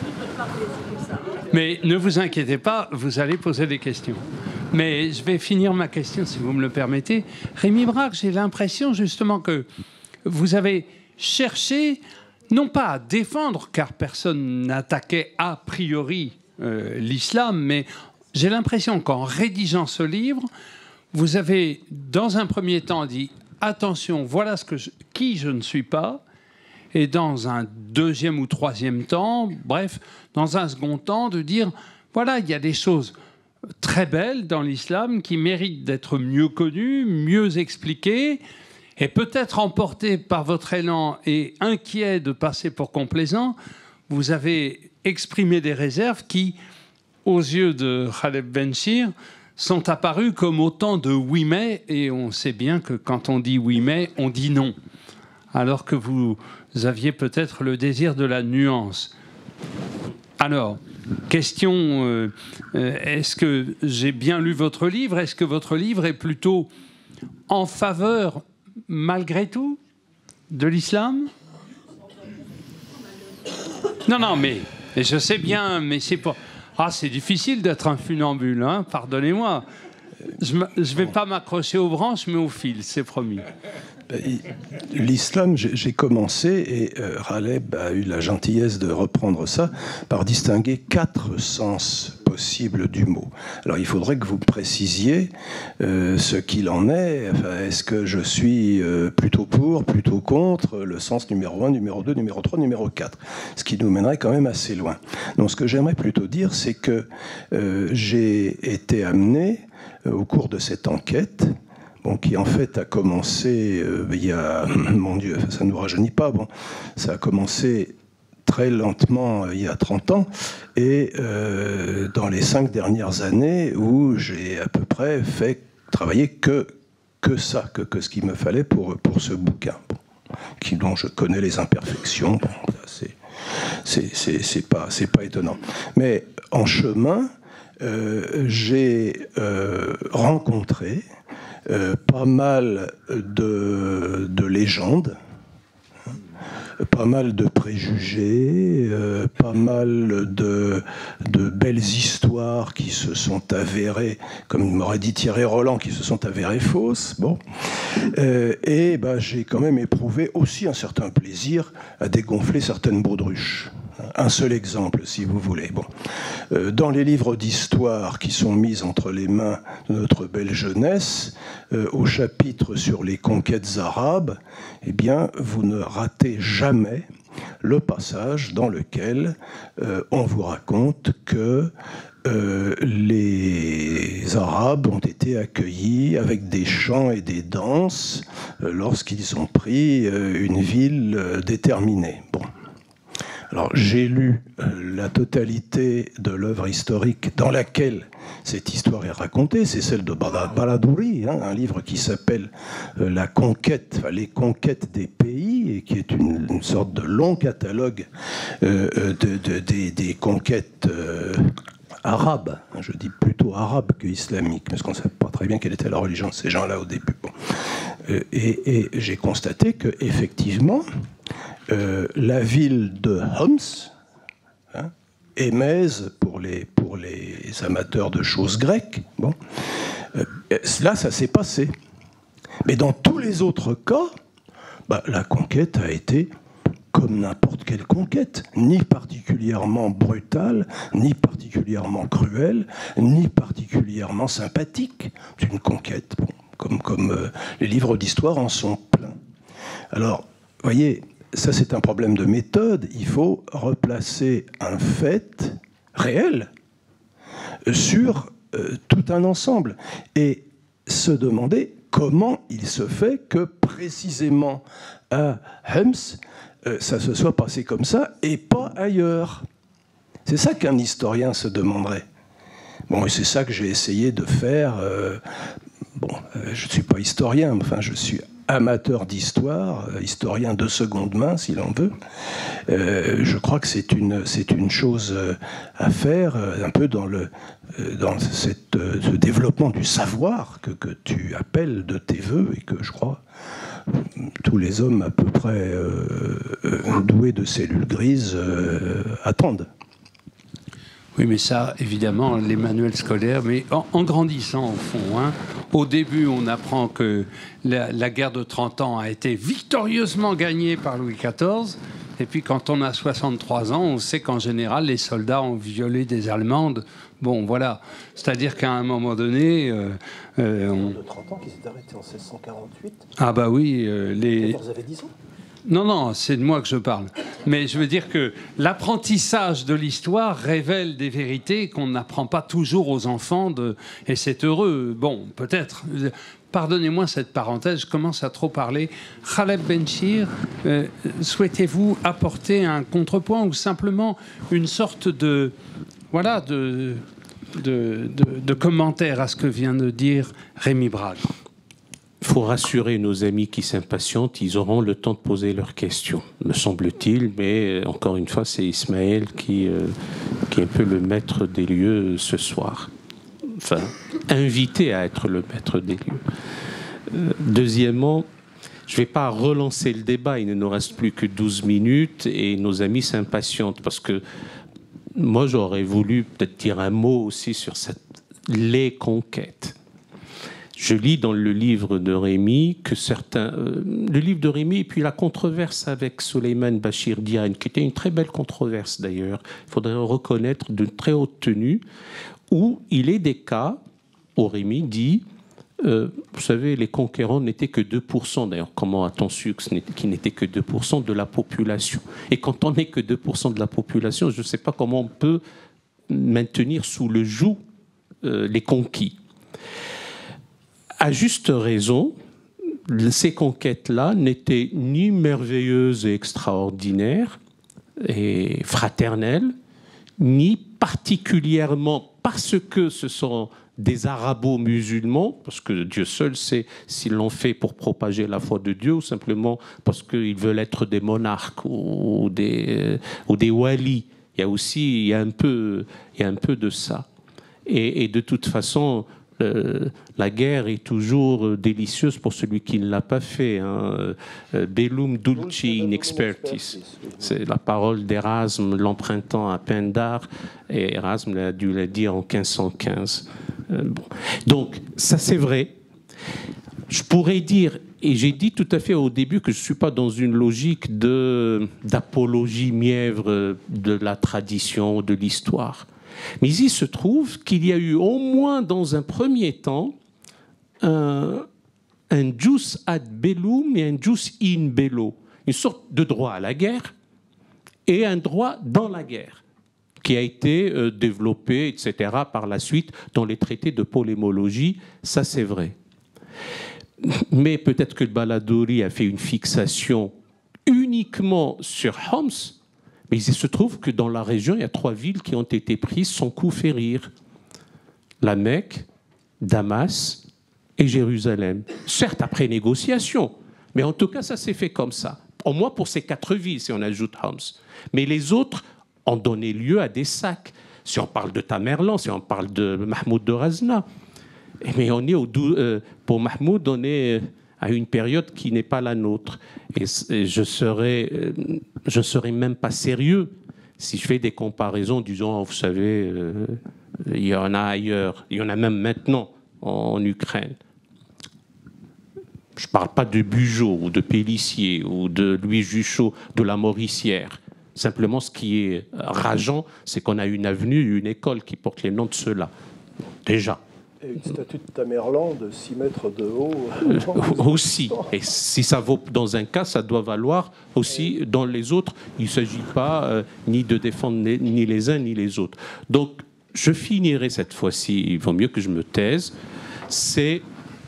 Speaker 2: Mais ne vous inquiétez pas, vous allez poser des questions. Mais je vais finir ma question, si vous me le permettez. Rémi Brague, j'ai l'impression justement que vous avez cherché... non pas à défendre, car personne n'attaquait a priori euh, l'islam, mais j'ai l'impression qu'en rédigeant ce livre, vous avez, dans un premier temps, dit « Attention, voilà ce que je, qui je ne suis pas », et dans un deuxième ou troisième temps, bref, dans un second temps, de dire « Voilà, il y a des choses très belles dans l'islam qui méritent d'être mieux connues, mieux expliquées », et peut-être emporté par votre élan et inquiet de passer pour complaisant, vous avez exprimé des réserves qui, aux yeux de Khaled Benchir, sont apparues comme autant de oui mais, et on sait bien que quand on dit oui mais, on dit non. alors que vous aviez peut-être le désir de la nuance. Alors, question, euh, est-ce que j'ai bien lu votre livre? Est-ce que votre livre est plutôt en faveur, malgré tout, de l'islam? Non, non, mais je sais bien, mais c'est pas... Ah, c'est difficile d'être un funambule, hein, pardonnez-moi. Je ne vais pas m'accrocher aux branches, mais au fil, c'est promis.
Speaker 3: L'islam, j'ai commencé, et euh, Raleb a eu la gentillesse de reprendre ça, par distinguer quatre sens possibles du mot. Alors il faudrait que vous précisiez euh, ce qu'il en est. Enfin, est-ce que je suis euh, plutôt pour, plutôt contre, le sens numéro un, numéro deux, numéro trois, numéro quatre, ce qui nous mènerait quand même assez loin. Donc ce que j'aimerais plutôt dire, c'est que euh, j'ai été amené, euh, au cours de cette enquête, bon, qui en fait a commencé euh, il y a, mon Dieu, ça ne nous rajeunit pas, bon, ça a commencé très lentement euh, il y a trente ans, et euh, dans les cinq dernières années où j'ai à peu près fait travailler que, que ça, que, que ce qu'il me fallait pour, pour ce bouquin, bon, qui, dont je connais les imperfections, bon, c'est, c'est, c'est, c'est pas, c'est pas étonnant. Mais en chemin, euh, j'ai euh, rencontré Euh, pas mal de, de légendes, hein, pas mal de préjugés, euh, pas mal de, de belles histoires qui se sont avérées, comme m'aurait dit Thierry Roland, qui se sont avérées fausses. Bon. Euh, et bah, j'ai quand même éprouvé aussi un certain plaisir à dégonfler certaines baudruches. Un seul exemple, si vous voulez. Bon. Euh, dans les livres d'histoire qui sont mis entre les mains de notre belle jeunesse, euh, au chapitre sur les conquêtes arabes, eh bien, vous ne ratez jamais le passage dans lequel euh, on vous raconte que euh, les Arabes ont été accueillis avec des chants et des danses euh, lorsqu'ils ont pris euh, une ville euh, déterminée. Bon. Alors, j'ai lu euh, la totalité de l'œuvre historique dans laquelle cette histoire est racontée, c'est celle de Baladouri, hein, un livre qui s'appelle euh, La conquête, enfin, les conquêtes des pays, et qui est une, une sorte de long catalogue euh, de, de, des, des conquêtes euh, arabes, hein, je dis plutôt arabes que islamiques, parce qu'on ne sait pas très bien quelle était la religion de ces gens-là au début. Bon. Euh, et, et j'ai constaté que effectivement, Euh, la ville de Homs, hein, émèse pour les, pour les amateurs de choses grecques, bon, euh, là, ça s'est passé. Mais dans tous les autres cas, bah, la conquête a été comme n'importe quelle conquête, ni particulièrement brutale, ni particulièrement cruelle, ni particulièrement sympathique. C'est une conquête, bon, comme, comme euh, les livres d'histoire en sont pleins. Alors, voyez, ça, c'est un problème de méthode. Il faut replacer un fait réel sur euh, tout un ensemble et se demander comment il se fait que précisément à Homs, euh, ça se soit passé comme ça et pas ailleurs. C'est ça qu'un historien se demanderait. Bon, et c'est ça que j'ai essayé de faire. Euh, bon, euh, je ne suis pas historien, mais enfin, je suis amateur d'histoire, historien de seconde main, si l'on veut. Euh, je crois que c'est une, c'est une chose à faire, un peu dans, le, dans cette, ce développement du savoir que, que tu appelles de tes voeux, et que je crois tous les hommes à peu près euh, doués de cellules grises euh, attendent.
Speaker 2: Oui, mais ça, évidemment, les manuels scolaires, mais en, en grandissant, au fond, hein, au début, on apprend que la, la guerre de trente ans a été victorieusement gagnée par Louis quatorze, et puis quand on a soixante-trois ans, on sait qu'en général, les soldats ont violé des Allemandes. Bon, voilà. C'est-à-dire qu'à un moment donné... Euh, euh, on...
Speaker 3: de trente ans qui s'est arrêté en seize cent quarante-huit.
Speaker 2: Ah bah oui, euh, les...
Speaker 3: Vous avez dix ans.
Speaker 2: Non, non, c'est de moi que je parle. Mais je veux dire que l'apprentissage de l'histoire révèle des vérités qu'on n'apprend pas toujours aux enfants, de... et c'est heureux. Bon, peut-être. Pardonnez-moi cette parenthèse, je commence à trop parler. Khaled Benchir, euh, souhaitez-vous apporter un contrepoint ou simplement une sorte de... Voilà, de, de, de, de commentaire à ce que vient de dire Rémi Brague?
Speaker 4: faut rassurer nos amis qui s'impatientent, ils auront le temps de poser leurs questions, me semble-t-il, mais encore une fois, c'est Ismaël qui, euh, qui est un peu le maître des lieux ce soir. Enfin, invité à être le maître des lieux. Euh, deuxièmement, je ne vais pas relancer le débat, il ne nous reste plus que douze minutes et nos amis s'impatientent parce que moi, j'aurais voulu peut-être dire un mot aussi sur cette, les conquêtes. Je lis dans le livre de Rémi que certains... Euh, le livre de Rémi et puis la controverse avec Souleymane Bachir Diagne, qui était une très belle controverse d'ailleurs, il faudrait reconnaître, de très haute tenue, où il est des cas où Rémi dit, euh, vous savez, les conquérants n'étaient que deux pour cent, d'ailleurs, comment a-t-on su qu'ils n'étaient que deux pour cent de la population? Et quand on n'est que deux pour cent de la population, je ne sais pas comment on peut maintenir sous le joug euh, les conquis. À juste raison, ces conquêtes-là n'étaient ni merveilleuses et extraordinaires et fraternelles, ni particulièrement parce que ce sont des arabo-musulmans, parce que Dieu seul sait s'ils l'ont fait pour propager la foi de Dieu ou simplement parce qu'ils veulent être des monarques ou des, ou des walis. Il y a aussi il y a un peu, il y a un peu de ça. Et, et de toute façon, Euh, la guerre est toujours délicieuse pour celui qui ne l'a pas fait. Hein. Bellum dulci in expertis. C'est la parole d'Erasme, l'empruntant à Pindare, et Erasme a dû la dire en quinze cent quinze. Euh, bon. Donc, ça c'est vrai. Je pourrais dire, et j'ai dit tout à fait au début que je ne suis pas dans une logique de, d'apologie mièvre de la tradition, de l'histoire. Mais il se trouve qu'il y a eu au moins dans un premier temps un, un jus ad bellum et un jus in bello, une sorte de droit à la guerre et un droit dans la guerre, qui a été euh, développé, et cetera, par la suite dans les traités de polémologie, ça c'est vrai. Mais peut-être que le Baladouri a fait une fixation uniquement sur Homs. Mais il se trouve que dans la région, il y a trois villes qui ont été prises sans coup férir. La Mecque, Damas et Jérusalem. Certes, après négociation, mais en tout cas, ça s'est fait comme ça. Au moins pour ces quatre villes, si on ajoute Homs. Mais les autres ont donné lieu à des sacs. Si on parle de Tamerlan, si on parle de Mahmoud de Razna. Mais on est au, euh, pour Mahmoud, on est à une période qui n'est pas la nôtre. Et je serais, je serais même pas sérieux si je fais des comparaisons, disons, vous savez, euh, il y en a ailleurs, il y en a même maintenant en Ukraine. Je ne parle pas de Bugeaud ou de Pélissier ou de Louis Juchot de la Mauricière. Simplement, ce qui est rageant, c'est qu'on a une avenue, une école qui porte les noms de ceux-là. Déjà.
Speaker 3: Et une statue de Tamerlan de six mètres de haut.
Speaker 4: Euh, aussi. Et si ça vaut dans un cas, ça doit valoir aussi dans les autres. Il ne s'agit pas euh, ni de défendre ni les uns ni les autres. Donc, je finirai cette fois-ci, il vaut mieux que je me taise. C'est...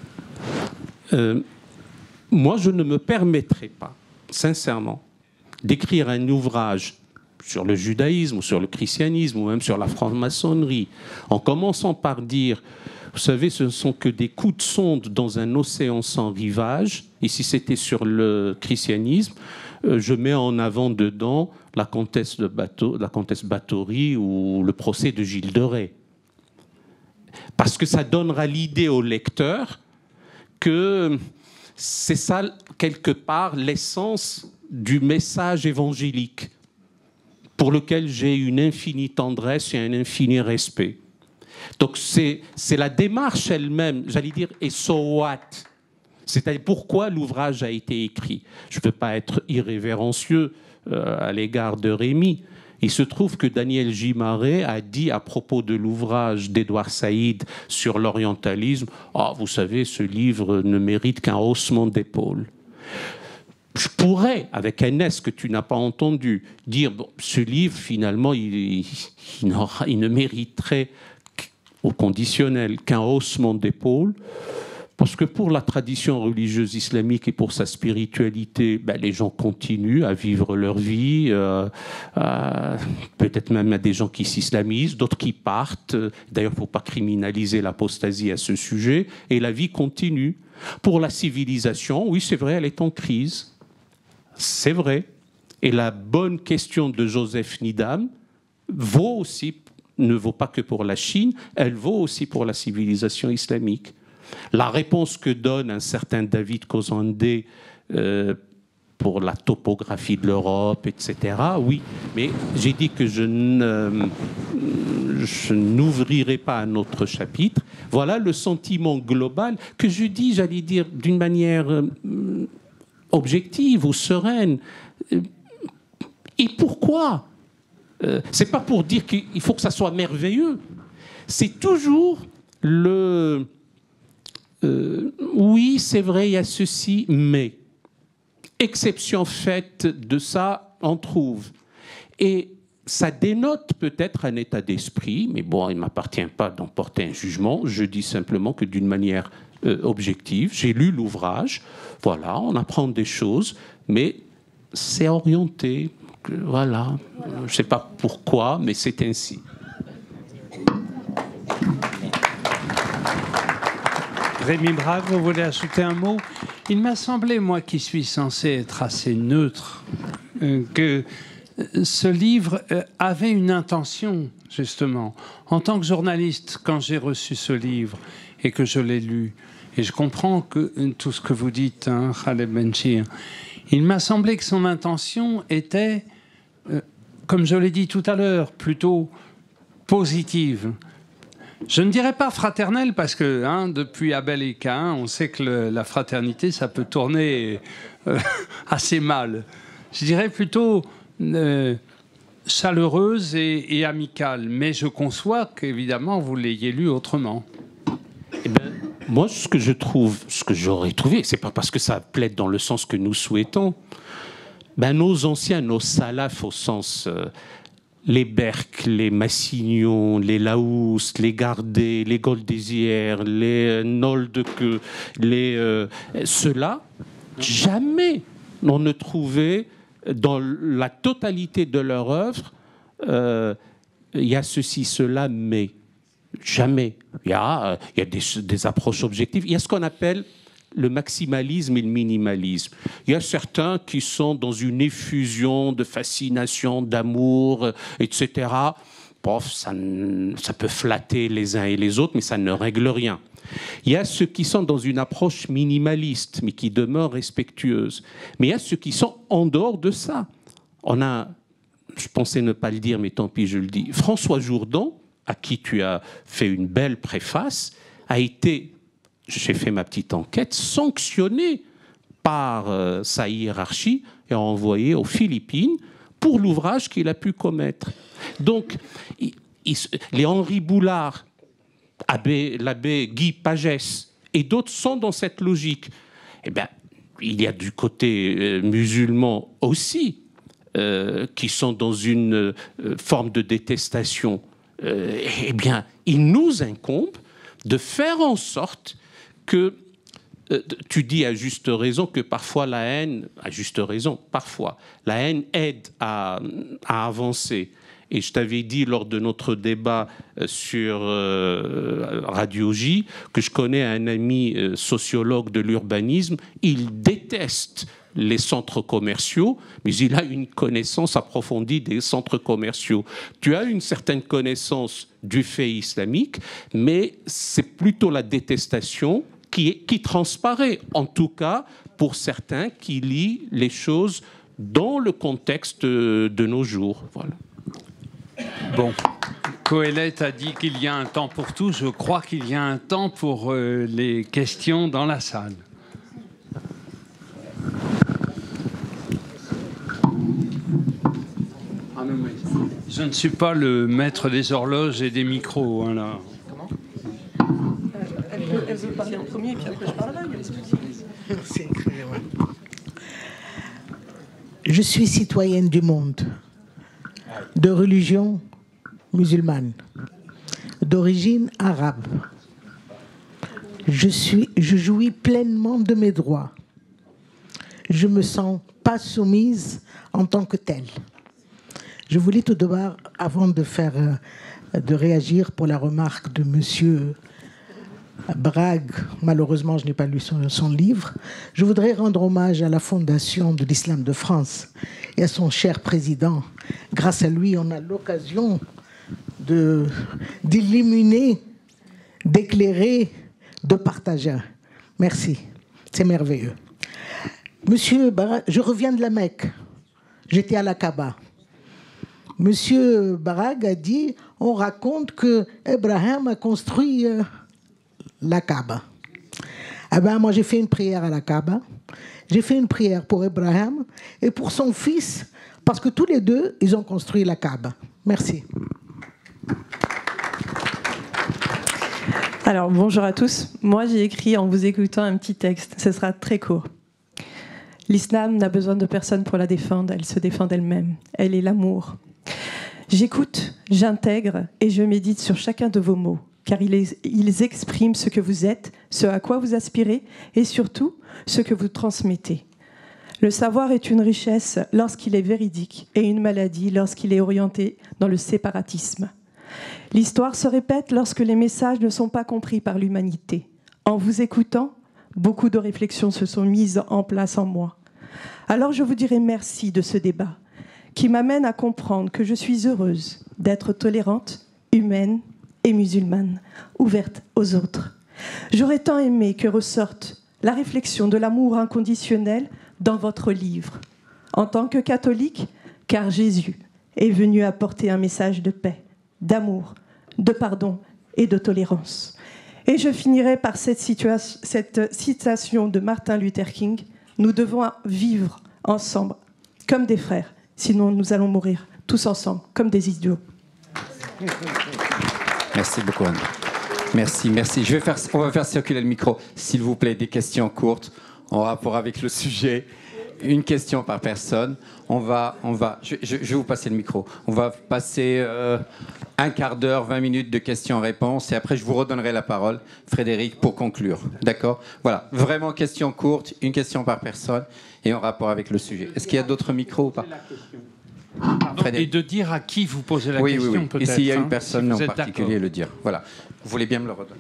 Speaker 4: Euh, moi, je ne me permettrai pas, sincèrement, d'écrire un ouvrage sur le judaïsme ou sur le christianisme ou même sur la franc-maçonnerie, en commençant par dire... Vous savez, ce ne sont que des coups de sonde dans un océan sans rivage. Et si c'était sur le christianisme, euh, je mets en avant dedans la comtesse, de Bato, la comtesse Báthory ou le procès de Gilles de Rais. Parce que ça donnera l'idée au lecteur que c'est ça, quelque part, l'essence du message évangélique pour lequel j'ai une infinie tendresse et un infini respect. Donc c'est, c'est la démarche elle-même, j'allais dire, et so what? C'est-à-dire pourquoi l'ouvrage a été écrit. Je ne veux pas être irrévérencieux euh, à l'égard de Rémi. Il se trouve que Daniel J. Marais a dit à propos de l'ouvrage d'Édouard Saïd sur l'orientalisme, « Oh, vous savez, ce livre ne mérite qu'un haussement d'épaule. » Je pourrais, avec un S que tu n'as pas entendu, dire bon, ce livre, finalement, il, il, il, il ne mériterait au conditionnel qu'un haussement d'épaule, parce que pour la tradition religieuse islamique et pour sa spiritualité, ben, les gens continuent à vivre leur vie, euh, euh, peut-être même à des gens qui s'islamisent, d'autres qui partent. D'ailleurs, il ne faut pas criminaliser l'apostasie à ce sujet, et la vie continue. Pour la civilisation, oui, c'est vrai, elle est en crise. C'est vrai. Et la bonne question de Joseph Needham vaut aussi, ne vaut pas que pour la Chine, elle vaut aussi pour la civilisation islamique. La réponse que donne un certain David Kozandé euh, pour la topographie de l'Europe, et cetera, oui, mais j'ai dit que je ne, je n'ouvrirai pas un autre chapitre. Voilà le sentiment global que je dis, j'allais dire, d'une manière euh, objective ou sereine. Et pourquoi ? euh, C'est pas pour dire qu'il faut que ça soit merveilleux. C'est toujours le... Euh, oui, c'est vrai, il y a ceci, mais... Exception faite de ça, on trouve. Et ça dénote peut-être un état d'esprit, mais bon, il ne m'appartient pas d'en porter un jugement. Je dis simplement que d'une manière euh, objective, j'ai lu l'ouvrage, voilà, on apprend des choses, mais c'est orienté, voilà. Je ne sais pas pourquoi, mais c'est ainsi.
Speaker 2: Rémi Brague, vous voulez ajouter un mot ? Il m'a semblé, moi qui suis censé être assez neutre, euh, que ce livre euh, avait une intention, justement. En tant que journaliste, quand j'ai reçu ce livre et que je l'ai lu, et je comprends que, tout ce que vous dites, hein, Khaled Benchir, il m'a semblé que son intention était, euh, comme je l'ai dit tout à l'heure, plutôt positive. Je ne dirais pas fraternelle parce que hein, depuis Abel et Caïn, on sait que le, la fraternité, ça peut tourner euh, assez mal. Je dirais plutôt euh, chaleureuse et, et amicale. Mais je conçois qu'évidemment, vous l'ayez lu autrement.
Speaker 4: Eh ben, moi, ce que je trouve, ce que j'aurais trouvé, c'est pas parce que ça plaide dans le sens que nous souhaitons. Ben, nos anciens, nos salafs au sens... Euh, les Berck, les Massignon, les Laous, les Gardet, les Goldésière, les Noldeke, les euh, ceux-là, jamais on ne trouvait dans la totalité de leur œuvre, euh, il y a ceci, cela, mais jamais. Il y a, il y a des, des approches objectives. Il y a ce qu'on appelle le maximalisme et le minimalisme. Il y a certains qui sont dans une effusion de fascination, d'amour, et cetera. Pof, ça, ça peut flatter les uns et les autres, mais ça ne règle rien. Il y a ceux qui sont dans une approche minimaliste, mais qui demeurent respectueuse. Mais il y a ceux qui sont en dehors de ça. On a, je pensais ne pas le dire, mais tant pis, je le dis. François Jourdan, à qui tu as fait une belle préface, a été... J'ai fait ma petite enquête, sanctionné par euh, sa hiérarchie et envoyé aux Philippines pour l'ouvrage qu'il a pu commettre. Donc, il, il, les Henri Boulard, abbé, l'abbé Guy Pagès et d'autres sont dans cette logique. Eh bien, il y a du côté euh, musulman aussi euh, qui sont dans une euh, forme de détestation. Euh, eh bien, il nous incombe de faire en sorte que euh, tu dis à juste raison que parfois la haine, à juste raison, parfois, la haine aide à, à avancer. Et je t'avais dit lors de notre débat sur euh, Radio J que je connais un ami euh, sociologue de l'urbanisme, il déteste les centres commerciaux, mais il a une connaissance approfondie des centres commerciaux. Tu as une certaine connaissance du fait islamique, mais c'est plutôt la détestation qui, est, qui transparaît, en tout cas pour certains qui lisent les choses dans le contexte de nos jours. Voilà.
Speaker 2: Bon, Coëlette a dit qu'il y a un temps pour tout. Je crois qu'il y a un temps pour euh, les questions dans la salle. Je ne suis pas le maître des horloges et des micros. Hein, là.
Speaker 6: Comment euh, elle, veut, elle veut parler en premier, puis après je parlerai. Merci.
Speaker 7: Je suis citoyenne du monde, de religion musulmane, d'origine arabe. Je, suis, je jouis pleinement de mes droits. Je ne me sens pas soumise en tant que telle. Je voulais tout d'abord, avant de faire, de réagir pour la remarque de Monsieur Bragg, malheureusement je n'ai pas lu son, son livre, je voudrais rendre hommage à la Fondation de l'Islam de France et à son cher président. Grâce à lui, on a l'occasion de, d'illuminer, d'éclairer, de partager. Merci, c'est merveilleux. Monsieur Barag, je reviens de la Mecque, j'étais à la Kaaba. Monsieur Barag a dit, on raconte que Abraham a construit euh, la Kaaba. Eh ben, moi, j'ai fait une prière à la Kaaba. J'ai fait une prière pour Abraham et pour son fils, parce que tous les deux, ils ont construit la Kaaba. Merci.
Speaker 6: Alors, bonjour à tous. Moi, j'ai écrit en vous écoutant un petit texte. Ce sera très court. L'islam n'a besoin de personne pour la défendre. Elle se défend d'elle-même. Elle est l'amour. J'écoute, j'intègre et je médite sur chacun de vos mots, car ils, ils expriment ce que vous êtes, ce à quoi vous aspirez et surtout ce que vous transmettez. Le savoir est une richesse lorsqu'il est véridique et une maladie lorsqu'il est orienté dans le séparatisme. L'histoire se répète lorsque les messages ne sont pas compris par l'humanité. En vous écoutant, beaucoup de réflexions se sont mises en place en moi. Alors je vous dirai merci de ce débat qui m'amène à comprendre que je suis heureuse d'être tolérante, humaine et musulmane, ouverte aux autres. J'aurais tant aimé que ressorte la réflexion de l'amour inconditionnel dans votre livre. En tant que catholique, car Jésus est venu apporter un message de paix, d'amour, de pardon et de tolérance. Et je finirai par cette, situation, cette citation de Martin Luther King. Nous devons vivre ensemble comme des frères. Sinon, nous allons mourir tous ensemble, comme des idiots.
Speaker 8: Merci beaucoup, Anne. Merci, merci. Je vais faire, on va faire circuler le micro. S'il vous plaît, des questions courtes, en rapport avec le sujet. Une question par personne. On va, on va, je, je, je vais vous passer le micro. On va passer euh, un quart d'heure, vingt minutes de questions-réponses. Et après, je vous redonnerai la parole, Frédéric, pour conclure. D'accord ? Voilà. Vraiment, question courte, une question par personne. Et en rapport avec le sujet. Est-ce qu'il y a d'autres micros ou pas ?
Speaker 2: Pardon, et de dire à qui vous posez la
Speaker 8: oui,
Speaker 2: question,
Speaker 8: oui, oui.
Speaker 2: peut-être.
Speaker 8: Et s'il y a une
Speaker 2: hein,
Speaker 8: personne
Speaker 2: si
Speaker 8: en particulier, le dire. Voilà. Vous voulez bien me le redonner ?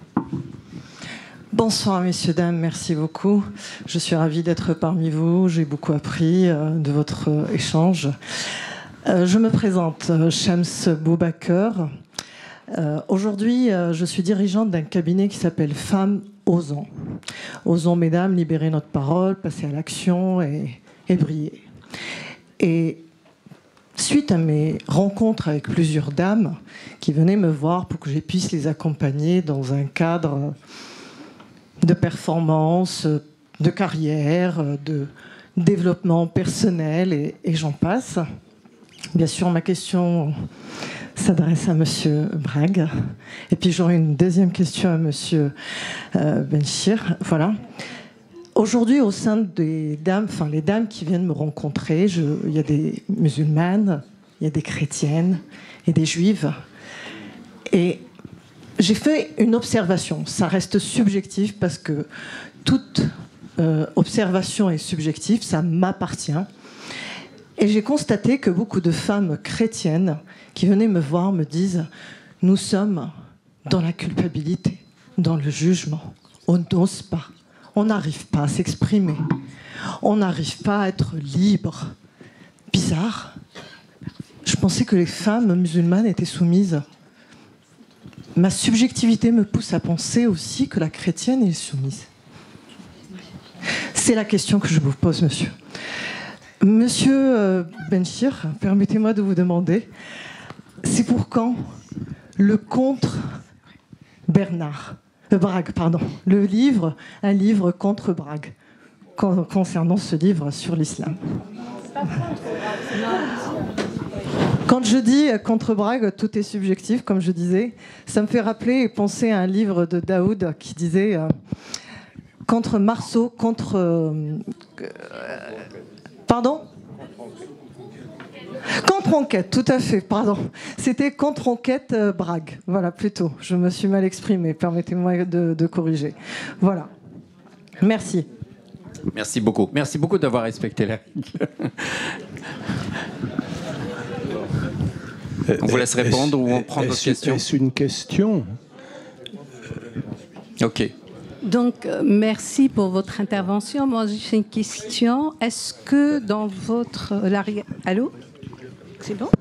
Speaker 9: Bonsoir, messieurs, dames. Merci beaucoup. Je suis ravie d'être parmi vous. J'ai beaucoup appris euh, de votre euh, échange. Euh, je me présente, euh, Shams Boubaker. Euh, Aujourd'hui, euh, je suis dirigeante d'un cabinet qui s'appelle Femmes Osons. Osons, mesdames, libérer notre parole, passer à l'action et, et briller. Et suite à mes rencontres avec plusieurs dames qui venaient me voir pour que je puisse les accompagner dans un cadre de performance, de carrière, de développement personnel et, et j'en passe. Bien sûr, ma question s'adresse à Monsieur Bragg. Et puis j'aurai une deuxième question à Monsieur euh, Benchir. Voilà. Aujourd'hui, au sein des dames, enfin les dames qui viennent me rencontrer, je, il y a des musulmanes, il y a des chrétiennes et des juives. Et j'ai fait une observation. Ça reste subjectif parce que toute euh, observation est subjective, ça m'appartient. Et j'ai constaté que beaucoup de femmes chrétiennes qui venaient me voir me disent « Nous sommes dans la culpabilité, dans le jugement. On n'ose pas. On n'arrive pas à s'exprimer. On n'arrive pas à être libre. » Bizarre. Je pensais que les femmes musulmanes étaient soumises. Ma subjectivité me pousse à penser aussi que la chrétienne est soumise. C'est la question que je vous pose, monsieur. Monsieur Benchir, permettez-moi de vous demander, c'est pour quand le contre Bernard, euh, Bragg, pardon, le livre, un livre contre Bragg, concernant ce livre sur l'islam. Quand je dis contre Bragg, tout est subjectif, comme je disais, ça me fait rappeler et penser à un livre de Daoud qui disait euh, contre Marceau, contre... Euh, euh, pardon ? Contre-enquête, tout à fait, pardon. C'était contre-enquête euh, Bragg, voilà, plutôt. Je me suis mal exprimée, permettez-moi de, de corriger. Voilà. Merci.
Speaker 8: Merci beaucoup. Merci beaucoup d'avoir respecté la règle. On vous laisse répondre ou on prend d'autres questions.
Speaker 3: Est-ce une question ?
Speaker 8: Ok.
Speaker 10: Donc, euh, merci pour votre intervention. Moi, j'ai une question. Est-ce que dans votre... euh, la ré- Allô? C'est bon?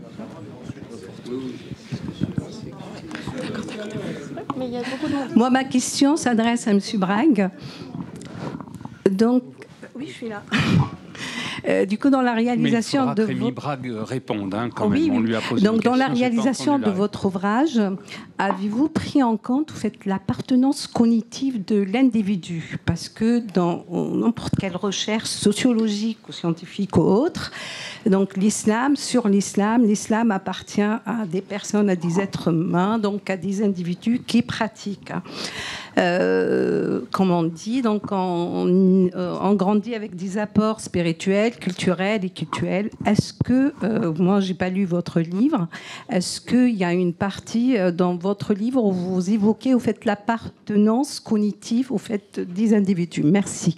Speaker 10: Moi, ma question s'adresse à M. Brague. Donc, oui, je suis là. Euh, du coup, dans la réalisation
Speaker 2: Mais
Speaker 10: de
Speaker 2: Rémi
Speaker 10: votre...
Speaker 2: Brague réponde, hein, quand
Speaker 10: Oui,
Speaker 2: même. On
Speaker 10: oui.
Speaker 2: lui a posé
Speaker 10: Donc,
Speaker 2: une
Speaker 10: dans la
Speaker 2: question, j'ai pas
Speaker 10: réalisation
Speaker 2: entendu
Speaker 10: de
Speaker 2: la
Speaker 10: votre ouvrage, avez-vous pris en compte vous faites, l'appartenance cognitive de l'individu? Parce que dans n'importe quelle recherche sociologique ou scientifique ou autre, donc l'islam, sur l'islam, l'islam appartient à des personnes, à des êtres humains, donc à des individus qui pratiquent. Euh, comme on dit, donc on, euh, on grandit avec des apports spirituels, culturels et cultuels. Est-ce que, euh, moi j'ai pas lu votre livre, est-ce qu'il y a une partie euh, dans votre livre où vous évoquez, vous faites l'appartenance cognitive au fait des individus? Merci.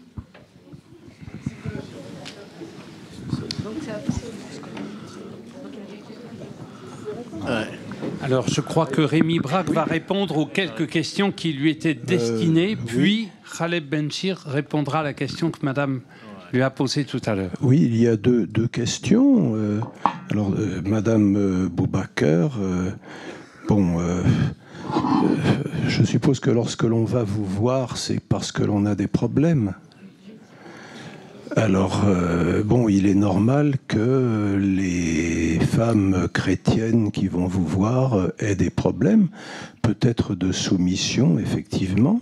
Speaker 2: Euh, Alors, je crois que Rémi Braque va répondre aux quelques questions qui lui étaient destinées, euh, puis oui. Khaled Benchir répondra à la question que Madame lui a posée tout à l'heure.
Speaker 3: Oui, il y a deux, deux questions. Euh, alors, euh, Madame euh, Boubaker, euh, bon, euh, euh, je suppose que lorsque l'on va vous voir, c'est parce que l'on a des problèmes. Alors, euh, bon, il est normal que les femmes chrétiennes qui vont vous voir aient des problèmes, peut-être de soumission, effectivement.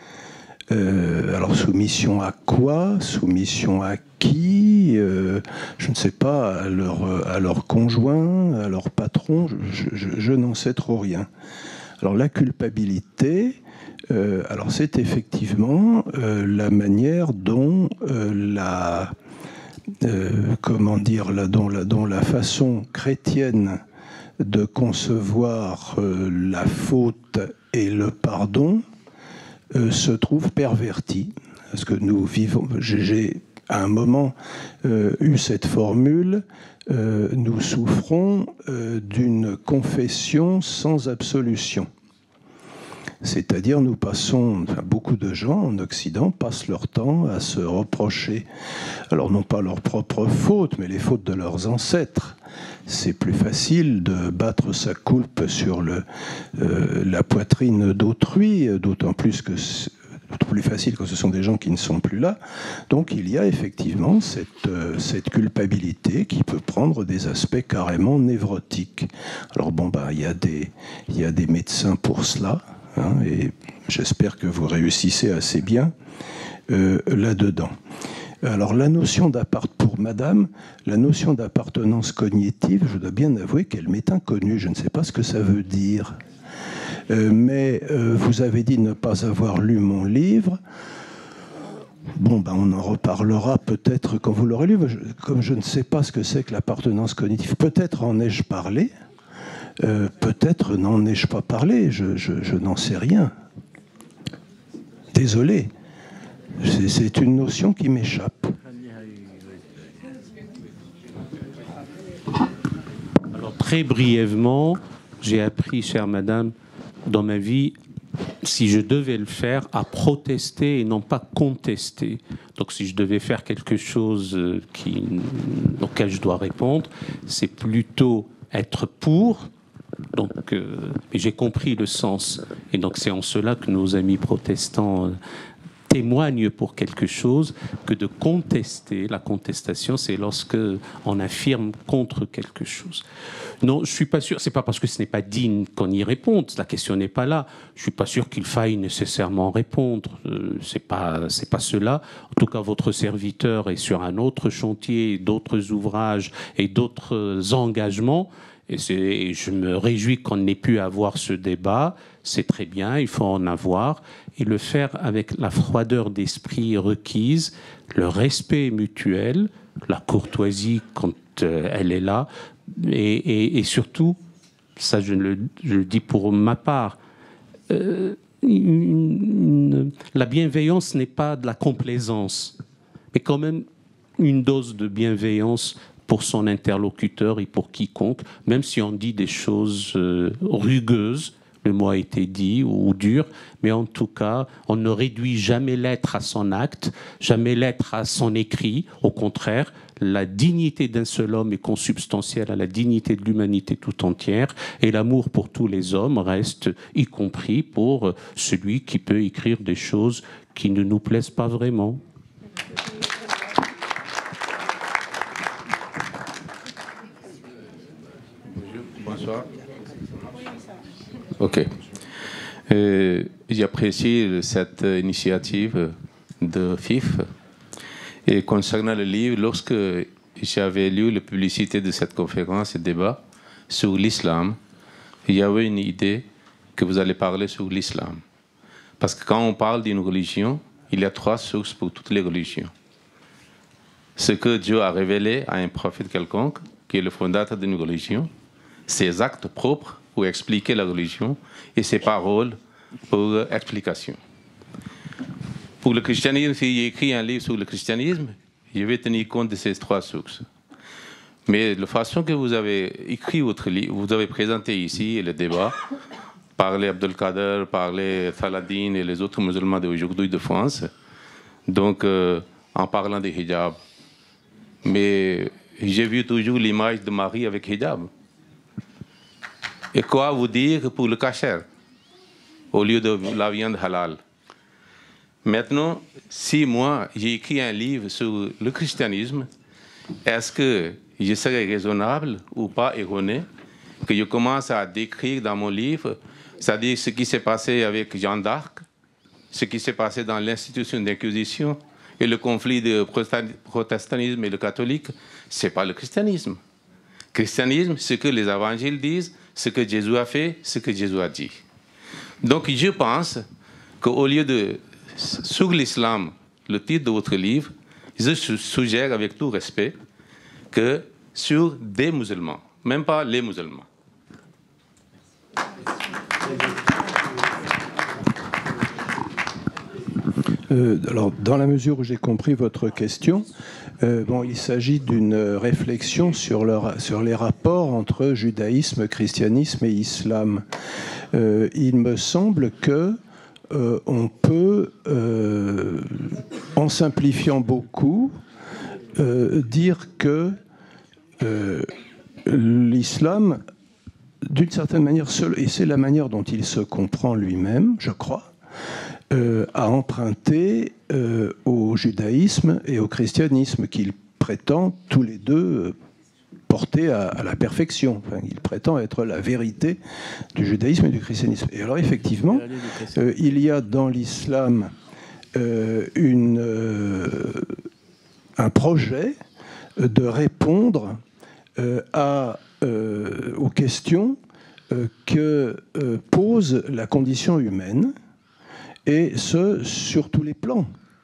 Speaker 3: Euh, alors, soumission à quoi? Soumission à qui? euh, Je ne sais pas, à leur, à leur conjoint, à leur patron, je, je, je n'en sais trop rien. Alors, la culpabilité... Euh, alors c'est effectivement euh, la manière dont euh, la euh, comment dire la, dont, la, dont la façon chrétienne de concevoir euh, la faute et le pardon euh, se trouve pervertie. Parce que nous vivons, j'ai à un moment euh, eu cette formule, euh, nous souffrons euh, d'une confession sans absolution. C'est-à-dire, nous passons, enfin, beaucoup de gens en Occident passent leur temps à se reprocher, alors non pas leurs propres fautes, mais les fautes de leurs ancêtres. C'est plus facile de battre sa coulpe sur le, euh, la poitrine d'autrui, d'autant plus que c'est plus facile quand ce sont des gens qui ne sont plus là. Donc il y a effectivement cette, euh, cette culpabilité qui peut prendre des aspects carrément névrotiques. Alors bon, bah, il y a des, il y a des médecins pour cela. Hein, et j'espère que vous réussissez assez bien euh, là-dedans. Alors la notion d'appart pour Madame, la notion d'appartenance cognitive, je dois bien avouer qu'elle m'est inconnue. Je ne sais pas ce que ça veut dire. Euh, mais euh, vous avez dit ne pas avoir lu mon livre. Bon, ben on en reparlera peut-être quand vous l'aurez lu. Comme je ne sais pas ce que c'est que l'appartenance cognitive, peut-être en ai-je parlé. Euh, peut-être n'en ai-je pas parlé, je, je, je n'en sais rien. Désolé, c'est, c'est une notion qui m'échappe.
Speaker 4: Alors très brièvement, j'ai appris, chère madame, dans ma vie, si je devais le faire, à protester et non pas contester. Donc si je devais faire quelque chose qui, auquel je dois répondre, c'est plutôt être pour. Donc, euh, j'ai compris le sens. Et donc, c'est en cela que nos amis protestants euh, témoignent pour quelque chose que de contester. La contestation, c'est lorsque on affirme contre quelque chose. Non, je suis pas sûr. C'est pas parce que ce n'est pas digne qu'on y réponde. La question n'est pas là. Je suis pas sûr qu'il faille nécessairement répondre. Euh, c'est pas, c'est pas cela. En tout cas, votre serviteur est sur un autre chantier, d'autres ouvrages et d'autres engagements. Et c'est, je me réjouis qu'on n'ait pu avoir ce débat. C'est très bien, il faut en avoir. Et le faire avec la froideur d'esprit requise, le respect mutuel, la courtoisie quand euh, elle est là. Et, et, et surtout, ça je le, je le dis pour ma part, euh, une, une, la bienveillance n'est pas de la complaisance, mais quand même une dose de bienveillance pour son interlocuteur et pour quiconque, même si on dit des choses euh, rugueuses, le mot a été dit, ou dur, mais en tout cas, on ne réduit jamais l'être à son acte, jamais l'être à son écrit. Au contraire, la dignité d'un seul homme est consubstantielle à la dignité de l'humanité tout entière, et l'amour pour tous les hommes reste, y compris pour celui qui peut écrire des choses qui ne nous plaisent pas vraiment.
Speaker 11: Bonsoir. Ok. Euh, J'apprécie cette initiative de F I F. Et concernant le livre, lorsque j'avais lu la publicité de cette conférence et débat sur l'islam, il y avait une idée que vous allez parler sur l'islam. Parce que quand on parle d'une religion, il y a trois sources pour toutes les religions. Ce que Dieu a révélé à un prophète quelconque, qui est le fondateur d'une religion, ses actes propres pour expliquer la religion et ses paroles pour explication. Pour le christianisme, si j'ai écrit un livre sur le christianisme, je vais tenir compte de ces trois sources. Mais la façon que vous avez écrit votre livre, vous avez présenté ici le débat, par les Abdelkader, par les Saladin et les autres musulmans d'aujourd'hui de France, donc euh, en parlant des hijab. Mais j'ai vu toujours l'image de Marie avec hijab. Et quoi vous dire pour le kasher, au lieu de la viande halal? Maintenant, si moi j'ai écrit un livre sur le christianisme, est-ce que je serais raisonnable ou pas erroné que je commence à décrire dans mon livre, c'est-à-dire ce qui s'est passé avec Jeanne d'Arc, ce qui s'est passé dans l'institution d'inquisition et le conflit de protestantisme et le catholique? Ce n'est pas le christianisme. Le christianisme, c'est ce que les évangiles disent, ce que Jésus a fait, ce que Jésus a dit. Donc je pense qu'au lieu de sur l'islam, le titre de votre livre, je suggère avec tout respect que sur des musulmans, même pas les musulmans.
Speaker 3: Euh, alors, dans la mesure où j'ai compris votre question, euh, bon, il s'agit d'une réflexion sur, le, sur les rapports entre judaïsme, christianisme et islam. Euh, il me semble que Euh, on peut, euh, en simplifiant beaucoup, euh, dire que euh, l'islam, d'une certaine manière, seul, et c'est la manière dont il se comprend lui-même, je crois, euh, a emprunté euh, au judaïsme et au christianisme qu'il prétend tous les deux porté à, à la perfection. Enfin, il prétend être la vérité du judaïsme et du christianisme. Et alors, effectivement, euh, il y a dans l'islam euh, une, euh, un projet de répondre euh, à, euh, aux questions euh, que euh, pose la condition humaine, et ce, sur tous les plans.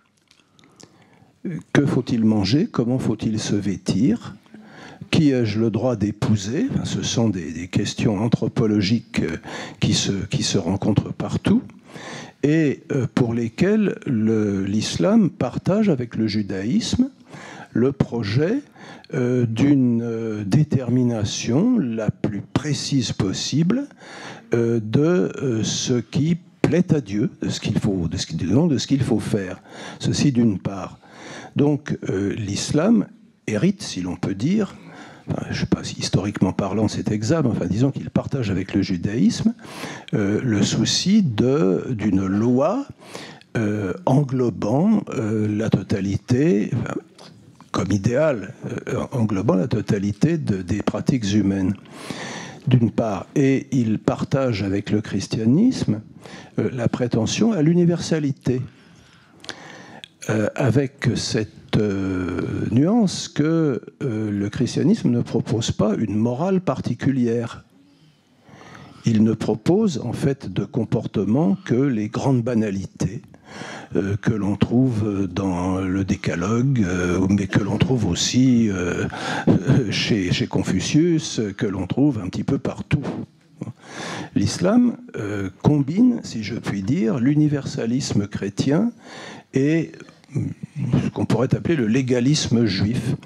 Speaker 3: Que faut-il manger? Comment faut-il se vêtir? Qui ai-je le droit d'épouser? Enfin, ce sont des, des questions anthropologiques qui se, qui se rencontrent partout et pour lesquelles l'islam partage avec le judaïsme le projet euh, d'une euh, détermination la plus précise possible euh, de euh, ce qui plaît à Dieu, de ce qu'il faut, de ce qu'il, de ce qu'il faut faire. Ceci d'une part. Donc euh, l'islam hérite, si l'on peut dire, enfin, je ne sais pas si historiquement parlant c'est exact, mais enfin, disons qu'il partage avec le judaïsme euh, le souci de, d'une loi euh, englobant euh, la totalité, enfin, comme idéal, euh, englobant la totalité de, des pratiques humaines, d'une part. Et il partage avec le christianisme euh, la prétention à l'universalité, euh, avec cette Euh, nuance que euh, le christianisme ne propose pas une morale particulière. Il ne propose en fait de comportement que les grandes banalités euh, que l'on trouve dans le décalogue, euh, mais que l'on trouve aussi euh, chez, chez Confucius, que l'on trouve un petit peu partout. L'islam euh, combine, si je puis dire, l'universalisme chrétien et ce qu'on pourrait appeler le légalisme juif.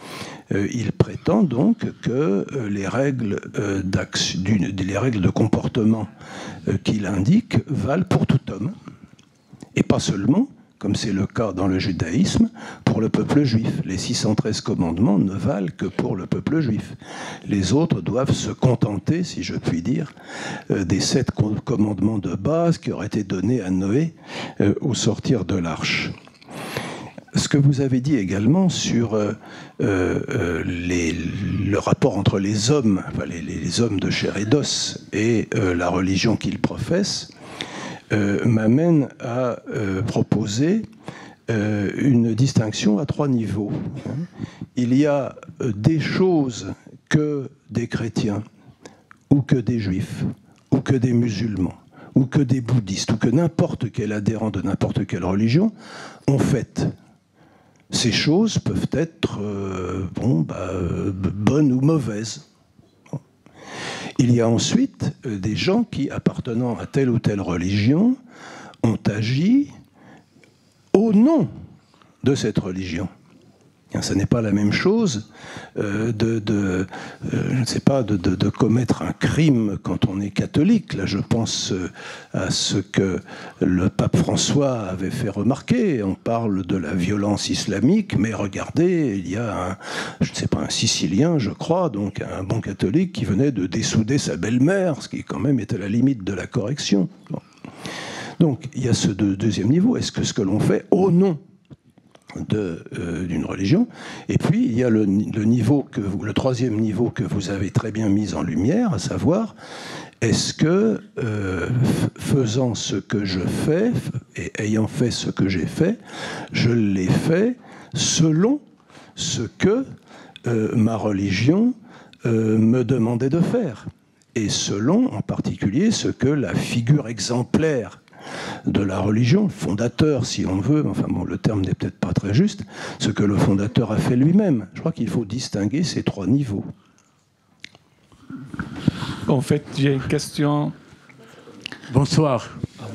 Speaker 3: Euh, il prétend donc que euh, les, règles, euh, d'une, les règles de comportement euh, qu'il indique valent pour tout homme, et pas seulement, comme c'est le cas dans le judaïsme, pour le peuple juif. Les six cent treize commandements ne valent que pour le peuple juif. Les autres doivent se contenter, si je puis dire, des sept commandements de base qui auraient été donnés à Noé au sortir de l'arche. Ce que vous avez dit également sur euh, euh, les, le rapport entre les hommes, enfin les, les hommes de chair et d'os, et euh, la religion qu'ils professent, Euh, m'amène à euh, proposer euh, une distinction à trois niveaux. Il y a euh, des choses que des chrétiens, ou que des juifs, ou que des musulmans, ou que des bouddhistes, ou que n'importe quel adhérent de n'importe quelle religion ont faites. Ces choses peuvent être euh, bon, bah, euh, bonnes ou mauvaises. Il y a ensuite des gens qui, appartenant à telle ou telle religion, ont agi au nom de cette religion. Ce n'est pas la même chose euh, de, de, euh, je ne sais pas, de, de, de commettre un crime quand on est catholique. Là, je pense euh, à ce que le pape François avait fait remarquer. On parle de la violence islamique, mais regardez, il y a un, je ne sais pas, un Sicilien, je crois, donc un bon catholique qui venait de dessouder sa belle-mère, ce qui quand même est à la limite de la correction. Bon. Donc, il y a ce de, deuxième niveau. Est-ce que ce que l'on fait au nom De, euh, d'une religion, et puis il y a le, le, niveau que vous, le troisième niveau que vous avez très bien mis en lumière, à savoir, est-ce que euh, faisant ce que je fais, et ayant fait ce que j'ai fait, je l'ai fait selon ce que euh, ma religion euh, me demandait de faire, et selon en particulier ce que la figure exemplaire de la religion, fondateur si on veut, enfin bon, le terme n'est peut-être pas très juste, ce que le fondateur a fait lui-même. Je crois qu'il faut distinguer ces trois niveaux.
Speaker 12: En fait, j'ai une question.
Speaker 13: Bonsoir.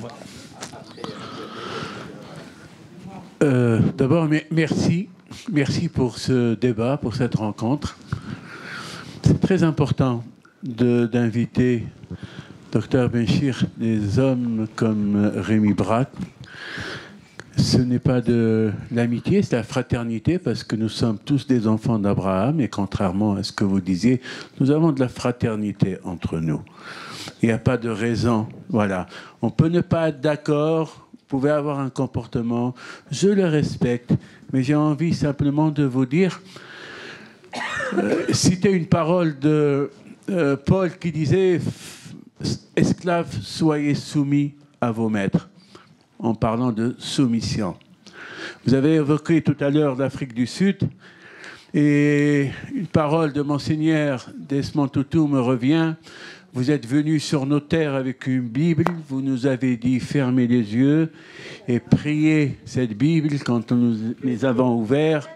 Speaker 13: Euh, D'abord, merci. Merci pour ce débat, pour cette rencontre. C'est très important de, d'inviter Docteur Benchir, des hommes comme Rémi Braque. Ce n'est pas de l'amitié, c'est la fraternité, parce que nous sommes tous des enfants d'Abraham, et contrairement à ce que vous disiez, nous avons de la fraternité entre nous. Il n'y a pas de raison. Voilà. On peut ne pas être d'accord, vous pouvez avoir un comportement, je le respecte, mais j'ai envie simplement de vous dire, euh, citer une parole de euh, Paul qui disait « Esclaves, soyez soumis à vos maîtres », en parlant de soumission. Vous avez évoqué tout à l'heure l'Afrique du Sud, et une parole de Monseigneur Desmond Tutu me revient. Vous êtes venus sur nos terres avec une Bible, vous nous avez dit fermez les yeux et priez cette Bible quand nous les avons ouverts.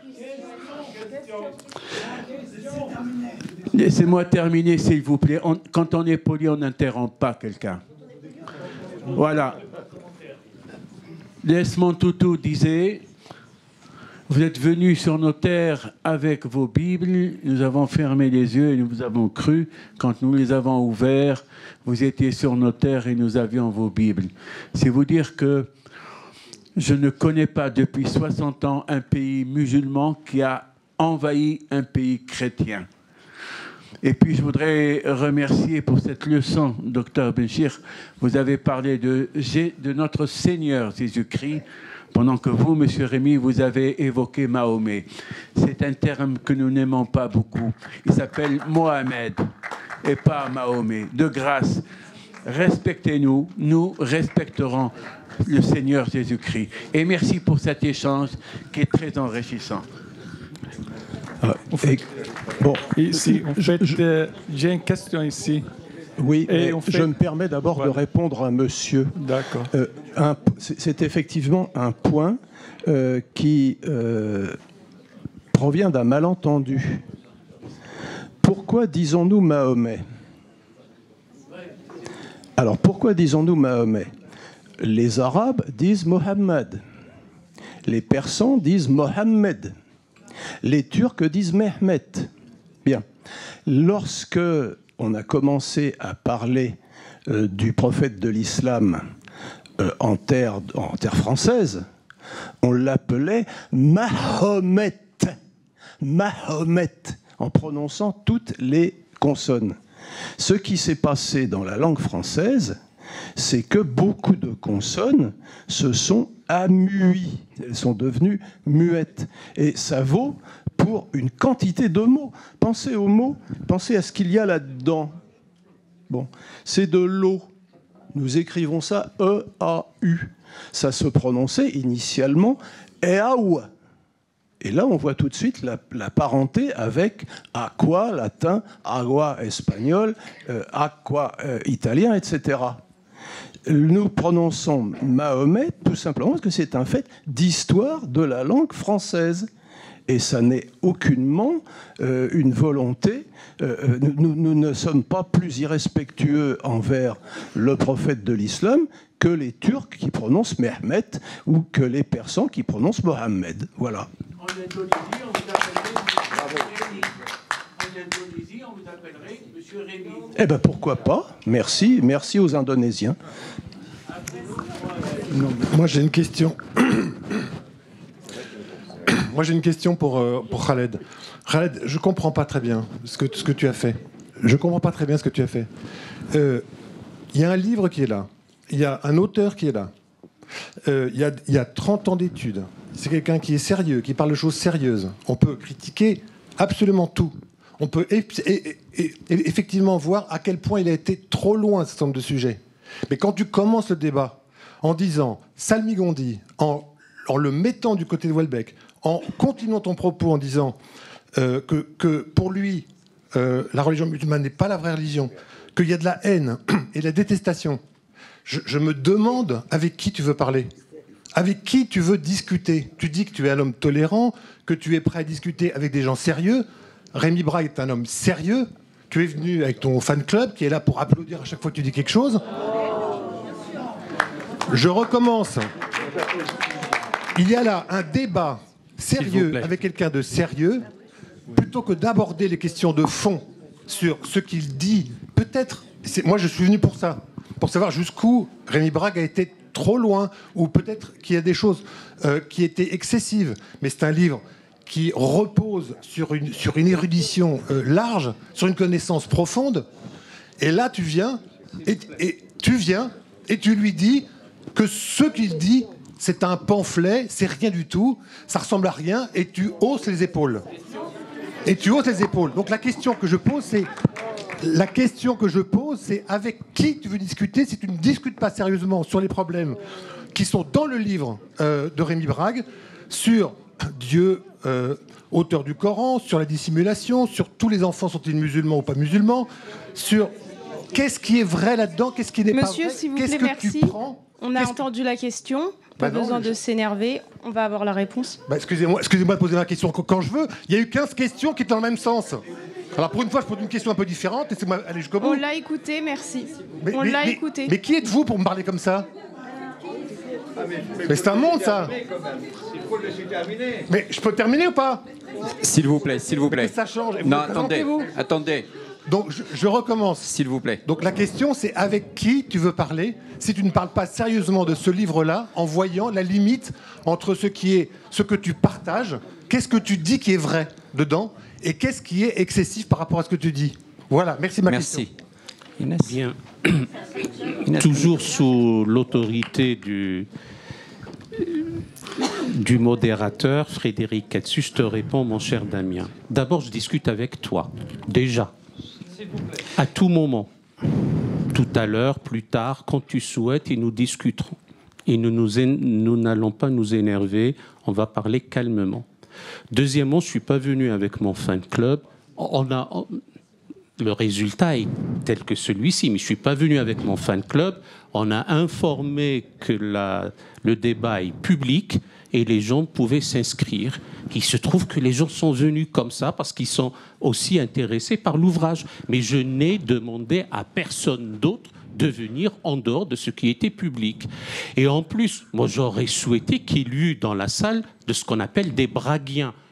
Speaker 13: Laissez-moi terminer, s'il vous plaît. On, quand on est poli, on n'interrompt pas quelqu'un. Voilà. Desmond Tutu disait, vous êtes venus sur nos terres avec vos Bibles, nous avons fermé les yeux et nous vous avons cru. Quand nous les avons ouverts, vous étiez sur nos terres et nous avions vos Bibles. C'est vous dire que je ne connais pas depuis soixante ans un pays musulman qui a envahi un pays chrétien. Et puis, je voudrais remercier pour cette leçon, docteur Benchir. Vous avez parlé de, de notre Seigneur Jésus-Christ, pendant que vous, monsieur Rémi, vous avez évoqué Mahomet. C'est un terme que nous n'aimons pas beaucoup. Il s'appelle Mohamed et pas Mahomet. De grâce, respectez-nous, nous respecterons le Seigneur Jésus-Christ. Et merci pour cet échange qui est très enrichissant.
Speaker 12: Ah, en fait, bon, ici, en fait, euh, j'ai une question ici.
Speaker 3: Oui,
Speaker 12: et
Speaker 3: fait, je me permets d'abord voilà. de répondre à monsieur.
Speaker 12: D'accord.
Speaker 3: Euh, c'est effectivement un point euh, qui euh, provient d'un malentendu. Pourquoi disons-nous Mahomet? Alors, pourquoi disons-nous Mahomet? Les Arabes disent Mohammed. Les Persans disent Mohammed. Les Turcs disent Mehmet. Bien. Lorsque on a commencé à parler euh, du prophète de l'islam euh, en terre, en terre française, on l'appelait Mahomet. Mahomet, en prononçant toutes les consonnes. Ce qui s'est passé dans la langue française, c'est que beaucoup de consonnes se sont amuies. Elles sont devenues muettes. Et ça vaut pour une quantité de mots. Pensez aux mots, pensez à ce qu'il y a là-dedans. Bon, c'est de l'eau. Nous écrivons ça E A U. Ça se prononçait initialement E-A-U. Et là, on voit tout de suite la, la parenté avec aqua latin, agua espagnol, euh, aqua euh, italien, et cetera. Nous prononçons Mahomet tout simplement parce que c'est un fait d'histoire de la langue française. Et ça n'est aucunement euh, une volonté. Euh, nous, nous ne sommes pas plus irrespectueux envers le prophète de l'islam que les Turcs qui prononcent Mehmet ou que les Persans qui prononcent Mohammed. Voilà.
Speaker 13: En Indonésie, on vous appellerait Rémi. En Indonésie, on vous appellerait Monsieur Rémi.
Speaker 3: Eh bien, pourquoi pas. Merci. Merci aux Indonésiens.
Speaker 14: Non, moi, j'ai une question. Moi, j'ai une question pour, euh, pour Khaled. Khaled, je ne comprends pas très bien ce que, ce que tu as fait. Je ne comprends pas très bien ce que tu as fait. Il euh, y a un livre qui est là. Il y a un auteur qui est là. Il euh, y, y a trente ans d'études. C'est quelqu'un qui est sérieux, qui parle de choses sérieuses. On peut critiquer absolument tout. On peut e- e- e- effectivement voir à quel point il a été trop loin, ce certain nombre de sujets. Mais quand tu commences le débat en disant Salmigondi, en, en le mettant du côté de Houellebecq, en continuant ton propos en disant euh, que, que pour lui, euh, la religion musulmane n'est pas la vraie religion, qu'il y a de la haine et de la détestation, je, je me demande avec qui tu veux parler. Avec qui tu veux discuter? Tu dis que tu es un homme tolérant, que tu es prêt à discuter avec des gens sérieux. Rémi Brague est un homme sérieux. Tu es venu avec ton fan club qui est là pour applaudir à chaque fois que tu dis quelque chose. Je recommence. Il y a là un débat sérieux avec quelqu'un de sérieux, plutôt que d'aborder les questions de fond sur ce qu'il dit. Peut-être, c'est, moi je suis venu pour ça, pour savoir jusqu'où Rémi Brague a été trop loin, ou peut-être qu'il y a des choses euh, qui étaient excessives. Mais c'est un livre qui repose sur une, sur une érudition euh, large, sur une connaissance profonde. Et là, tu viens et, et tu viens et tu lui dis que ce qu'il dit, c'est un pamphlet, c'est rien du tout, ça ressemble à rien, et tu hausses les épaules. Et tu hausses les épaules. Donc la question que je pose, c'est la question que je pose, c'est avec qui tu veux discuter si tu ne discutes pas sérieusement sur les problèmes qui sont dans le livre euh, de Rémi Brague, sur Dieu, euh, auteur du Coran, sur la dissimulation, sur tous les enfants sont-ils musulmans ou pas musulmans, sur qu'est-ce qui est vrai là-dedans, qu'est-ce qui n'est pas vrai.
Speaker 15: Monsieur, s'il vous
Speaker 14: Qu'est-ce
Speaker 15: plaît,
Speaker 14: que tu
Speaker 15: merci.
Speaker 14: prends?
Speaker 15: On a
Speaker 14: Qu'est-ce
Speaker 15: entendu la question. Pas
Speaker 14: Bah non,
Speaker 15: besoin
Speaker 14: je-
Speaker 15: de s'énerver. On va avoir la réponse.
Speaker 14: Bah, excusez-moi, excusez-moi de poser ma question quand- quand je veux. Il y a eu quinze questions qui étaient dans le même sens. Alors pour une fois, je pose une question un peu différente. Laissez-moi aller jusqu'au bout.
Speaker 15: On l'a écouté, merci.
Speaker 14: Mais-
Speaker 15: On
Speaker 14: mais-
Speaker 15: l'a
Speaker 14: mais-
Speaker 15: écouté.
Speaker 14: Mais qui êtes-vous pour me parler comme ça? Mais c'est un monde, ça.
Speaker 16: Il faut le laisser terminer.
Speaker 14: Mais je peux terminer ou pas?
Speaker 8: S'il vous plaît, s'il vous plaît.
Speaker 14: Ça change. Et vous
Speaker 8: Non,
Speaker 14: vous
Speaker 8: attendez,
Speaker 14: présentez-vous
Speaker 8: attendez.
Speaker 14: Donc je, je recommence.
Speaker 8: S'il vous plaît.
Speaker 14: Donc la question, c'est avec qui tu veux parler si tu ne parles pas sérieusement de ce livre-là, en voyant la limite entre ce qui est ce que tu partages, qu'est-ce que tu dis qui est vrai dedans, et qu'est-ce qui est excessif par rapport à ce que tu dis. Voilà, merci de ma question.
Speaker 4: Bien. Toujours sous l'autorité du, du modérateur, Frédéric Ketsu, je te réponds, mon cher Damien. D'abord, je discute avec toi, déjà, à tout moment. Tout à l'heure, plus tard, quand tu souhaites, et nous discuterons. Et nous nous é- nous n'allons pas nous énerver, on va parler calmement. Deuxièmement, je ne suis pas venu avec mon fan club. On a, on- le résultat est tel que celui-ci, mais je ne suis pas venu avec mon fan club. On a informé que la- le débat est public et les gens pouvaient s'inscrire. Il se trouve que les gens sont venus comme ça parce qu'ils sont aussi intéressés par l'ouvrage. Mais je n'ai demandé à personne d'autre de venir en dehors de ce qui était public. Et en plus, moi j'aurais souhaité qu'il y eût dans la salle de ce qu'on appelle des braguiens.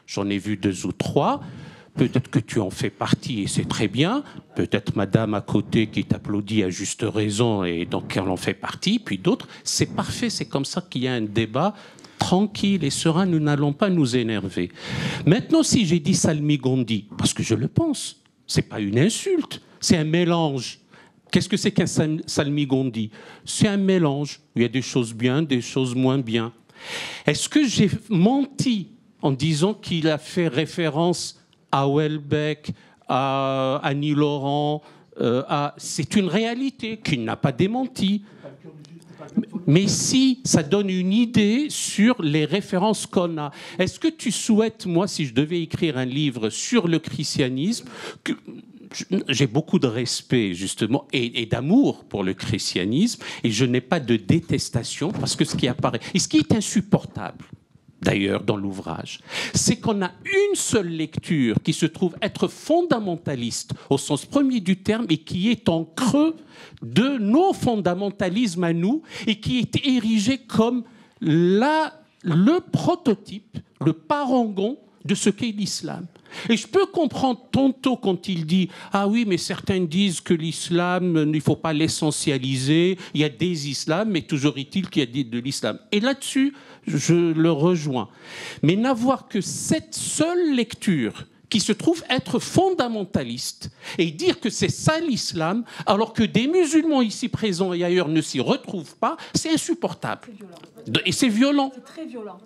Speaker 4: j'en ai vu deux ou trois. Peut-être que tu en fais partie et c'est très bien. Peut-être madame à côté qui t'applaudit à juste raison et donc elle en fait partie. Puis d'autres, c'est parfait, c'est comme ça qu'il y a un débat tranquille et serein, nous n'allons pas nous énerver. Maintenant, si j'ai dit salmigondi, parce que je le pense, c'est pas une insulte, c'est un mélange. Qu'est-ce que c'est qu'un salmigondi? C'est un mélange. Il y a des choses bien, des choses moins bien. Est-ce que j'ai menti en disant qu'il a fait référence à Houellebecq, à Annie Laurent, euh, à... C'est une réalité qu'il n'a pas démenti. Mais si, ça donne une idée sur les références qu'on a. Est-ce que tu souhaites, moi, si je devais écrire un livre sur le christianisme, que j'ai beaucoup de respect, justement, et, et d'amour pour le christianisme, et je n'ai pas de détestation, parce que ce qui apparaît, et ce qui est insupportable, d'ailleurs, dans l'ouvrage, c'est qu'on a une seule lecture qui se trouve être fondamentaliste au sens premier du terme et qui est en creux de nos fondamentalismes à nous et qui est érigée comme la, le prototype, le parangon de ce qu'est l'islam. Et je peux comprendre Tonto quand il dit « Ah oui, mais certains disent que l'islam, il ne faut pas l'essentialiser, il y a des islams, mais toujours est-il qu'il y a de l'islam. » Et là-dessus, je le rejoins. Mais n'avoir que cette seule lecture qui se trouve être fondamentaliste et dire que c'est ça l'islam, alors que des musulmans ici présents et ailleurs ne s'y retrouvent pas, c'est insupportable. Et c'est violent.
Speaker 10: C'est très violent.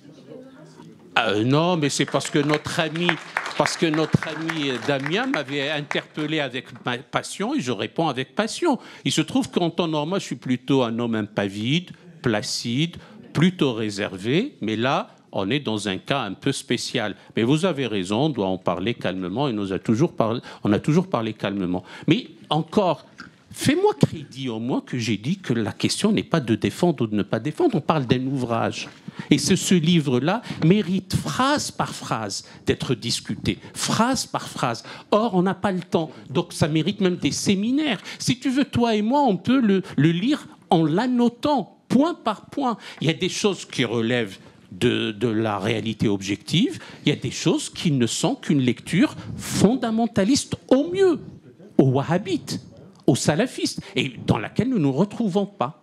Speaker 4: Euh, non, mais c'est parce que notre ami, parce que notre ami Damien m'avait interpellé avec passion et je réponds avec passion. Il se trouve qu'en temps normal, je suis plutôt un homme impavide, placide, plutôt réservé, mais là, on est dans un cas un peu spécial. Mais vous avez raison, on doit en parler calmement et nous a toujours parlé, on a toujours parlé calmement. Mais encore, fais-moi crédit au moins que j'ai dit que la question n'est pas de défendre ou de ne pas défendre, on parle d'un ouvrage. Et ce, ce livre-là mérite phrase par phrase d'être discuté, phrase par phrase. Or, on n'a pas le temps, donc ça mérite même des séminaires. Si tu veux, toi et moi, on peut le, le lire en l'annotant, point par point. Il y a des choses qui relèvent de, de la réalité objective, il y a des choses qui ne sont qu'une lecture fondamentaliste au mieux, aux wahhabites, aux salafistes, et dans laquelle nous ne nous retrouvons pas.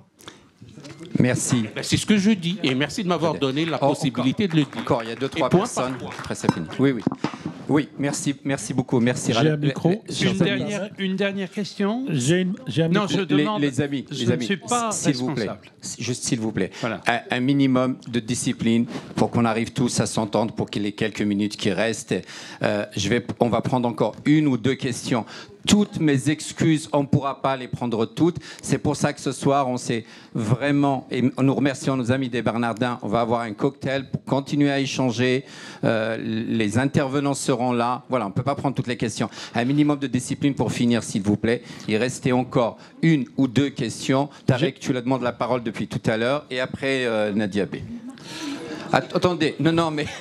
Speaker 8: Merci.
Speaker 4: Ben, c'est ce que je dis, et merci de m'avoir donné la oh, possibilité
Speaker 8: encore,
Speaker 4: de le dire.
Speaker 8: Encore, il y a deux, trois personnes. Après, c'est fini. Oui, oui. Oui, merci, merci beaucoup. Merci.
Speaker 2: J'ai un micro. Une dernière, une dernière question.
Speaker 12: J'ai un micro.
Speaker 2: Non, je demande.
Speaker 8: Les, les amis,
Speaker 2: je
Speaker 8: les amis,
Speaker 2: ne suis pas
Speaker 8: s'il vous plaît,
Speaker 2: responsable.
Speaker 8: juste s'il vous plaît,
Speaker 2: voilà.
Speaker 8: un, un minimum de discipline pour qu'on arrive tous à s'entendre, pour qu'il y ait quelques minutes qui restent. Euh, je vais, on va prendre encore une ou deux questions. Toutes mes excuses, on ne pourra pas les prendre toutes. C'est pour ça que ce soir, on s'est vraiment, et nous remercions nos amis des Bernardins, on va avoir un cocktail pour continuer à échanger. Euh, les intervenants seront là. Voilà, on ne peut pas prendre toutes les questions. Un minimum de discipline pour finir, s'il vous plaît. Il restait encore une ou deux questions. Tarek, tu la demandes la parole depuis tout à l'heure. Et après, euh, Nadia B. Attendez, non, non, mais...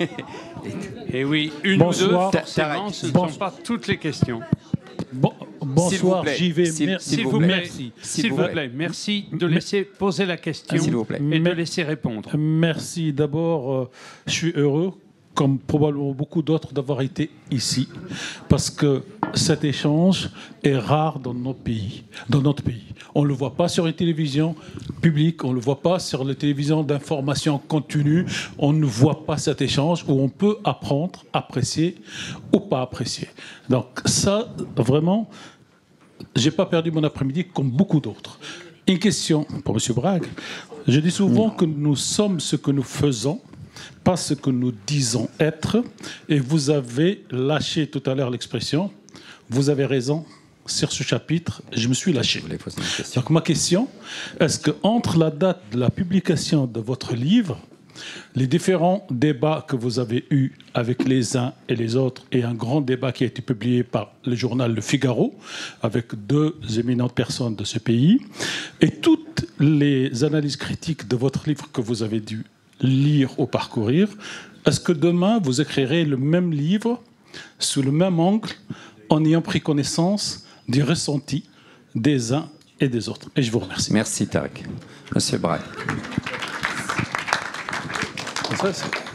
Speaker 2: Et oui, une
Speaker 12: Bonsoir.
Speaker 2: ou deux, forcément, ce ne sont pas toutes les questions.
Speaker 12: Bon, bonsoir, j'y vais.
Speaker 2: S'il, s'il vous plaît, merci. S'il vous plaît, merci de laisser poser la question et de laisser répondre.
Speaker 12: Merci. D'abord, euh, je suis heureux, comme probablement beaucoup d'autres, d'avoir été ici, parce que cet échange est rare dans nos pays, dans notre pays. On ne le voit pas sur les télévisions publiques, on ne le voit pas sur les télévisions d'information continue, on ne voit pas cet échange où on peut apprendre, apprécier ou pas apprécier. Donc ça, vraiment, j'ai pas perdu mon après-midi comme beaucoup d'autres. Une question pour M. Brague. Je dis souvent que nous sommes ce que nous faisons, pas ce que nous disons être, et vous avez lâché tout à l'heure l'expression. Vous avez raison, sur ce chapitre, je me suis lâché. Donc ma question, est-ce qu'entre la date de la publication de votre livre, les différents débats que vous avez eus avec les uns et les autres, et un grand débat qui a été publié par le journal Le Figaro, avec deux éminentes personnes de ce pays, et toutes les analyses critiques de votre livre que vous avez dû lire ou parcourir, est-ce que demain vous écrirez le même livre sous le même angle en ayant pris connaissance du ressenti des uns et des autres? Et je vous remercie.
Speaker 8: Merci Tarek. Monsieur Braque.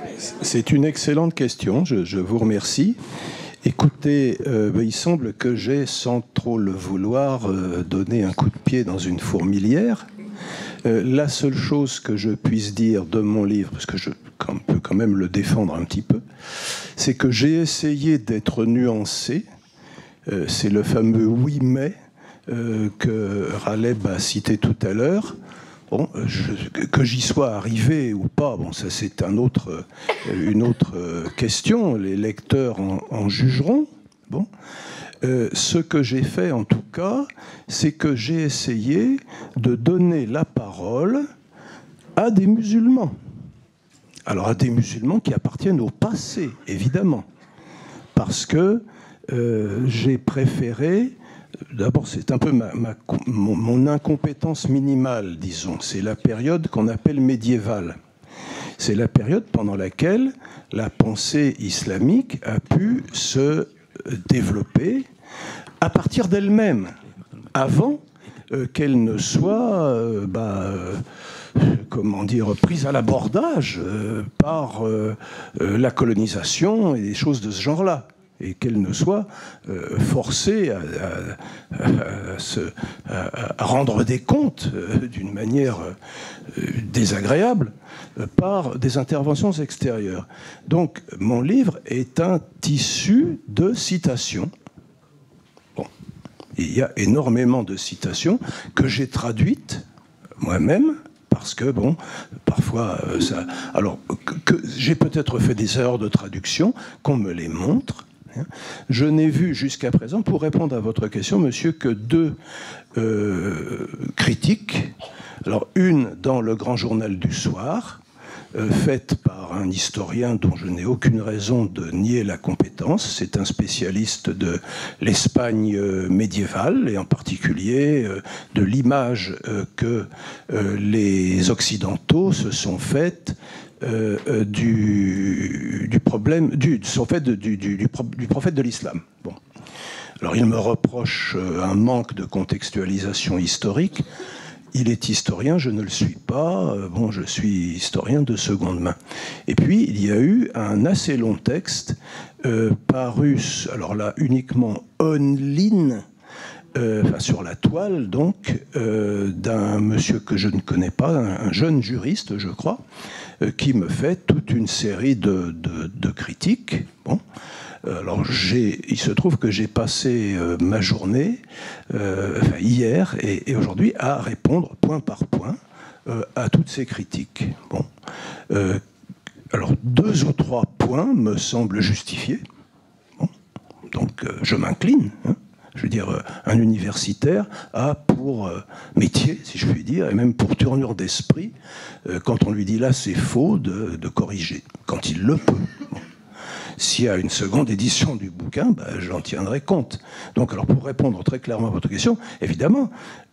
Speaker 3: C'est une excellente question, je, je vous remercie. Écoutez, euh, il semble que j'ai, sans trop le vouloir, euh, donné un coup de pied dans une fourmilière. Euh, la seule chose que je puisse dire de mon livre, parce que je peux quand même le défendre un petit peu, c'est que j'ai essayé d'être nuancé. Euh, c'est le fameux « oui mais » euh, que Raleb a cité tout à l'heure. Bon, je, que j'y sois arrivé ou pas, bon, ça c'est un autre, une autre question. Les lecteurs en, en jugeront. Bon. Euh, ce que j'ai fait en tout cas, c'est que j'ai essayé de donner la parole à des musulmans. Alors à des musulmans qui appartiennent au passé, évidemment. Parce que euh, j'ai préféré... D'abord, c'est un peu ma, ma, mon, mon incompétence minimale, disons. C'est la période qu'on appelle médiévale. C'est la période pendant laquelle la pensée islamique a pu se développer à partir d'elle-même, avant euh, qu'elle ne soit, euh, bah, euh, comment dire, prise à l'abordage euh, par euh, euh, la colonisation et des choses de ce genre-là. Et qu'elle ne soit euh, forcée à, à, à, à, se, à, à rendre des comptes euh, d'une manière euh, désagréable euh, par des interventions extérieures. Donc, mon livre est un tissu de citations. Bon. Il y a énormément de citations que j'ai traduites moi-même, parce que, bon, parfois, euh, ça... Alors, que, que j'ai peut-être fait des erreurs de traduction, qu'on me les montre. Je n'ai vu jusqu'à présent, pour répondre à votre question, monsieur, que deux euh, critiques. Alors, une dans le Grand Journal du Soir, euh, faite par un historien dont je n'ai aucune raison de nier la compétence. C'est un spécialiste de l'Espagne euh, médiévale, et en particulier euh, de l'image euh, que euh, les Occidentaux se sont faites Euh, euh, du, du problème, du, sont faits de, du, du, du prophète de l'islam. Bon. Alors il me reproche euh, un manque de contextualisation historique. Il est historien, je ne le suis pas. Euh, bon, je suis historien de seconde main. Et puis il y a eu un assez long texte euh, paru, alors là uniquement online, Euh, enfin, sur la toile, donc, euh, d'un monsieur que je ne connais pas, un, un jeune juriste, je crois, euh, qui me fait toute une série de, de, de critiques. Bon. Alors, j'ai, il se trouve que j'ai passé euh, ma journée, euh, enfin, hier et, et aujourd'hui, à répondre point par point euh, à toutes ces critiques. Bon. Euh, alors, deux ou trois points me semblent justifiés. Bon. Donc, euh, je m'incline, hein. Je veux dire, un universitaire a pour métier, si je puis dire, et même pour tournure d'esprit, quand on lui dit là c'est faux, de, de corriger, quand il le peut. Bon. S'il y a une seconde édition du bouquin, ben, j'en tiendrai compte. Donc, alors pour répondre très clairement à votre question, évidemment,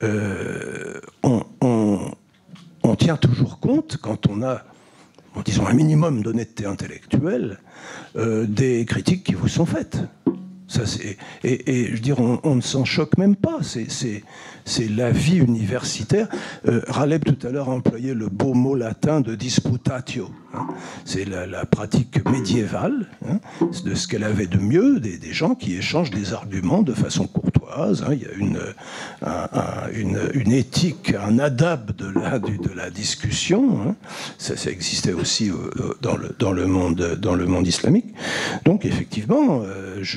Speaker 3: euh, on, on, on tient toujours compte, quand on a, disons, un minimum d'honnêteté intellectuelle, euh, des critiques qui vous sont faites. Ça, c'est, et, et je veux dire, on, on ne s'en choque même pas. C'est, c'est, c'est la vie universitaire. Euh, Raleb, tout à l'heure, a employé le beau mot latin de disputatio. Hein. C'est la, la pratique médiévale, hein, de ce qu'elle avait de mieux, des, des gens qui échangent des arguments de façon courtoise. Hein. Il y a une, un, un, une, une éthique, un adab de la, de la discussion. Hein. Ça, ça existait aussi euh, dans, le, dans, le monde, dans le monde islamique. Donc, effectivement, euh, je...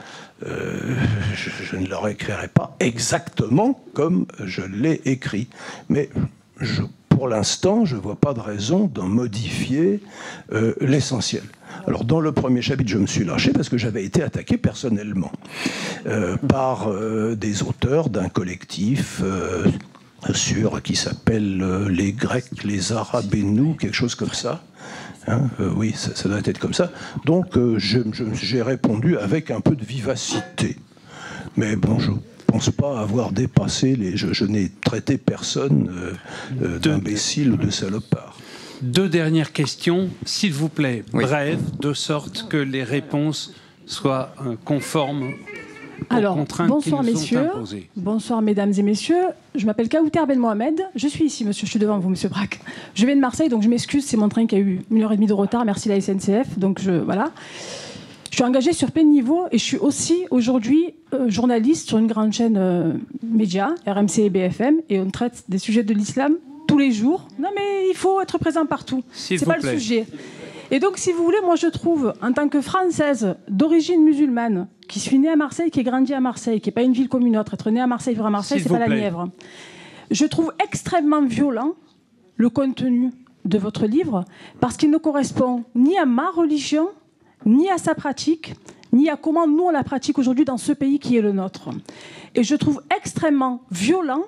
Speaker 3: Euh, je, je ne leur écrirai pas exactement comme je l'ai écrit. Mais je, pour l'instant, je ne vois pas de raison d'en modifier euh, l'essentiel. Alors, dans le premier chapitre, je me suis lâché parce que j'avais été attaqué personnellement euh, par euh, des auteurs d'un collectif euh, sur, qui s'appelle euh, Les Grecs, les Arabes et nous, quelque chose comme ça. Hein, euh, oui, ça, ça doit être comme ça. Donc, euh, je, je, j'ai répondu avec un peu de vivacité. Mais bon, je ne pense pas avoir dépassé les... Je, je n'ai traité personne euh, euh, d'imbécile ou de salopard.
Speaker 2: Deux dernières questions, s'il vous plaît,
Speaker 8: oui.
Speaker 2: brèves, de sorte que les réponses soient euh, conformes aux
Speaker 6: Alors,
Speaker 2: contraintes
Speaker 6: bonsoir
Speaker 2: qui nous
Speaker 6: messieurs,
Speaker 2: sont imposées.
Speaker 6: bonsoir mesdames et messieurs. Je m'appelle Kaouter Ben Mohamed. Je suis ici, monsieur. Je suis devant vous, monsieur Braque. Je viens de Marseille, donc je m'excuse. C'est mon train qui a eu une heure et demie de retard. Merci la S N C F. Donc je voilà. Je suis engagée sur plein de niveaux et je suis aussi aujourd'hui euh, journaliste sur une grande chaîne euh, média, R M C et B F M, et on traite des sujets de l'islam tous les jours. Non, mais il faut être présent partout.
Speaker 2: S'il
Speaker 6: C'est
Speaker 2: vous
Speaker 6: pas
Speaker 2: plaît.
Speaker 6: le sujet. Et donc, si vous voulez, moi je trouve, en tant que Française d'origine musulmane, qui suis née à Marseille, qui est grandie à Marseille, qui n'est pas une ville comme une autre, être née à Marseille, vivre à Marseille,
Speaker 2: S'il
Speaker 6: c'est pas
Speaker 2: vous
Speaker 6: la
Speaker 2: plaît.
Speaker 6: Nièvre. Je trouve extrêmement violent le contenu de votre livre, parce qu'il ne correspond ni à ma religion, ni à sa pratique, ni à comment nous on la pratique aujourd'hui dans ce pays qui est le nôtre. Et je trouve extrêmement violent.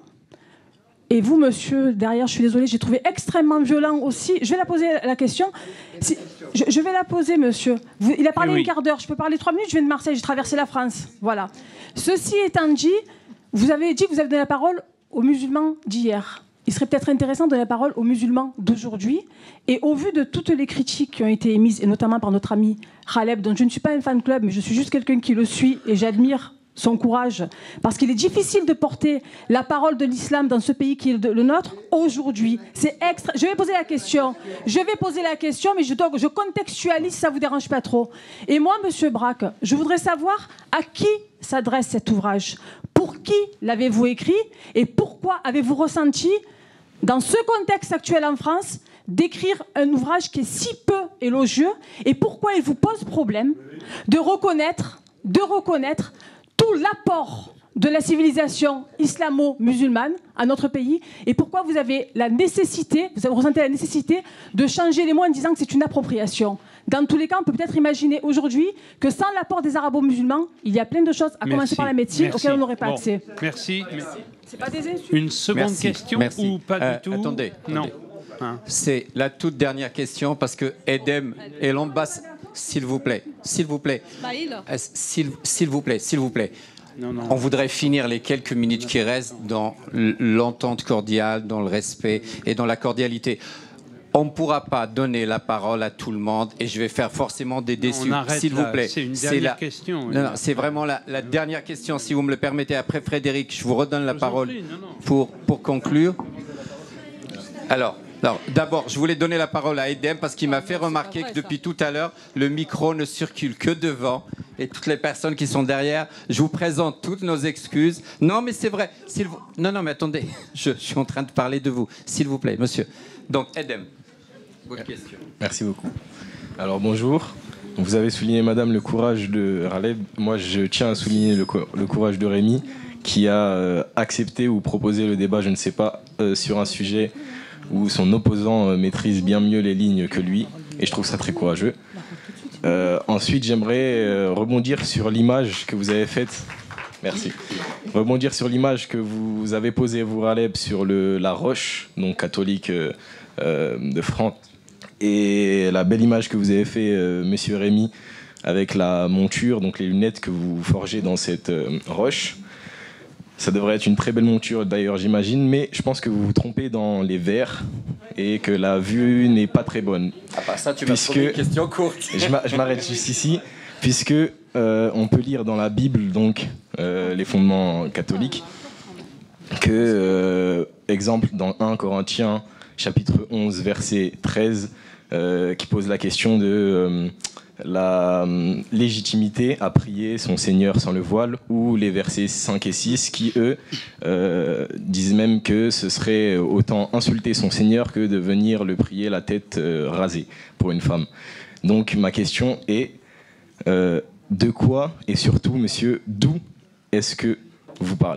Speaker 6: Et vous, monsieur, derrière, je suis désolée, j'ai trouvé extrêmement violent aussi. Je vais la poser la question. Si- je, je vais la poser, monsieur. Vous- il a parlé
Speaker 2: Oui.
Speaker 6: un quart d'heure. Je peux parler trois minutes. Je viens de Marseille. J'ai traversé la France. Voilà. Ceci étant dit, vous avez dit que vous avez donné la parole aux musulmans d'hier. Il serait peut-être intéressant de donner la parole aux musulmans d'aujourd'hui. Et au vu de toutes les critiques qui ont été émises, et notamment par notre ami Khaleb, dont je ne suis pas un fan club, mais je suis juste quelqu'un qui le suit et j'admire son courage, parce qu'il est difficile de porter la parole de l'islam dans ce pays qui est le nôtre aujourd'hui. C'est extra. Je vais poser la question. Je vais poser la question, mais je, dois, je contextualise si ça vous dérange pas trop. Et moi, monsieur Braque, je voudrais savoir à qui s'adresse cet ouvrage. Pour qui l'avez-vous écrit et pourquoi avez-vous ressenti, dans ce contexte actuel en France, d'écrire un ouvrage qui est si peu élogieux et pourquoi il vous pose problème de reconnaître, de reconnaître tout l'apport de la civilisation islamo-musulmane à notre pays et pourquoi vous avez la nécessité, vous avez ressenti la nécessité de changer les mots en disant que c'est une appropriation. Dans tous les cas, on peut peut-être imaginer aujourd'hui que sans l'apport des arabo-musulmans, il y a plein de choses, à commencer
Speaker 2: Merci.
Speaker 6: par la médecine,
Speaker 2: Merci.
Speaker 6: auxquelles on n'aurait pas
Speaker 2: Bon,
Speaker 6: accès.
Speaker 2: Merci.
Speaker 6: C'est pas des insultes.
Speaker 2: Une seconde
Speaker 8: Merci,
Speaker 2: question
Speaker 8: merci.
Speaker 2: ou pas
Speaker 8: Euh,
Speaker 2: du tout
Speaker 8: Attendez.
Speaker 2: Non.
Speaker 8: attendez.
Speaker 2: Hein.
Speaker 8: C'est la toute dernière question parce que Edem et l'ambassade, s'il vous plaît, s'il vous plaît, Euh, s'il s'il vous plaît, s'il vous plaît.
Speaker 2: Non, non.
Speaker 8: On voudrait finir les quelques minutes qui restent dans l- l'entente cordiale, dans le respect et dans la cordialité. On ne pourra pas donner la parole à tout le monde et je vais faire forcément des déçus,
Speaker 2: on arrête
Speaker 8: s'il
Speaker 2: là.
Speaker 8: vous plaît.
Speaker 2: C'est une dernière
Speaker 8: la...
Speaker 2: question, oui.
Speaker 8: Non, non, c'est vraiment la, la dernière question, si vous me le permettez. Après Frédéric, je vous redonne la
Speaker 2: Je vous en
Speaker 8: parole
Speaker 2: prie, non, non.
Speaker 8: pour, pour conclure. Alors, alors d'abord, je voulais donner la parole à Edem parce qu'il m'a fait remarquer que depuis tout à l'heure, le micro ne circule que devant et toutes les personnes qui sont derrière, je vous présente toutes nos excuses. Non, mais c'est vrai. S'il vous... Non, non, mais attendez, je, je suis en train de parler de vous. S'il vous plaît, monsieur. Donc, Edem, votre question.
Speaker 17: Merci beaucoup. Alors, bonjour. Vous avez souligné, madame, le courage de Khaleb. Moi, je tiens à souligner le, co- le courage de Rémi qui a euh, accepté ou proposé le débat, je ne sais pas, euh, sur un sujet où son opposant euh, maîtrise bien mieux les lignes que lui, et je trouve ça très courageux. Euh, ensuite, j'aimerais euh, rebondir sur l'image que vous avez faite. Merci. Rebondir sur l'image que vous avez posée, vous, Khaleb, sur le, la roche, donc catholique euh, euh, de France, et la belle image que vous avez fait, euh, monsieur Rémi, avec la monture, donc les lunettes que vous forgez dans cette euh, roche. Ça devrait être une très belle monture d'ailleurs, j'imagine, mais je pense que vous vous trompez dans les verres et que la vue n'est pas très bonne.
Speaker 8: Ah bah ça, tu m'as
Speaker 17: Puisque-
Speaker 8: trouvé une question courte.
Speaker 17: Je m'a- je m'arrête juste ici, puisque euh, on peut lire dans la Bible, donc euh, les fondements catholiques, que, euh, exemple, dans un Corinthiens, chapitre onze, verset treize, euh, qui pose la question de euh, la euh, légitimité à prier son Seigneur sans le voile, ou les versets cinq et six qui, eux, euh, disent même que ce serait autant insulter son Seigneur que de venir le prier la tête euh, rasée pour une femme. Donc ma question est, euh, de quoi, et surtout, monsieur, d'où est-ce que vous parlez ?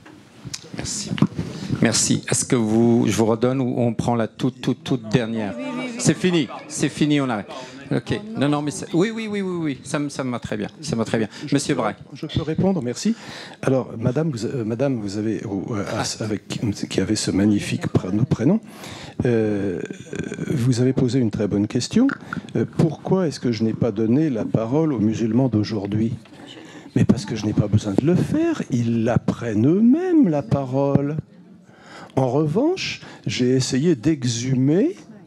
Speaker 8: Merci. Merci. Est-ce que vous, je vous redonne ou on prend la toute, toute, toute dernière ? C'est fini. C'est fini, on arrête. Ok. Non, non, mais c'est- oui, oui, oui, oui, oui. Ça me, ça me va très bien. Ça me va très bien. Monsieur Braque.
Speaker 3: Je peux répondre, merci. Alors, madame, vous, euh, madame, vous avez, oh, euh, ah, avec, qui avait ce magnifique prénom, prénom euh, vous avez posé une très bonne question. Euh, pourquoi est-ce que je n'ai pas donné la parole aux musulmans d'aujourd'hui ? Mais parce que je n'ai pas besoin de le faire. Ils la prennent eux-mêmes, la parole. En revanche, j'ai essayé d'exhumer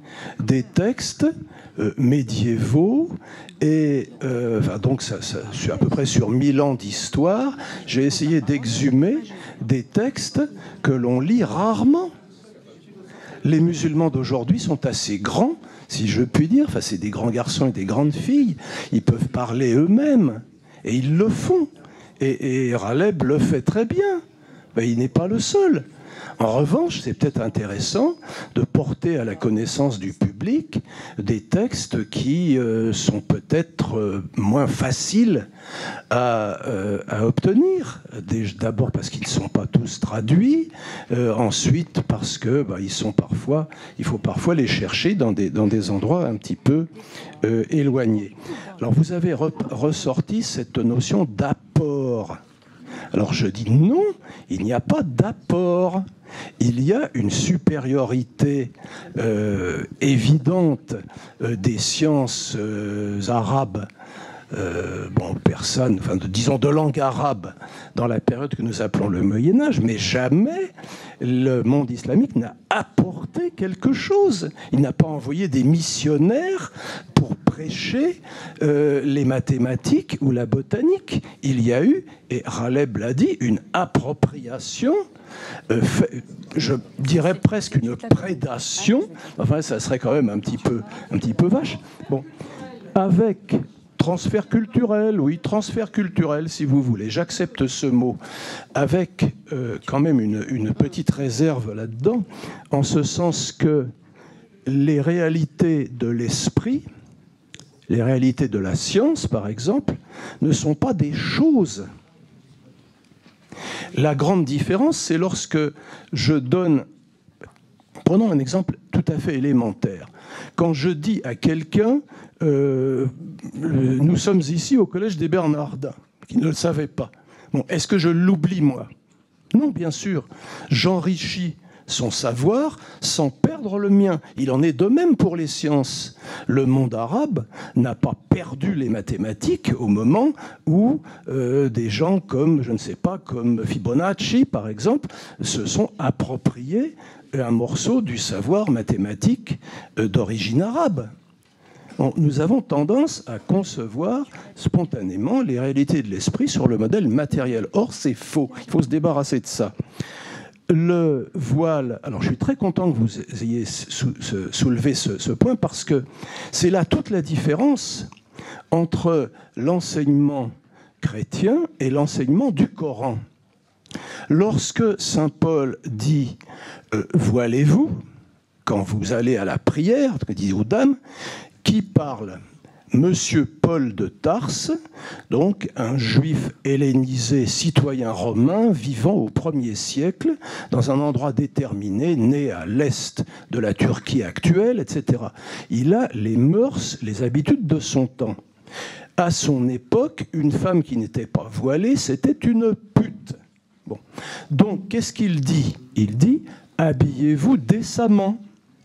Speaker 3: des textes euh, médiévaux et euh, enfin, donc ça, ça, je suis à peu près sur mille ans d'histoire. J'ai essayé d'exhumer des textes que l'on lit rarement. Les musulmans d'aujourd'hui sont assez grands, si je puis dire. Enfin, c'est des grands garçons et des grandes filles. Ils peuvent parler eux-mêmes et ils le font. Et, et Raleb le fait très bien. Ben, il n'est pas le seul. En revanche, c'est peut-être intéressant de porter à la connaissance du public des textes qui euh, sont peut-être euh, moins faciles à, euh, à obtenir. D'abord parce qu'ils ne sont pas tous traduits, euh, ensuite parce que bah, ils sont parfois, il faut parfois les chercher dans des, dans des endroits un petit peu euh, éloignés. Alors vous avez re ressorti cette notion d'apport. Alors je dis non, il n'y a pas d'apport. Il y a une supériorité euh, évidente euh, des sciences euh, arabes, euh, bon, personne, enfin, de, disons de langue arabe, dans la période que nous appelons le Moyen-Âge, mais jamais le monde islamique n'a apporté quelque chose. Il n'a pas envoyé des missionnaires pour prêcher euh, les mathématiques ou la botanique. Il y a eu, et Raleb l'a dit, une appropriation. Euh, fait, je dirais presque une prédation, enfin ça serait quand même un petit peu, un petit peu vache. Bon, avec transfert culturel, oui, transfert culturel si vous voulez, j'accepte ce mot, avec euh, quand même une, une petite réserve là-dedans, en ce sens que les réalités de l'esprit, les réalités de la science par exemple, ne sont pas des choses. La grande différence, c'est lorsque je donne... Prenons un exemple tout à fait élémentaire. Quand je dis à quelqu'un, euh, nous sommes ici au Collège des Bernardins, qui ne le savait pas. Bon, est-ce que je l'oublie, moi? Non, bien sûr. J'enrichis son savoir sans perdre le mien. Il en est de même pour les sciences. Le monde arabe n'a pas perdu les mathématiques au moment où euh, des gens comme, je ne sais pas, comme Fibonacci, par exemple, se sont appropriés un morceau du savoir mathématique euh, d'origine arabe. Bon, nous avons tendance à concevoir spontanément les réalités de l'esprit sur le modèle matériel. Or, c'est faux. Il faut se débarrasser de ça. Le voile, alors je suis très content que vous ayez soulevé ce, ce point parce que c'est là toute la différence entre l'enseignement chrétien et l'enseignement du Coran. Lorsque saint Paul dit euh, « voilez-vous » quand vous allez à la prière, il dit aux dames, qui parle ? Monsieur Paul de Tarse, donc un juif hellénisé, citoyen romain, vivant au premier siècle, dans un endroit déterminé, né à l'est de la Turquie actuelle, et cetera. Il a les mœurs, les habitudes de son temps. À son époque, une femme qui n'était pas voilée, c'était une pute. Bon. Donc, qu'est-ce qu'il dit? Il dit « habillez-vous décemment ».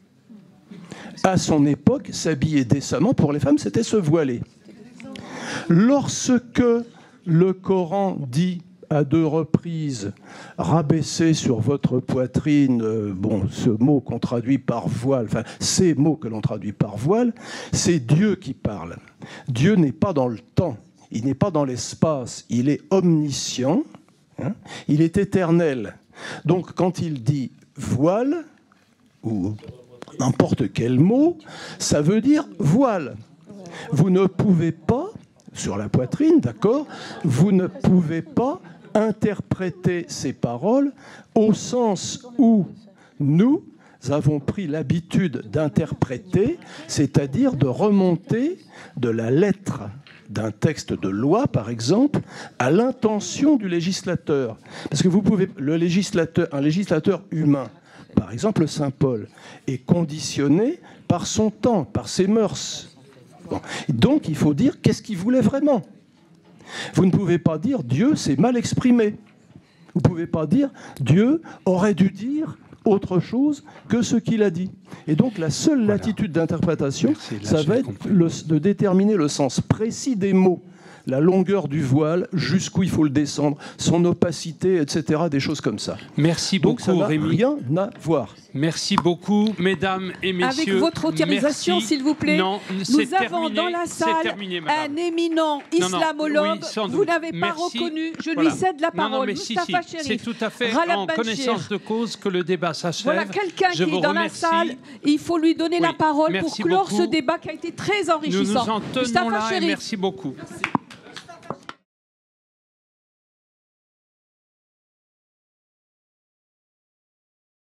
Speaker 3: À son époque, s'habiller décemment pour les femmes, c'était se voiler. Lorsque le Coran dit à deux reprises « rabaissez sur votre poitrine euh, », bon, ce mot qu'on traduit par voile, enfin, ces mots que l'on traduit par voile, c'est Dieu qui parle. Dieu n'est pas dans le temps, il n'est pas dans l'espace, il est omniscient, hein, il est éternel. Donc, quand il dit « voile », ou n'importe quel mot, ça veut dire voile. Vous ne pouvez pas, sur la poitrine, d'accord, vous ne pouvez pas interpréter ces paroles au sens où nous avons pris l'habitude d'interpréter, c'est-à-dire de remonter de la lettre d'un texte de loi, par exemple, à l'intention du législateur. Parce que vous pouvez, le législateur, un législateur humain, par exemple saint Paul, est conditionné par son temps, par ses mœurs. Bon. Donc il faut dire qu'est-ce qu'il voulait vraiment. Vous ne pouvez pas dire Dieu s'est mal exprimé. Vous ne pouvez pas dire Dieu aurait dû dire autre chose que ce qu'il a dit. Et donc la seule voilà. latitude d'interprétation, ça va être le, de déterminer le sens précis des mots. la longueur du voile, jusqu'où il faut le descendre, son opacité, et cetera, des choses comme ça.
Speaker 2: Merci
Speaker 3: Donc
Speaker 2: beaucoup,
Speaker 3: ça n'a
Speaker 2: Rémi.
Speaker 3: rien à voir.
Speaker 2: Merci beaucoup, mesdames et messieurs.
Speaker 18: Avec votre autorisation,
Speaker 2: Merci.
Speaker 18: s'il vous plaît,
Speaker 2: Non,
Speaker 18: nous
Speaker 2: c'est
Speaker 18: avons
Speaker 2: terminé,
Speaker 18: dans la
Speaker 2: c'est
Speaker 18: salle
Speaker 2: terminé, madame.
Speaker 18: un éminent
Speaker 2: Non, non,
Speaker 18: islamologue.
Speaker 2: oui, sans
Speaker 18: Vous
Speaker 2: doute.
Speaker 18: n'avez pas
Speaker 2: Merci.
Speaker 18: reconnu. Je
Speaker 2: Voilà.
Speaker 18: lui cède la
Speaker 2: Non, non,
Speaker 18: parole.
Speaker 2: mais si,
Speaker 18: Moustapha
Speaker 2: si,
Speaker 18: Chérif,
Speaker 2: c'est tout à fait
Speaker 18: Ralab
Speaker 2: en
Speaker 18: Benchir.
Speaker 2: connaissance de cause que le débat s'achève.
Speaker 18: Voilà quelqu'un qui
Speaker 2: Je
Speaker 18: est
Speaker 2: vous
Speaker 18: dans la
Speaker 2: remercie.
Speaker 18: salle. Il faut lui donner
Speaker 2: Oui,
Speaker 18: la parole pour
Speaker 2: merci
Speaker 18: clore
Speaker 2: beaucoup.
Speaker 18: ce débat qui a été très
Speaker 2: Nous
Speaker 18: enrichissant.
Speaker 2: nous en tenons
Speaker 18: Moustapha
Speaker 2: là et
Speaker 18: Chérif.
Speaker 2: merci beaucoup. Merci.